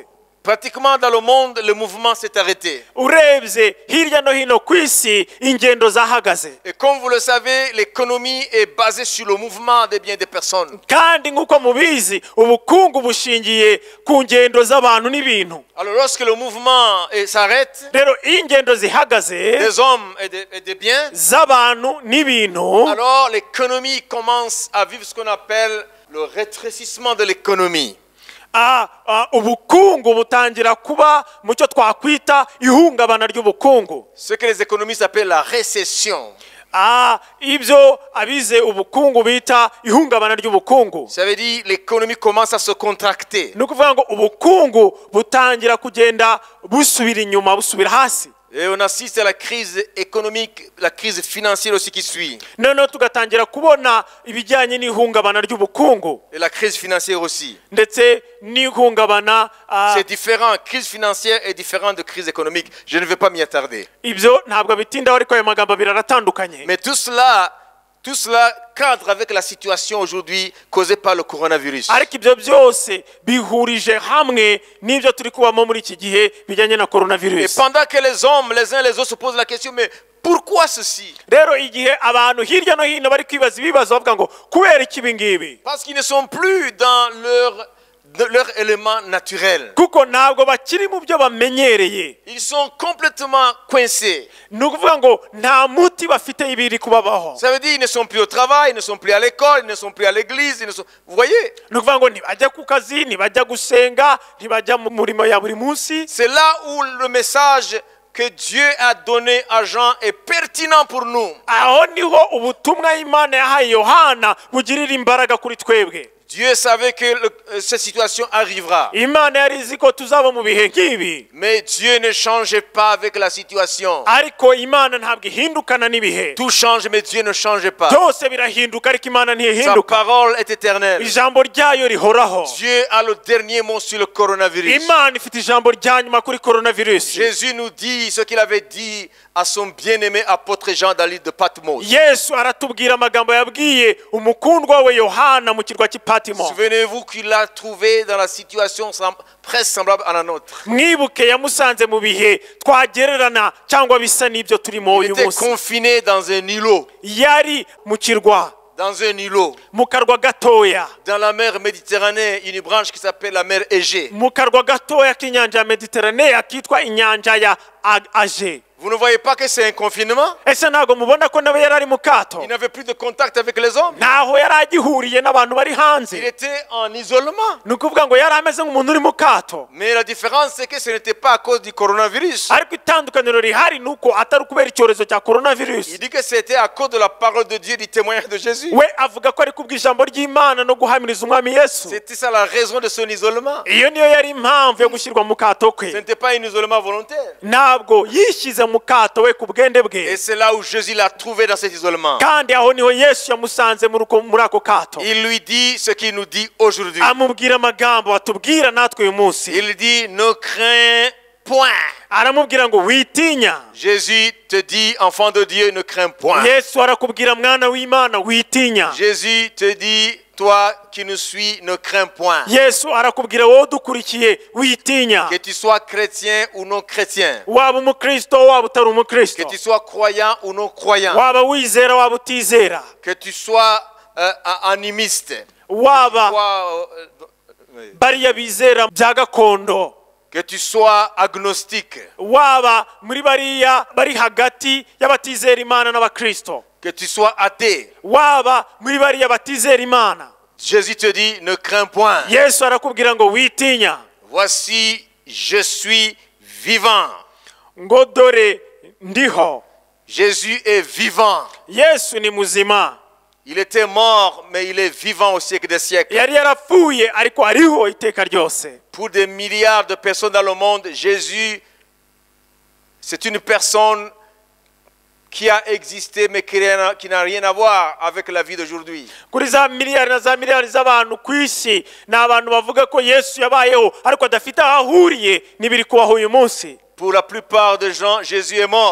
Pratiquement dans le monde, le mouvement s'est arrêté. urebye hirya no hino ku isi ingendo zahagaze. Et comme vous le savez, l'économie est basée sur le mouvement des biens des personnes. Kandi nk'uko mubizi ubukungu bushingiye ku ngendo z'abantu n'ibintu. Alors lorsque le mouvement eh, s'arrête, Rero iyo ingendo zihagaze des hommes et des, et des biens, z'abantu n'ibintu, alors l'économie commence à vivre ce qu'on appelle le rétrécissement de l'économie. ah, ah, ubukungu butangira kuba mu cyo twakwita ihungabana ry'ubukungu. Ce que les économistes appellent la récession. Ah, ibyo abize ubukungu bita ihungabana ry'ubukungu. Ça veut dire l'économie commence à se contracter. Ni ukuvuga ngo ubukungu butangira kugenda busubira inyuma busubira hasi. Et on assiste à la crise économique, la crise financière aussi qui suit. Noneho tugatangira kubona ibijyanye n'ihungabana ry'ubukungu Et la crise financière aussi. ndetse n'ihungabana. ah, C'est différent. Crise financière est différente de crise économique. Je ne vais pas m'y attarder. ibyo ntabwo bitindaho ariko ayo magambo abiri aratandukanye. Mais tout cela, tout cela cadre avec la situation aujourd'hui causée par le coronavirus. Ariko ibyo byose bihurije hamwe n'ibyo turi kubamo muri iki gihe bijyanye na Et coronavirus. pendant que les hommes, les uns les autres se posent la question, mais pourquoi ceci? Rero igihe abantu hirya no hino bari kwibaza ibibazo bavuga ngo kubera iki ibi ngibi, Parce qu'ils ne sont plus dans leur, de leur élément naturel. kuko ntabwo bakiri mu byo bamenyereye. Ils sont complètement coincés. Ni ukuvuga ngo nta muti bafite ibiri kubabaho. Ça veut dire qu'ils ne sont plus au travail, ils ne sont plus à l'école, ils ne sont plus à l'église. Ils ne sont... Vous voyez? Ni ukuvuga ngo ntibajya ku kazi, ntibajya gusenga, ntibajya mu murimo ya buri munsi. C'est là où le message que Dieu a donné à Jean est pertinent pour nous. Aho niho ubutumwa Imana yahaye Yohana bugirira imbaraga kuri twebwe. Dieu savait que le- cette situation arrivera. Imana yari izi ko tuzaba mu bihe nk'ibi, Mais Dieu ne changeait pas avec la situation. ariko Imana ntabwo ihindukana n'ibihe. Tout change, mais Dieu ne change pas. Byose birahinduka ariko Imana Sa ntihinduka. parole est éternelle. Ijambo ryayo rihoraho. Dieu a le dernier mot sur le coronavirus. Imana ifite ijambo rya nyuma kuri coronavirus. Jésus nous dit ce qu'il avait dit à son bien-aimé apôtre Jean dans l'île de Patmos. Yesu aratubwira amagambo yabwiye umukundwa we Yohana mu kirwa cy'i Patimo. Souvenez-vous qu'il l'a trouvé dans la situation sem- presque semblable à la nôtre. Mwibuke yamusanze mu bihe twagererana cyangwa bisa n'ibyo turimo Il uyu était munsi. confiné dans un îlot, Yari mu kirwa, dans un îlot, mu karwa gatoya, dans la mer Méditerranée, une branche qui s'appelle la mer Égée. mu karwa gatoya k'inyanja ya Mediterane akitwa inyanja ya Ag- Aje. Vous ne voyez pas que c'est un confinement? Ese ntabwo mubona ko nawe yari ari mu kato? Il n'avait plus de contact avec les hommes. Ntaho yari agihuriye n'abantu bari Il hanze. était en isolement. Ni ukuvuga ngo yari ameze nk'umuntu uri mu kato. Mais la différence, c'est que ce n'était pas à cause du coronavirus. Ariko itandukaniro rihari ni uko atari ukubera icyorezo cya coronavirus. Il dit que c'était à cause de la parole de Dieu, du témoignage de Jésus. We avuga ko ari kubw'ijambo ry'Imana no guhamiriza umwami Yesu. C'était ça la raison de son isolement. Iyo niyo yari impamvu yo gushyirwa mu kato Ce kwe. n'était pas un isolement volontaire. Ntabwo yishyize mu kato we ku bwende Et bwe. c'est là où Jésus l'a trouvé dans cet isolement. Kandi aho niho Yesu yamusanze muri uko- muri ako kato. Il lui dit ce qu'il nous dit aujourd'hui. Amubwira amagambo atubwira natwe uyu munsi. Il dit, ne crains point. Aramubwira ngo witinya. Jésus te dit, enfant de Dieu, ne crains point. Yesu arakubwira mwana w'Imana witinya. Jésus te dit, toi qui nous suis, ne crains point. Yesu arakubwira wowe dukurikiye witinya. Que tu sois chrétien ou non chrétien. Waba umukristo waba utari Que umukristo. tu sois croyant ou non croyant. Waba wizera waba utizera. Que tu sois euh, animiste. Waba Sois, euh, euh, bariya bizera bya gakondo. que tu sois agnostique. Waba muri bariya bari hagati y'abatizera Imana n'abakristo. Que tu sois athée. Waba muri bariya batizera Imana. Jésus te dit, ne crains point. Yesu arakubwira ngo witinya. Voici, je suis vivant. Ngo dore ndiho. Jésus est vivant. Yesu ni muzima. Il était mort, mais il est vivant au siècle des siècles. Yari yarapfuye ariko ariho iteka ryose. Pour des milliards de personnes dans le monde, Jésus, c'est une personne qui a existé, mais qui n'a- qui n'a rien à voir avec la vie d'aujourd'hui. Kuri za miliyari na za miliyari z'abantu ku isi ni abantu bavuga ko Yesu yabayeho ariko adafite aho ahuriye n'ibiri kubaho uyu munsi. Pour la plupart des gens, Jésus est mort.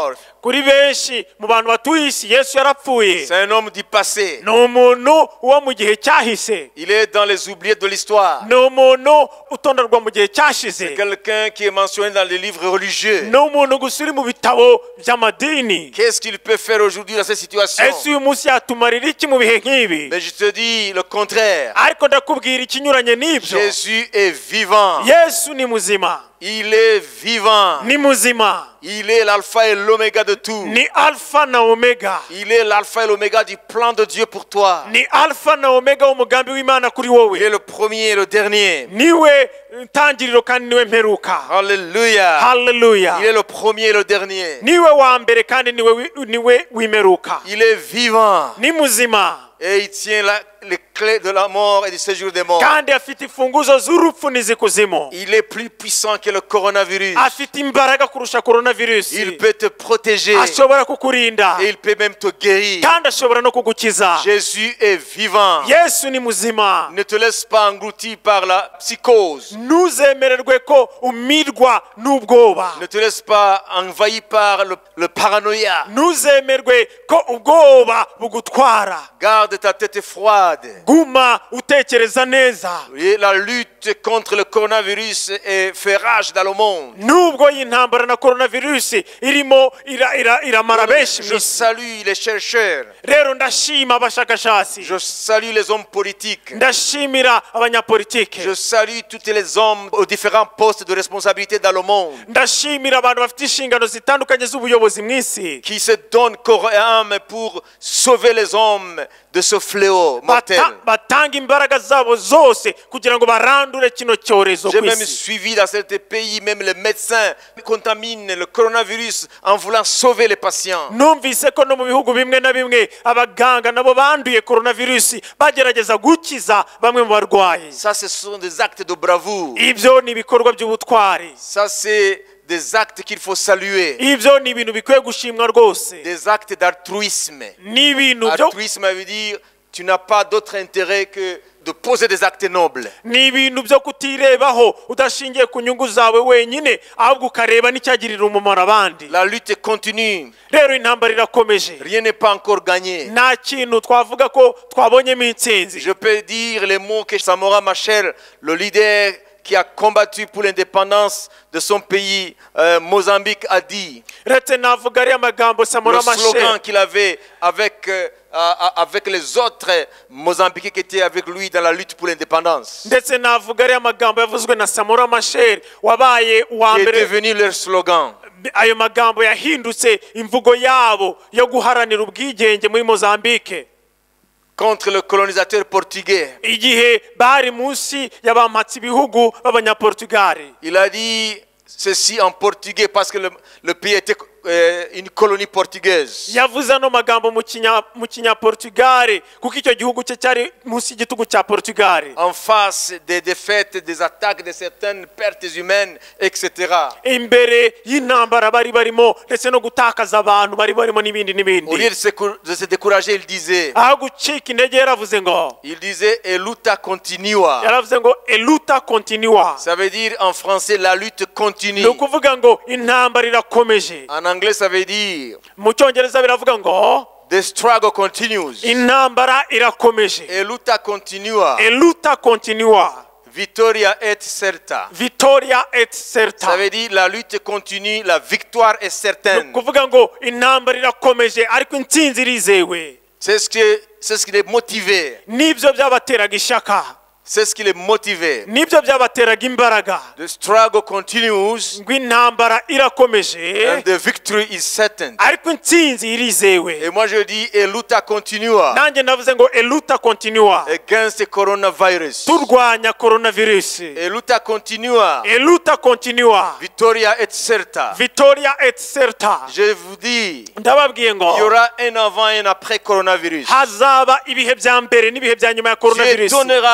kuri benshi mu bantu batuye isi Yesu yarapfuye. C'est un homme du passé. Ni umuntu wo mu gihe cyahise. Il est dans les oubliés de l'histoire. Ni umuntu utonderwa mu gihe cyashize. Quelqu'un qui est mentionné dans les livres religieux. Ni umuntu gusa uri mu bitabo by'amadini. Qu'est-ce qu'il peut faire aujourd'hui dans cette situation? Ese uyu munsi yatumarira iki mu bihe nk'ibi? Mais je te dis le contraire. Ariko ndakubwira ikinyuranye n'ibyo. Jésus est vivant. Yesu ni muzima. Il est vivant. Ni muzima. Il est l'alpha et l'oméga de tout. Ni alpha na omega. Il est l'alpha et l'oméga du plan de Dieu pour toi. Ni alpha na omega w'umugambi w'Imana kuri wowe. Il est le premier et le dernier. Niwe ntangiriro kandi niwe mperuka. Alléluia. Hallelujah. Il est le premier et le dernier. Niwe wa mbere kandi niwe wi- niwe wimeruka. Il est vivant. Ni muzima. Et il tient la- les clés de la mort et du séjour des morts. Kandi afite imfunguzo z'urupfu n'izikuzimu. Il est plus puissant que le coronavirus. Afite imbaraga kurusha coronavirus. Il peut te protéger. Ashobora kukurinda. Et il peut même te guérir. Kandi ashobora no kugukiza. Jésus est vivant. Yesu ni muzima. Ne te laisse pas engloutir par la psychose. Ntuzemererwe ko umirwa n'ubwoba. Ne te laisse pas envahir par le, le paranoïa. Ntuzemerwe ko ubwoba bugutwara. Garde ta tête froide. Guma utekereza neza. Et la lutte contre le coronavirus est fait rage dans le monde. Nubwo y'intambara na coronavirus irimo ira, ira, iramara benshi Je mw'isi. salue les chercheurs. Rero ndashima abashakashatsi. Je salue les hommes politiques. Ndashimira abanyapolitike. Je salue tous les hommes aux différents postes de responsabilité dans le monde Ndashimira abantu bafite inshingano zitandukanye z'ubuyobozi mw'isi. qui se donnent corps et âme pour sauver les hommes de ce fléau mortel. Bata- batanga imbaraga zabo zose kugira ngo barandure kino cyorezo J'ai ku même isi. suivi dans certains pays, même les médecins contaminent le coronavirus en voulant sauver les patients. Numvise ko no mu bihugu bimwe na bimwe abaganga nabo banduye coronavirus bagerageza gukiza bamwe mu barwayi. Ça, ce sont des actes de bravoure. Ibyo ni ibikorwa by'ubutwari. Ça, c'est des actes qu'il faut saluer. Ibyo ni ibintu bikwiye gushimwa rwose. Des actes d'altruisme. Ni ibintu byo Altruisme veut dire tu n'as pas d'autre intérêt que de poser des actes nobles. ni ibintu byo kutirebaho udashingiye ku nyungu zawe wenyine ahubwo ukareba n'icyagirira umumaro abandi. La lutte continue. Rero intambara irakomeje. Rien n'est pas encore gagné. Nta kintu twavuga ko twabonyemo intsinzi. Je peux dire les mots que Samora Machel, le leader qui a combattu pour l'indépendance de son pays, euh, Mozambique, a dit. Retse navuga ari amagambo Samora Le slogan Machel qu'il avait avec, euh, avec les autres Mozambiquais qui étaient avec lui dans la lutte pour l'indépendance. ndetse navuga ari amagambo yavuzwe na Samora Machel wabaye uwa Qui est mbere. devenu leur slogan. Ayo magambo yahindutse imvugo yabo yo guharanira ubwigenge muri Mozambique Contre le colonisateur portugais. igihe bari munsi y'abampatsi ibihugu b'abanyaportugali. Il a dit ceci en portugais parce que le, le pays était euh, une colonie portugaise. Yavuze ano magambo mu kinya mu kinyaportugali kuko icyo gihugu cye cyari munsi y'igitugu cya Portugali. En face des défaites, des attaques, de certaines pertes humaines, et cetera. Imbere y'intambara bari barimo ndetse no gutakaza abantu bari barimo n'ibindi Au lieu n'ibindi. de se, cou- de se décourager, il disait, Aho gucika intege yaravuze ngo il disait, et luta continua. yaravuze ngo eluta continua. Ça veut dire en français, la lutte continue. Ni ukuvuga ngo intambara irakomeje. En anglais, ça veut dire, Mu cyongereza biravuga ngo the struggle continues. intambara irakomeje. Et luta continua. Eluta continua. Vittoria et certa. Vittoria et certa. Ça veut dire, la lutte continue, la victoire est Ni certaine. ukuvuga ngo intambara irakomeje ariko intsinzi irizewe. C'est ce, que, c'est ce qui les motivait. Nibyo byabateraga ishyaka. C'est ce qui les motivait. Nibyo byabateraga imbaraga. The struggle continues Ngo intambara irakomeje and the victory is certain. ariko intsinzi irizewe. Et moi je dis, et luta continua Nanjye navuze ngo eluta continua. against the coronavirus. Turwanya coronavirus. Et luta continua. Eluta continua. Vittoria et certa. Vittoria et certa. Je vous dis, Ndababwiye il y ngo aura un avant et un après coronavirus. hazaba ibihe bya mbere n'ibihe bya nyuma ya Dieu coronavirus. donnera aux hommes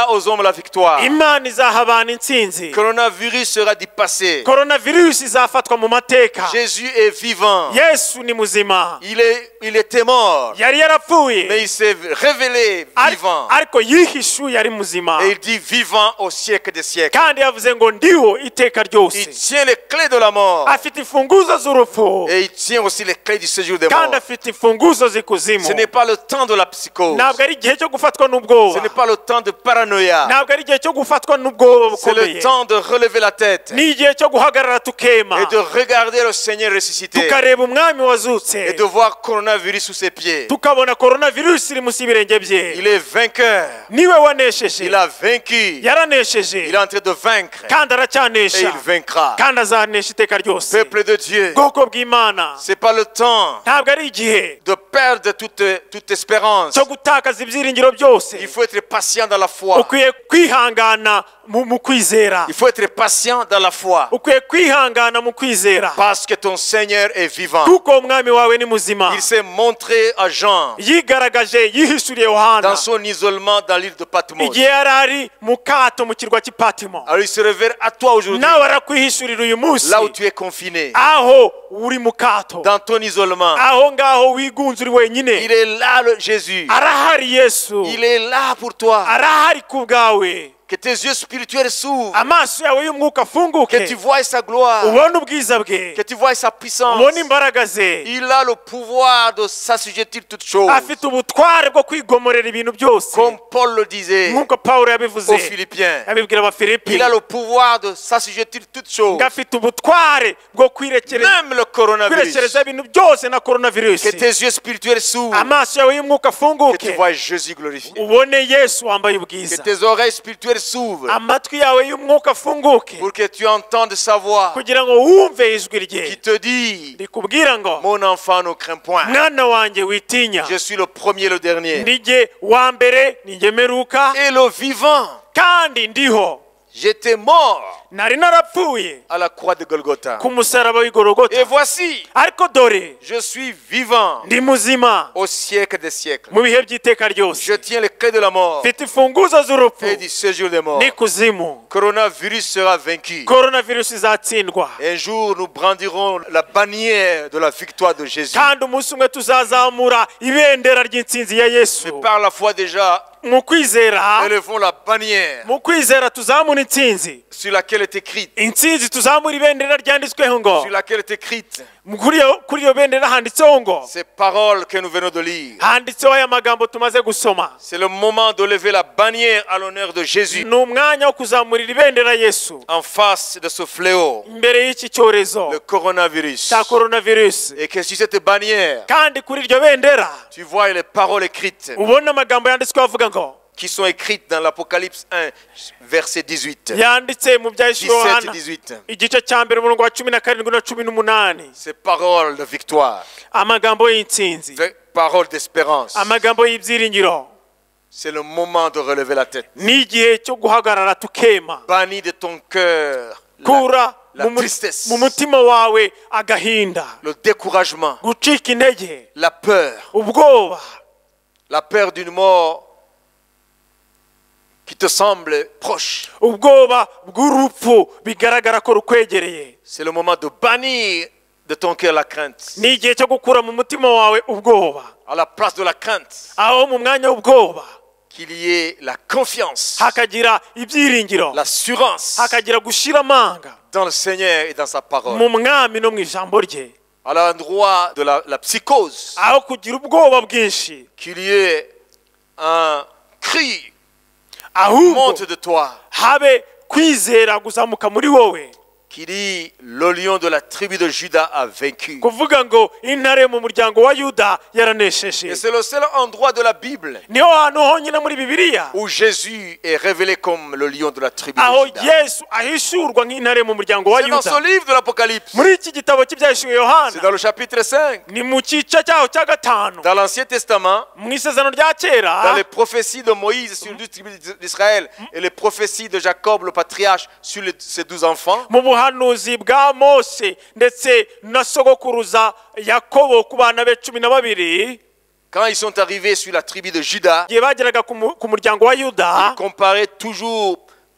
hommes la victoire. imana izaha abantu intsinzi. Coronavirus sera du passé. Coronavirus izafatwa mu mateka. Jésus est vivant. Yesu ni muzima. Il, est, il était mort, Yari yarapfuye. mais il s'est révélé Ari- vivant. ariko yihishuye ari muzima. Et il dit vivant au siècle des siècles. kandi yavuze ngo ndiho iteka Il ryose. tient les clés de la mort. afite imfunguzo z'urupfu Et il tient aussi les clés du séjour des kandi morts. afite imfunguzo z'ikuzimu. Ce n'est pas le temps de la psychose. ntabwo ari igihe cyo gufatwa Ce n'ubwoba. n'est pas le temps de paranoïa. ntabwo ari igihe cyo gufatwa n'ubwoba C'est le bukomeye. temps de relever la tête ni igihe cyo guhagarara tukema et de regarder le Seigneur ressuscité tukareba umwami et wazutse de voir coronavirus sous ses pieds. tukabona coronavirus iri munsi y'ibirenge bye. Il est vainqueur. niwe wanesheje. Il a vaincu. yaranesheje Il est en train de vaincre. kandi Et aracyanesha il vaincra. kandi azanesha iteka ryose. Peuple de Dieu, bwoko bw'imana c'est pas le temps ntabwo ari igihe de perdre toute, toute espérance. cyo gutakaza ibyiringiro byose. Il faut être patient dans la foi. ukwiye kwihangana mu mu kwizera. Il faut être patient dans la foi. ukwiye kwihangana mu kwizera Parce que ton Seigneur est vivant. kuko umwami wawe ni muzima. Il s'est montré à Jean yigaragaje yihishuriye yohana dans son isolement dans l'île de Patmos. igihe yari ari mu kato mu kirwa cy'ipatimo. Alors il se révèle à toi aujourd'hui, nawe arakwihishurira uyu munsi là où tu es confiné, aho uri mu kato, dans ton isolement. aho ngaho wigunze uri wenyine. Il est là, le Jésus. arahari yesu, Il est là pour toi. arahari ku bwawe. Que tes yeux spirituels s'ouvrent. amaso yawe y'umwuka Que afunguke tu vois sa gloire. ubone ubwiza bwe, Que tu vois sa puissance. ubone imbaraga ze. Il a le pouvoir de s'assujettir toutes choses. afite ubutware bwo kwigomorera ibintu byose Comme Paul le disait nk'uko pawulo yabivuze aux Philippiens. yabibwira abafilipi. Il a le pouvoir de s'assujettir toutes choses. ngo afite ubutware bwo kwirekere- Même le coronavirus. kwirekereza ibintu byose na coronavirus. Que tes yeux spirituels s'ouvrent. amaso yawe y'umwuka Que tu afunguke vois Jésus glorifié. ubone yesu wambaye Que ubwiza. tes oreilles spirituelles s'ouvrent. amatwi yawe y'umwuka afunguke Pour que tu entendes sa voix kugira ngo wumve ijwi qui rye te dit: rikubwira ngo mon enfant, ne crains point. mwana wanjye witinya, Je suis le premier et le dernier. ni jye wa mbere ni jye meruka Et le vivant. kandi ndiho. J'étais mort nari narapfuye à la croix de Golgotha. ku musaraba w'i Et Golgotha, voici, ariko dore je suis vivant ndi muzima au siècle des siècles. mu bihe by'iteka ryose. Je tiens les clés de la mort mfite imfunguzo z'urupfu et du séjour des morts. n'ikuzimu. Coronavirus sera vaincu. coronavirus izatsindwa Un jour, nous brandirons la bannière de la victoire de Jésus. kandi umunsi umwe tuzazamura ibendera ry'intsinzi ya yesu. Par la foi déjà, mu kwizera élevons la bannière mu kwizera tuzamura intsinzi. sur laquelle est écrite, intsinzi tuzamura ibendera ryanditsweho ngo sur laquelle est écrite kuri iyo- kuri iyo bendera handitseho ngo ces paroles que nous venons de lire. handitseho aya magambo tumaze gusoma. C'est le moment de lever la bannière à l'honneur de Jésus ni umwanya wo kuzamurira ibendera yesu en face de ce fléau, imbere y'iki cyorezo le coronavirus. cya coronavirus. Et que sur cette bannière, kandi kuri iryo bendera tu vois les paroles écrites ubona amagambo yanditsweho avuga ngo qui sont écrites dans l'Apocalypse un, verset dix-huit. yanditse mu byahishwe dix-sept et yohana dix-huit. igice cya mbere umurongo wa cumi na karindwi na cumi n'umunani. Ces paroles de victoire, amagambo y'intsinzi, ces paroles d'espérance. amagambo y'ibyiringiro. C'est le moment de relever la tête. ni igihe cyo guhagarara tukema. Bannis de ton cœur la, kura la mu mu- tristesse, mu mutima wawe agahinda, le découragement, gucika intege, la peur, ubwoba, la peur d'une mort qui te semble proche. ubwoba bw'urupfu bigaragara ko rukwegereye. C'est le moment de bannir de ton cœur la crainte. ni igihe cyo gukura mu mutima wawe ubwoba, À la place de la crainte, aho mu mwanya w'ubwoba qu'il y ait la confiance, hakagira ibyiringiro, l'assurance hakagira gushira amanga dans le Seigneur et dans sa parole. mu mwami no mu ijambo rye, À l'endroit de la, la psychose, aho kugira ubwoba bwinshi, qu'il y ait un cri ahubwo monte de toi habe kwizera guzamuka muri wowe qui dit: le lion de la tribu de Juda a vaincu. kuvuga ngo intare mu muryango wa Yuda Et yaranesheje. c'est le seul endroit de la Bible niho hantu honyine muri Bibiliya où Jésus est révélé comme le lion de la tribu aho de Juda. Yesu ahishurwa nk'intare mu muryango wa C'est dans Yuda. ce livre de l'Apocalypse. muri iki gitabo cy'ibyahishuriwe C'est Yohana dans le chapitre cinq. ni mu gice cyaho cya gatanu Dans l'Ancien Testament, mu isezerano rya dans kera, les prophéties de Moïse sur les douze tribus d'Israël et les prophéties de Jacob, le patriarche, sur les- ses douze enfants, mu buhanuzi bwa Mose ndetse na sogokuruza Yakobo ku bana be cumi na babiri, Quand ils sont arrivés sur la tribu de Juda, igihe bageraga ku mu- ku muryango wa yuda ils comparaient toujours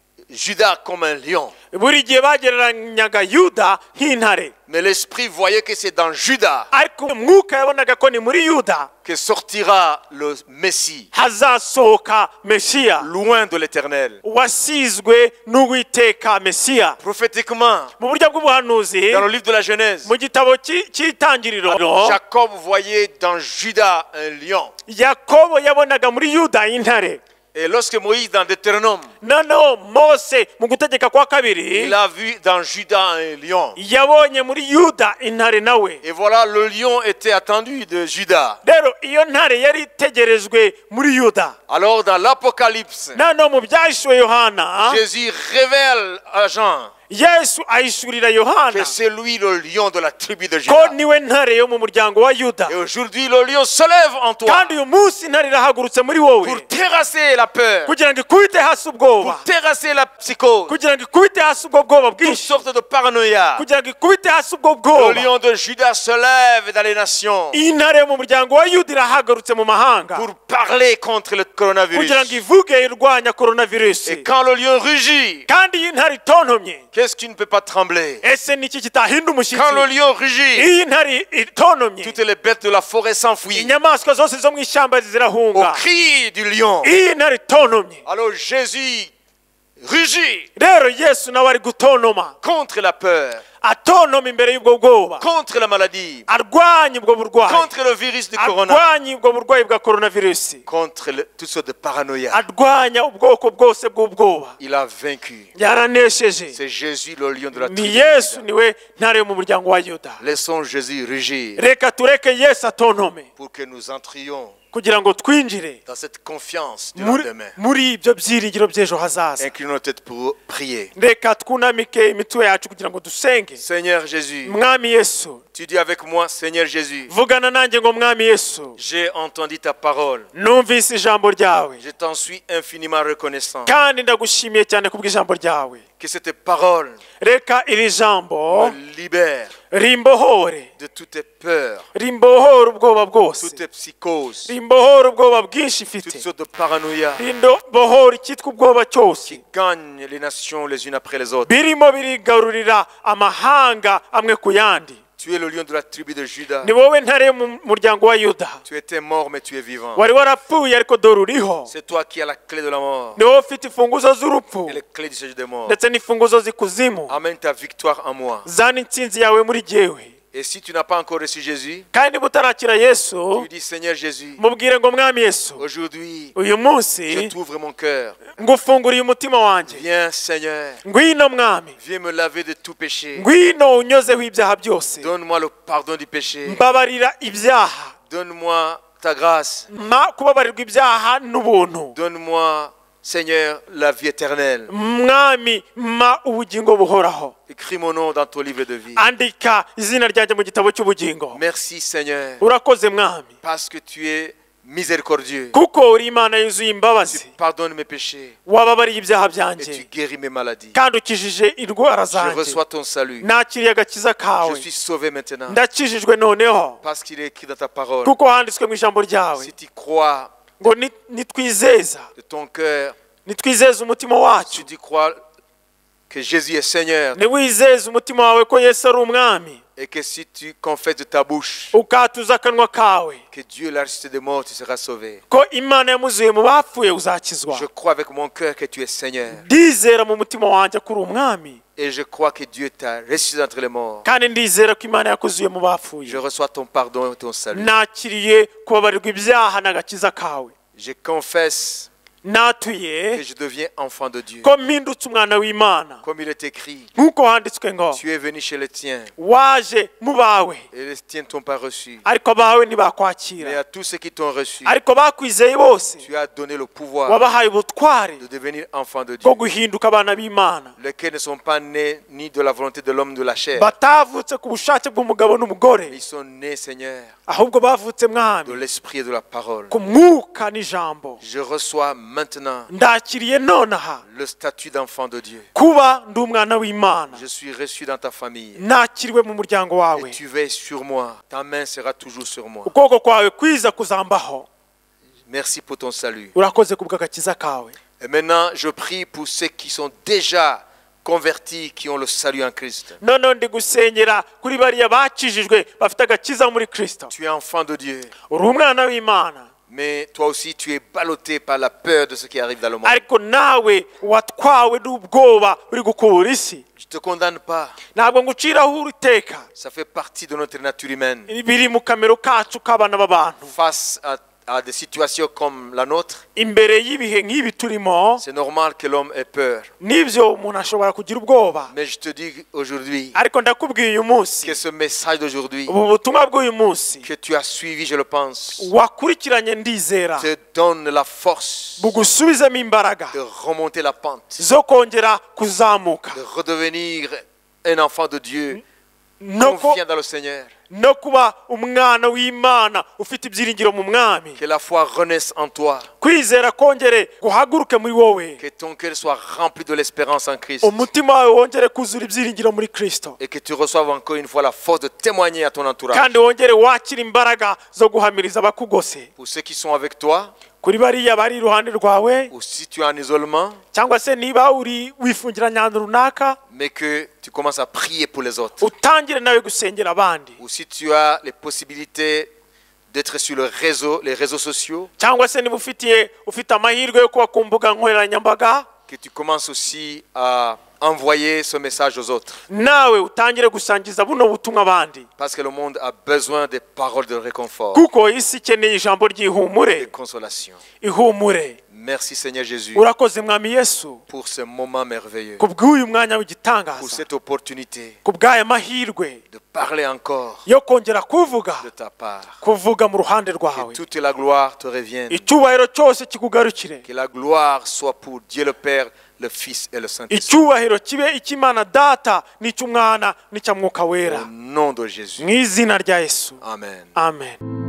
Juda comme un lion. buri gihe bagereranyaga yuda nk'intare Mais l'esprit voyait que c'est dans Juda ariko umwuka yabonaga ko ni muri yuda que sortira le Messie, hazasohoka mesiya loin de l'Éternel. wasizwe n'uwiteka mesiya. Prophétiquement, Mu buryo bw'ubuhanuzi dans le livre de la Genèse, mu gitabo cy'i- cy'itangiriro Jacob voyait dans Juda un lion. yakobo yabonaga muri yuda intare. Et lorsque Moïse, dans Deutéronome, noneho mose mu gutegeka kwa kabiri il a vu dans Juda un lion. yabonye muri yuda intare nawe. Et voilà, le lion était attendu de Juda. rero iyo ntare yari itegerejwe muri yuda. Alors, dans l'Apocalypse, noneho mu byahishuwe yohana Jésus révèle à Jean yesu ahishurira que yohana c'est lui le lion de la tribu de ko Juda. niwe ntare yo mu muryango wa yuda. Et aujourd'hui, le lion se lève en toi kandi uyu munsi intare irahagurutse muri wowe pour terrasser la peur, kugira ngo ikubite hasi ubwoba, pour terrasser la psychose, kugira ngo ikubite hasi ubwo bwoba toutes bwinshi, sortes de paranoïa. kugira ngo ikubite hasi ubwo Le bwoba. lion de Juda se lève dans les nations intare yo mu muryango wa yuda irahagurutse mu mahanga pour parler contre le coronavirus. kugira ngo ivuge irwanya coronavirus. Et quand le lion rugit, kandi iyi ntare itontomye qu'est-ce qui ne peut pas trembler? ese niki kitahinda Quand le umushyitsi? lion rugit, iyi ntare itontomye toutes les bêtes de la forêt s'enfuient inyamaswa zose zo mu ishyamba au zirahunga. cri du lion. iyi ntare itontomye. Alors Jésus rugit rero yesu nawe ari gutonoma, contre la peur, atonoma imbere y'ubwo bwoba, contre la maladie, arwanya ubwo burwayi, contre le virus du corona, arwanya ubwo burwayi bwa coronavirus, contre le- toutes sortes de paranoïa. arwanya ubwoko bwose bw'ubwoba. Il a vaincu. yaranesheje. C'est Jésus le lion de la ni tribu. yesu niwe ntare yo mu muryango wa yuda. Laissons Jésus rugir reka tureke yesu atontome pour que nous entrions kugira ngo twinjire dans cette confiance du muri- lendemain. muri ibyo byiringiro by'ejo hazaza. Inclinons nos têtes pour prier. reka twunamike imitwe yacu kugira ngo dusenge. Seigneur Jésus, mwami yesu, tu dis avec moi, Seigneur Jésus, vugana nanjye ngo mwami yesu, j'ai entendu ta parole. numvise ijambo ryawe Je t'en suis infiniment reconnaissant. kandi ndagushimiye cyane kubw'ijambo ryawe. Que cette parole reka iri jambo me libère rimbohore, de toutes tes peurs, rimbohore ubwoba bwose, toutes tes psychoses, rimbohore ubwoba bwinshi toutes ifite, sortes de paranoïa rimbohore icyitwa ubwoba cyose qui gagnent les nations les unes après les autres. birimo birigarurira amahanga amwe ku yandi. Tu es le lion de la tribu de Juda. ni wowe ntare yo mu muryango wa yuda. Tu étais mort, mais tu es vivant. wari warapfuye ariko dore uriho. C'est toi qui as la clé de la mort ni wowe ufite imfunguzo z'urupfu et les clés du séjour des morts. ndetse n'imfunguzo z'ikuzimu. Amène ta victoire en moi. zana intsinzi yawe muri jyewe. Et si tu n'as pas encore reçu Jésus, kandi niba utarakira yesu, tu lui dis, Seigneur Jésus, mubwire ngo mwami yesu, aujourd'hui, uyu munsi je t'ouvre mon cœur. ngufunguriye umutima wanjye. Viens, Seigneur, ngwino mwami, viens me laver de tout péché. ngwino unyozeho ibyaha byose. Donne-moi le pardon du péché. mbabarira ibyaha. Donne-moi ta grâce. ma kubabarirwa ibyaha n'ubuntu. Donne-moi, Seigneur, la vie éternelle. mwami ma ubugingo buhoraho. Écris mon nom dans ton livre de vie. andika izina ryanjye mu gitabo cy'ubugingo. Merci, Seigneur, urakoze mwami, parce que tu es miséricordieux. kuko uri imana yuzuye Tu imbabazi. pardonnes mes péchés wababariye ibyaha et tu byanjye guéris mes maladies. kandi ukijije indwara Je zanjye. reçois ton salut. nakiriye agakiza Je kawe. suis sauvé maintenant ndakijijwe noneho parce qu'il est écrit dans ta parole. kuko handitswe mu ijambo ryawe Si tu crois ngo ni- nitwizeza de ton cœur, nitwizeze umutima si wacu, tu crois que Jésus est Seigneur niwizeze umutima wawe ko yesu ari umwami, et que si tu confesses de ta bouche ukatuza akanwa kawe que Dieu l'a ressuscité des morts, tu seras sauvé. ko imana yamuzuye mu bapfuye uzakizwa. Je crois avec mon cœur que tu es Seigneur ndizera mu mutima wanjye ko uri umwami, et je crois que Dieu t'a ressuscité d'entre les morts. kandi ndizera ko imana yakuzuye mu bapfuye. Je reçois ton pardon et ton salut. nakiriye kubabarirwa ibyaha n'agakiza kawe. Je confesse natuye que je deviens enfant de Dieu. ko mpindutse umwana w'imana, Comme il est écrit, nk'uko handitswe ngo tu es venu chez les tiens waje mu bawe et les tiens ne t'ont pas reçu. ariko abawe Mais ntibakwakira, à tous ceux qui t'ont reçu, ariko bakwizeye bose tu as donné le pouvoir wabahaye ubutware de devenir enfant de Dieu, bwo guhinduka abana b'imana, lesquels ne sont pas nés ni de la volonté de l'homme de la chair, batavutse ku bushake bw'umugabo n'umugore, mais ils sont nés, Seigneur, ahubwo bavutse de mwami l'esprit et de la parole. ku mwuka n'ijambo. Je reçois maintenant ndakiriye nonaha le statut d'enfant de Dieu. kuba ndi umwana w'Imana, Je suis reçu dans ta famille. nakiriwe mu muryango wawe, Et tu veilles sur moi. Ta main sera toujours sur moi. ukuboko kwawe kwiza kuzambaho. Merci pour ton salut. Urakoze kubw'agakiza kawe. Et maintenant, je prie pour ceux qui sont déjà convertis, qui ont le salut en Christ. Noneho ndi gusengera kuri bariya bakijijwe bafite agakiza muri Kristo. Tu es enfant de Dieu. Uri umwana w'Imana, Mais toi aussi, tu es ballotté par la peur de ce qui arrive dans le monde. ariko nawe watwawe n'ubwoba buri gukubura isi. Je ne te condamne pas. Ntabwo nguciraho uruteka, Ça fait partie de notre nature humaine. biri mu kamero kacu k'abana b'abantu. Face à, à des situations comme la nôtre, Imbere y'ibihe nk'ibi turimo, c'est normal que l'homme ait peur. nibyo umuntu ashobora kugira ubwoba, Mais je te dis aujourd'hui ariko ndakubwiye uyu munsi, que ce message d'aujourd'hui, ubu butumwa bw'uyu munsi que tu as suivi, je le pense, wakurikiranye ndizera, te donne la force bugusubizemo imbaraga de remonter la pente, zo kongera kuzamuka, de redevenir un enfant de Dieu, no ko- confiant dans le Seigneur. no kuba umwana w'Imana ufite ibyiringiro mu mwami, Que la foi renaisse en toi, kwizera kongere guhaguruke muri wowe, que ton cœur soit rempli de l'espérance en Christ, umutima wawe wongere kuzura ibyiringiro muri Kristo, et que tu reçoives encore une fois la force de témoigner à ton entourage. kandi wongere wakira imbaraga zo guhamiriza abakugose. Pour ceux qui sont avec toi, Kuri bariya bari iruhande rwawe, ou si tu es en isolement, cyangwa se niba uri wifungiranye ahantu runaka, mais que tu commences à prier pour les autres. utangire nawe gusengera abandi, Ou si tu as les possibilités d'être sur le réseau, les réseaux sociaux, cyangwa se niba ufitiye ufite amahirwe yo kuba ku mbuga nkoranyambaga, que tu commences aussi à envoyer ce message aux autres. nawe utangire gusangiza buno butumwa abandi, Parce que le monde a besoin des paroles de réconfort, kuko isi ikeneye ijambo de ry'ihumure. consolation. Ihumure. Merci Seigneur Jésus Urakoze mwami Yesu pour ce moment merveilleux, ku bw'uyu mwanya pour w'igitangaza, cette opportunité ku bw'aya mahirwe de parler encore yo kongera kuvuga, de ta part. kuvuga mu ruhande Que rwawe. toute la gloire te revienne. Icyubahiro cyose kikugarukire, Que la gloire soit pour Dieu le Père, le Fils et le Saint-Esprit. icyubahiro kibe icy'Imana Data n'icy'Umwana n'icy'Umwuka Au Wera, nom de Jésus. mu izina rya Yesu. Amen. Amen.